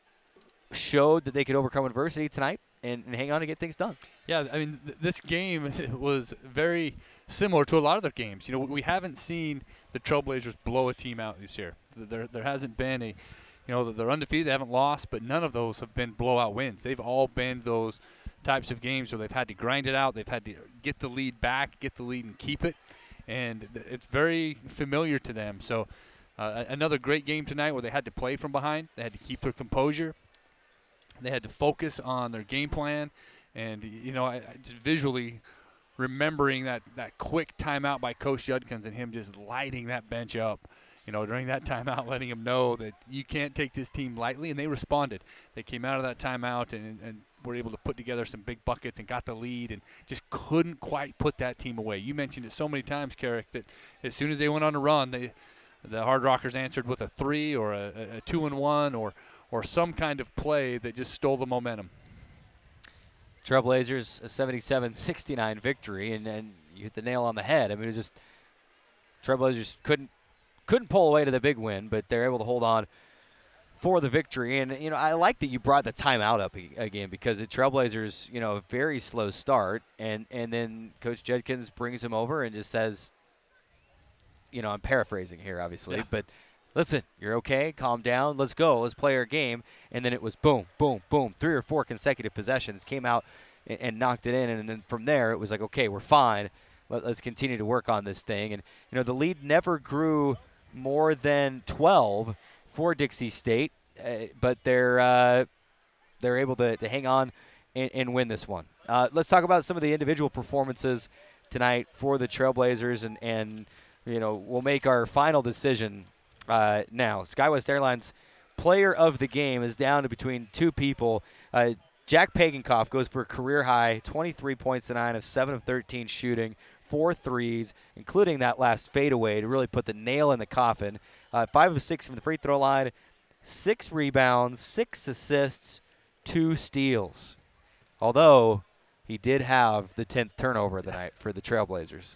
showed that they could overcome adversity tonight and hang on to get things done.
Yeah, I mean, this game was very similar to a lot of their games. We haven't seen the Trailblazers blow a team out this year. There hasn't been they're undefeated, they haven't lost, but none of those have been blowout wins. They've all been those types of games where they've had to grind it out, they've had to get the lead back, get the lead and keep it, and it's very familiar to them. So another great game tonight where they had to play from behind, they had to keep their composure, they had to focus on their game plan, and I just visually remembering that quick timeout by Coach Judkins and him just lighting that bench up. During that timeout, letting them know that you can't take this team lightly, and they responded. They came out of that timeout and were able to put together some big buckets and got the lead and just couldn't quite put that team away. You mentioned it so many times, Carrick, that as soon as they went on a run, the Hard Rockers answered with a 3 or a 2-and-1 or or some kind of play that just stole the momentum.
Trailblazers a 77-69 victory, and you hit the nail on the head. I mean, it was just Trailblazers couldn't pull away to the big win, but they're able to hold on for the victory. And, you know, I like that you brought the timeout up again, because the Trailblazers, you know, a very slow start, and then Coach Judkins brings him over and just says, you know, I'm paraphrasing here, obviously, but listen, you're okay, calm down, let's go, let's play our game. And then it was boom, boom, boom, 3 or 4 consecutive possessions, came out and knocked it in, and then from there it was like, okay, we're fine, let's continue to work on this thing. And, you know, the lead never grew more than 12 for Dixie State, but they're able to hang on and win this one. Let's talk about some of the individual performances tonight for the Trailblazers, and you know, we'll make our final decision now. SkyWest Airlines player of the game is down to between 2 people. Jack Pagenkoff goes for a career high 23 points tonight, of 7 of 13 shooting, 4 threes, including that last fadeaway to really put the nail in the coffin. 5 of 6 from the free throw line, 6 rebounds, 6 assists, 2 steals. Although he did have the 10th turnover of the night for the Trailblazers.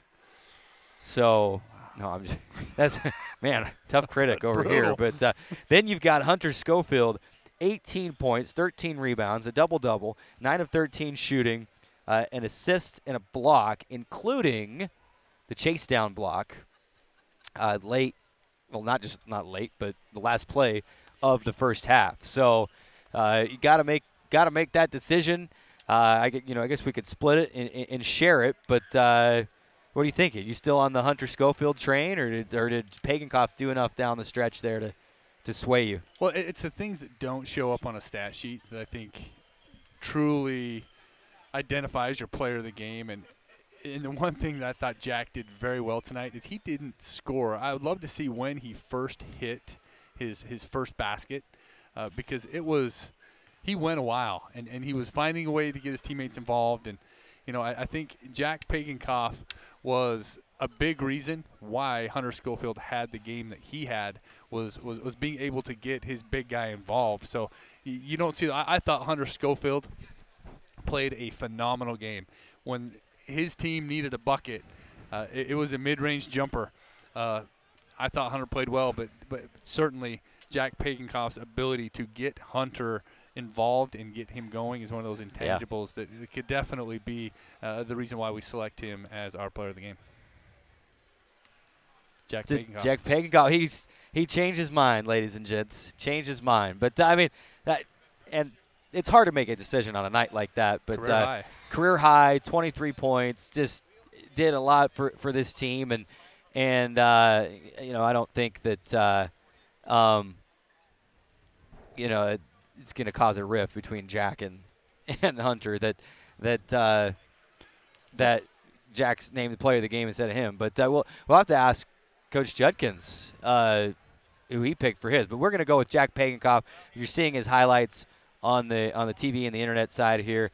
So, no, I'm just, that's, man, tough critic over here. But then you've got Hunter Schofield, 18 points, 13 rebounds, a double-double, 9 of 13 shooting, an assist and a block, including the chase down block late. Well, not late, but the last play of the first half. So you got to make that decision. I guess we could split it and share it. But what are you thinking? You still on the Hunter Schofield train, or did Pagenkoff do enough down the stretch there to sway you?
Well, it's the things that don't show up on a stat sheet that I think truly identifies your player of the game. And the one thing that I thought Jack did very well tonight is he didn't score. I would love to see when he first hit his first basket, because he went a while, and he was finding a way to get his teammates involved. And, you know, I think Jack Pagenkoff was a big reason why Hunter Schofield had the game that he had, was being able to get his big guy involved. So you don't see – I thought Hunter Schofield played a phenomenal game. When his team needed a bucket, it was a mid-range jumper. I thought Hunter played well, but certainly Jack Pagenkoff's ability to get Hunter involved and get him going is one of those intangibles that it could definitely be the reason why we select him as our player of the game. Jack Pagenkoff.
Jack Pagenkoff, he changed his mind, ladies and gents. Changed his mind. But I mean, and it's hard to make a decision on a night like that. But career high, 23 points, just did a lot for this team, and you know, I don't think that you know, it's going to cause a rift between Jack and Hunter that Jack's named the player of the game instead of him. But we'll have to ask Coach Judkins who he picked for his. But we're going to go with Jack Pagenkoff. You're seeing his highlights on the TV and the internet side here.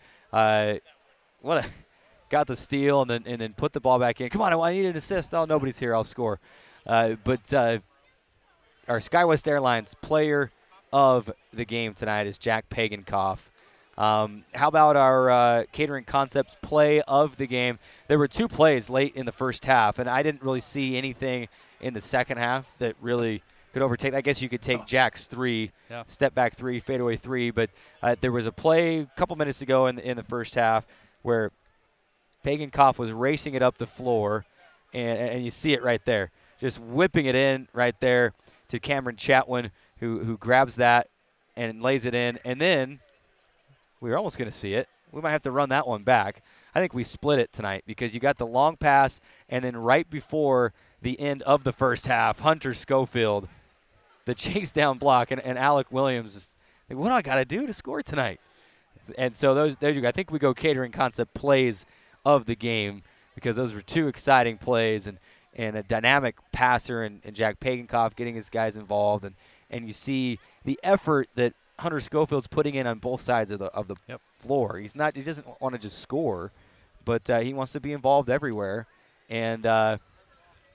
Got the steal and then put the ball back in. Come on, I need an assist. Oh, nobody's here. I'll score. But our SkyWest Airlines player of the game tonight is Jack Pagenkoff. How about our Catering Concepts play of the game? There were 2 plays late in the first half, and I didn't really see anything in the second half that really could overtake. I guess you could take Jack's 3, step back 3, fadeaway 3, but there was a play a couple minutes ago in the first half where Pagenkoff was racing it up the floor, and you see it right there, just whipping it in right there to Cameron Chatwin, who grabs that and lays it in. And then we were almost going to see it. We might have to run that one back. I think we split it tonight because you got the long pass, and then right before the end of the first half, Hunter Schofield, the chase down block, and Alec Williams is like, what do I got to do to score tonight? And so there you go. I think we go Catering Concept plays of the game because those were 2 exciting plays and a dynamic passer and Jack Pagenkoff getting his guys involved, and you see the effort that Hunter Schofield's putting in on both sides of the floor. He doesn't want to just score, but he wants to be involved everywhere, and they're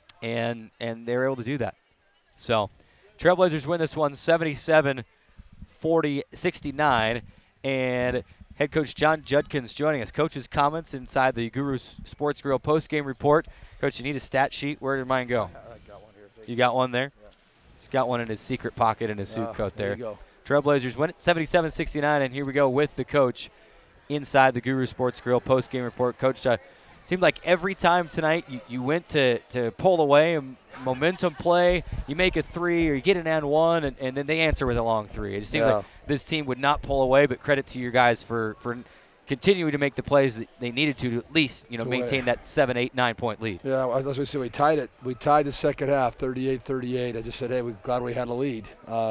able to do that. So Trailblazers win this one 77-59. 69. And head coach John Judkins joining us. Coach's comments inside the Guru Sports Grill post-game report. Coach, you need a stat sheet. Where did mine go?
I got one here.
You got one there?
Yeah.
He's got one in his secret pocket in his suit coat there.
There you go.
Trailblazers win it 77-69, and here we go with the coach inside the Guru Sports Grill post-game report. Coach, seemed like every time tonight you went to pull away, a momentum play, you make a three or you get an and one, and then they answer with a long three. It just seemed like this team would not pull away, but credit to your guys for continuing to make the plays that they needed to at least maintain that 7, 8, 9 point lead.
Yeah, as we said, we tied it. We tied the second half, 38-38. I just said, hey, we're glad we had a lead.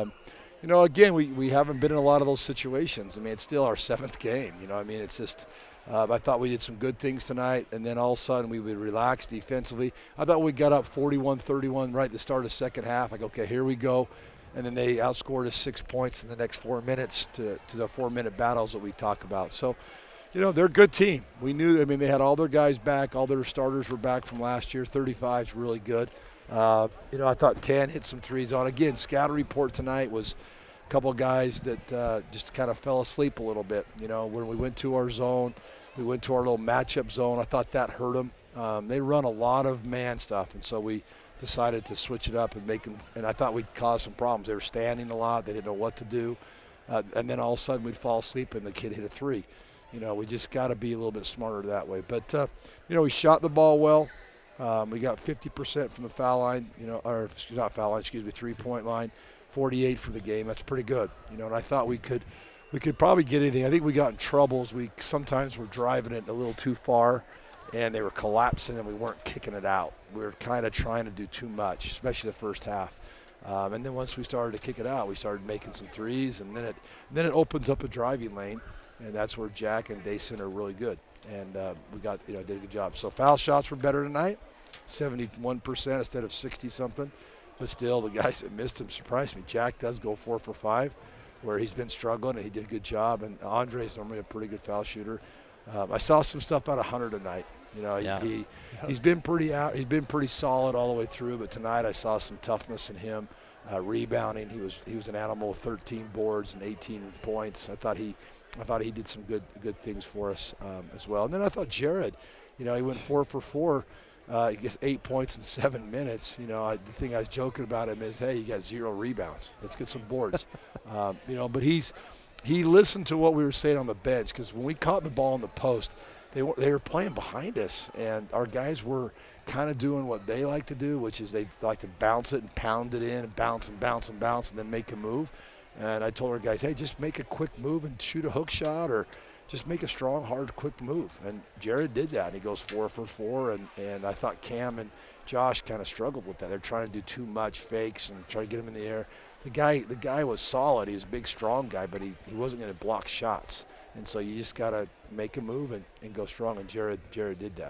Again, we haven't been in a lot of those situations. I mean, it's still our 7th game. It's just I thought we did some good things tonight, and then all of a sudden we would relax defensively. I thought we got up 41-31 right at the start of the second half. Like, okay, here we go. And then they outscored us 6 points in the next 4 minutes to the 4-minute battles that we talk about. So, they're a good team. We knew, they had all their guys back. All their starters were back from last year. 35 is really good. I thought Tan hit some threes on. Again, scouting report tonight was a couple of guys that just kind of fell asleep a little bit. When we went to our zone, we went to our little matchup zone. I thought that hurt them. They run a lot of man stuff, and so we decided to switch it up and make them. And I thought we'd cause some problems. They were standing a lot. They didn't know what to do. And then all of a sudden we'd fall asleep and the kid hit a three. We just got to be a little bit smarter that way. But, we shot the ball well. We got 50% from the foul line, or not foul line, 3-point line, 48 for the game. That's pretty good. And I thought we could probably get anything. I think we got in troubles. We sometimes were driving it a little too far, and they were collapsing, and we weren't kicking it out. We were kind of trying to do too much, especially the first half. And then once we started to kick it out, we started making some threes, and then it opens up a driving lane, and that's where Jack and Dayson are really good. And we got, did a good job. So foul shots were better tonight, 71% instead of 60-something. But still, the guys that missed him surprised me. Jack does go 4 for 5, where he's been struggling, and he did a good job. And Andre's normally a pretty good foul shooter. I saw some stuff out of Hunter tonight. He's been pretty solid all the way through. But tonight, I saw some toughness in him, rebounding. He was an animal with 13 boards and 18 points. I thought he did some good things for us as well. And then I thought Jared, he went 4 for 4. He gets 8 points in 7 minutes. The thing I was joking about him is, hey, you got 0 rebounds. Let's get some boards. But he listened to what we were saying on the bench, because when we caught the ball in the post, they were playing behind us, and our guys were kind of doing what they like to do, which is they like to bounce it and pound it in and bounce and bounce and bounce and then make a move. And I told our guys, hey, just make a quick move and shoot a hook shot, or just make a strong, hard, quick move. And Jared did that, and he goes 4 for 4. And I thought Cam and Josh kind of struggled with that. They're trying to do too much fakes and try to get him in the air. The guy was solid. He was a big, strong guy, but he wasn't going to block shots. And so you just got to make a move and go strong, and Jared did that.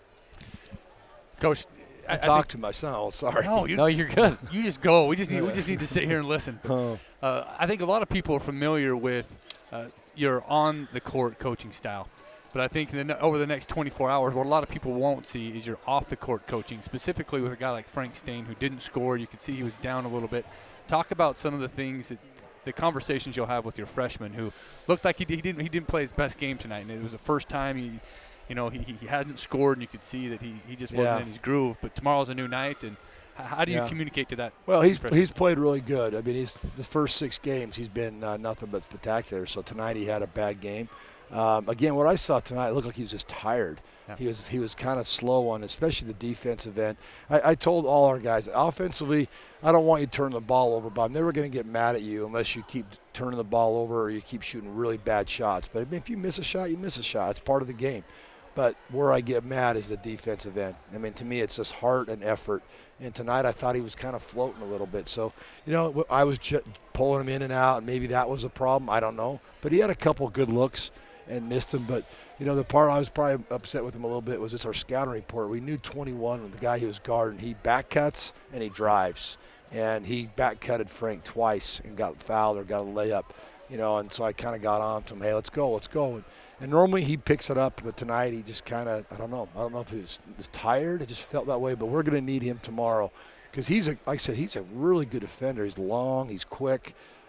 Coach,
I talked to my son. Oh, sorry.
No,
you're good.
You just go. We just need to sit here and listen. I think a lot of people are familiar with your on-the-court coaching style. But I think over the next 24 hours, what a lot of people won't see is your off-the-court coaching, specifically with a guy like Frank Stain, who didn't score. You could see he was down a little bit. Talk about some of the things, the conversations you'll have with your freshman, who looked like he didn't play his best game tonight, and it was the first time he hadn't scored, and you could see that he just wasn't in his groove. But tomorrow's a new night, and how do you communicate to that?
Well, he's played really good. I mean, the first 6 games he's been nothing but spectacular. So tonight he had a bad game. Again, what I saw tonight, it looked like he was just tired. Yeah. He was kind of slow on, especially the defensive end. I told all our guys, offensively, I don't want you to turn the ball over, but I'm never going to get mad at you unless you keep turning the ball over or you keep shooting really bad shots. But I mean, if you miss a shot, you miss a shot. It's part of the game. But where I get mad is the defensive end. I mean, to me, it's just heart and effort. And tonight I thought he was kind of floating a little bit. So, I was pulling him in and out, and maybe that was a problem. I don't know. But he had a couple good looks and missed them. But, the part I was probably upset with him a little bit was just our scouting report. We knew 21, the guy he was guarding, he back cuts and he drives. And he back cutted Frank twice and got fouled or got a layup. And so I kind of got on to him, hey, let's go. And normally he picks it up, but tonight he just kind of, I don't know if he was tired. It just felt that way, but we're going to need him tomorrow because like I said, he's a really good defender. He's long, he's quick.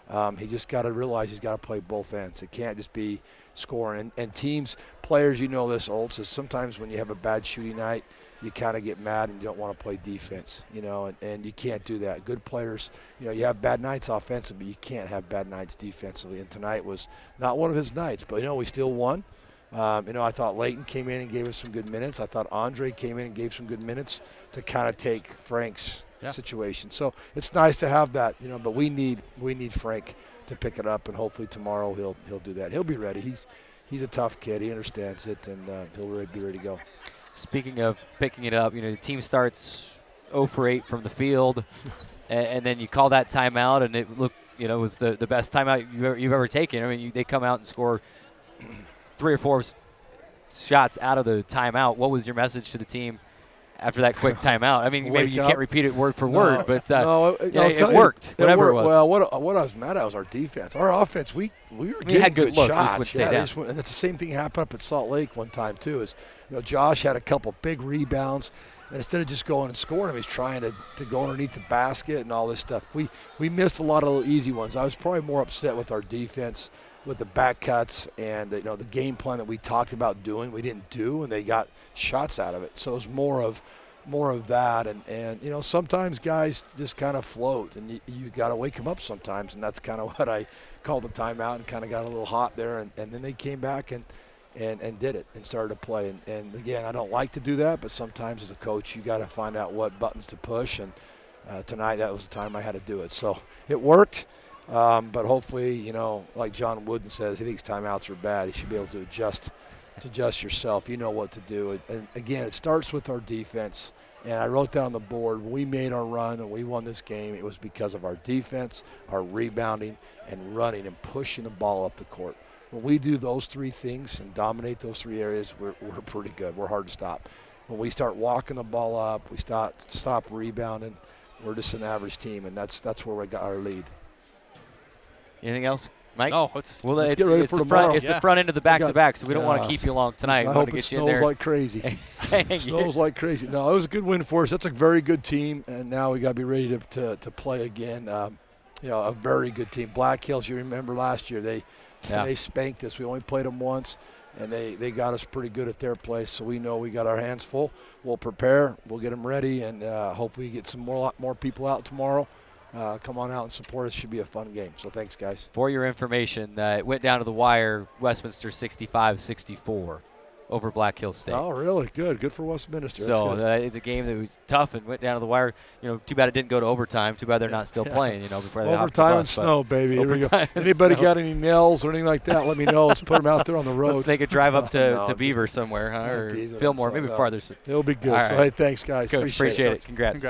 He just got to realize he's got to play both ends. It can't just be scoring. And teams, players, you know this, Olds, is sometimes when you have a bad shooting night, you kind of get mad and you don't want to play defense, you know, and you can't do that. Good players, you know, you have bad nights offensively, but you can't have bad nights defensively. And tonight was not one of his nights, but, you know, we still won. You know, I thought Leighton came in and gave us some good minutes. I thought Andre came in and gave some good minutes to kind of take Frank's situation. So it's nice to have that, you know, but we need Frank to pick it up, and hopefully tomorrow he'll do that. He'll be ready. He's a tough kid. He understands it, and he'll really be ready to go.
Speaking of picking it up, you know, the team starts 0 for 8 from the field, and then you call that timeout, and it looked, you know, was the best timeout you've ever taken. I mean, they come out and score 3 or 4 shots out of the timeout. What was your message to the team after that quick timeout? I mean, maybe you can't repeat it word for word, but it worked, whatever it was.
Well, what I was mad at was our defense. Our offense, we were getting
had good looks,
shots. And that's the same thing happened up at Salt Lake one time too. Is, you know, Josh had a couple big rebounds, and instead of just going and scoring him, he's trying to go underneath the basket and all this stuff. We missed a lot of little easy ones. I was probably more upset with our defense, with the back cuts, and, you know, the game plan that we talked about doing, we didn't do, and they got shots out of it. So it was more of that, and you know, sometimes guys just kind of float, and you got to wake them up sometimes, and that's kind of what I called the timeout and kind of got a little hot there, and then they came back and did it and started to play. And again, I don't like to do that, but sometimes as a coach, you got to find out what buttons to push, and tonight that was the time I had to do it. So it worked. But hopefully, you know, like John Wooden says, he thinks timeouts are bad. He should be able to adjust yourself. You know what to do. And again, it starts with our defense. And I wrote down the board, when we made our run and we won this game, it was because of our defense, our rebounding, and running and pushing the ball up the court. When we do those 3 things and dominate those 3 areas, we're pretty good. We're hard to stop. When we start walking the ball up, we stop rebounding, we're just an average team, and that's where we got our lead.
Anything else, Mike?
No,
let's get ready for tomorrow.
It's the front end of the back-to-back, so we don't want to keep you long tonight.
I hope it snows like crazy. Snows like crazy. No, it was a good win for us. That's a very good team, and now we got to be ready to play again. You know, a very good team. Black Hills, you remember last year, they spanked us. We only played them once, and they got us pretty good at their place, so we know we got our hands full. We'll prepare. We'll get them ready, and hopefully get some lot more people out tomorrow. Come on out and support us. Should be a fun game. So thanks, guys.
For your information, it went down to the wire, Westminster 65-64 over Black Hills State.
Oh, really? Good. Good for Westminster.
So it's a game that was tough and went down to the wire. You know, too bad it didn't go to overtime. Too bad they're not still playing, you know, before they hop the
overtime
bus,
and snow, baby. Here we go. Anybody got any nails or anything like that, let me know. Let's put them out there on the road.
Let's make a drive up to Beaver somewhere, huh? Or Fillmore, maybe farther.
It'll be good.
Right.
So, hey, thanks, guys.
Coach, appreciate it. Congrats.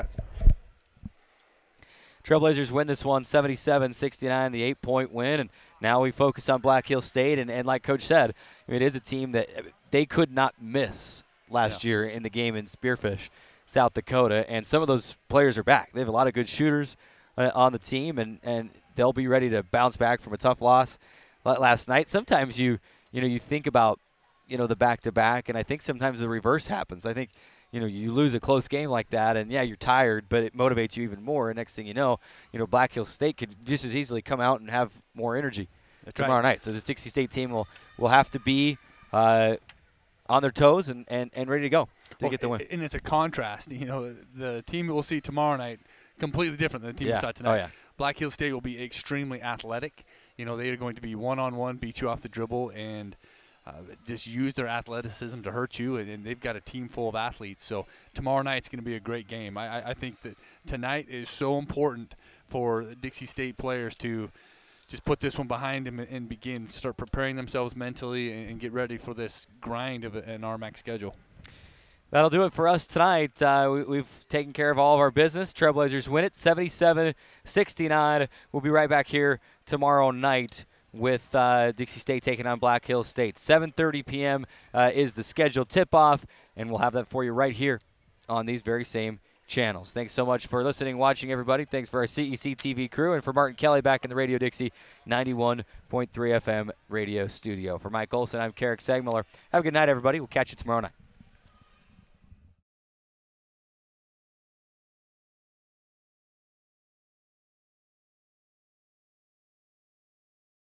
Trailblazers win this one 77-69, the 8-point win, and now we focus on Black Hills State. And like Coach said, I mean, it is a team that they could not miss last year in the game in Spearfish, South Dakota, and some of those players are back. They have a lot of good shooters on the team, and they'll be ready to bounce back from a tough loss last night. Sometimes you think about, you know, the back-to-back, and I think sometimes the reverse happens. I think, you know, you lose a close game like that, and, yeah, you're tired, but it motivates you even more. And next thing you know, Black Hills State could just as easily come out and have more energy tomorrow night. So this Dixie State team will have to be on their toes and ready to go to get the win.
And it's a contrast. You know, the team that we'll see tomorrow night, completely different than the team we saw tonight.
Oh, yeah.
Black Hills State will be extremely athletic. You know, they are going to be one-on-one, beat you off the dribble, and just use their athleticism to hurt you, and they've got a team full of athletes. So tomorrow night's going to be a great game. I think that tonight is so important for the Dixie State players to just put this one behind them and start preparing themselves mentally and get ready for this grind of an RMAC schedule.
That'll do it for us tonight. We've taken care of all of our business. Trailblazers win it 77-69. We'll be right back here tomorrow night with Dixie State taking on Black Hills State. 7:30 p.m. Is the scheduled tip-off, and we'll have that for you right here on these very same channels. Thanks so much for listening, watching, everybody. Thanks for our CEC TV crew and for Martin Kelly back in the Radio Dixie 91.3 FM radio studio. For Mike Olson, I'm Carrick Segmiller. Have a good night, everybody. We'll catch you tomorrow night.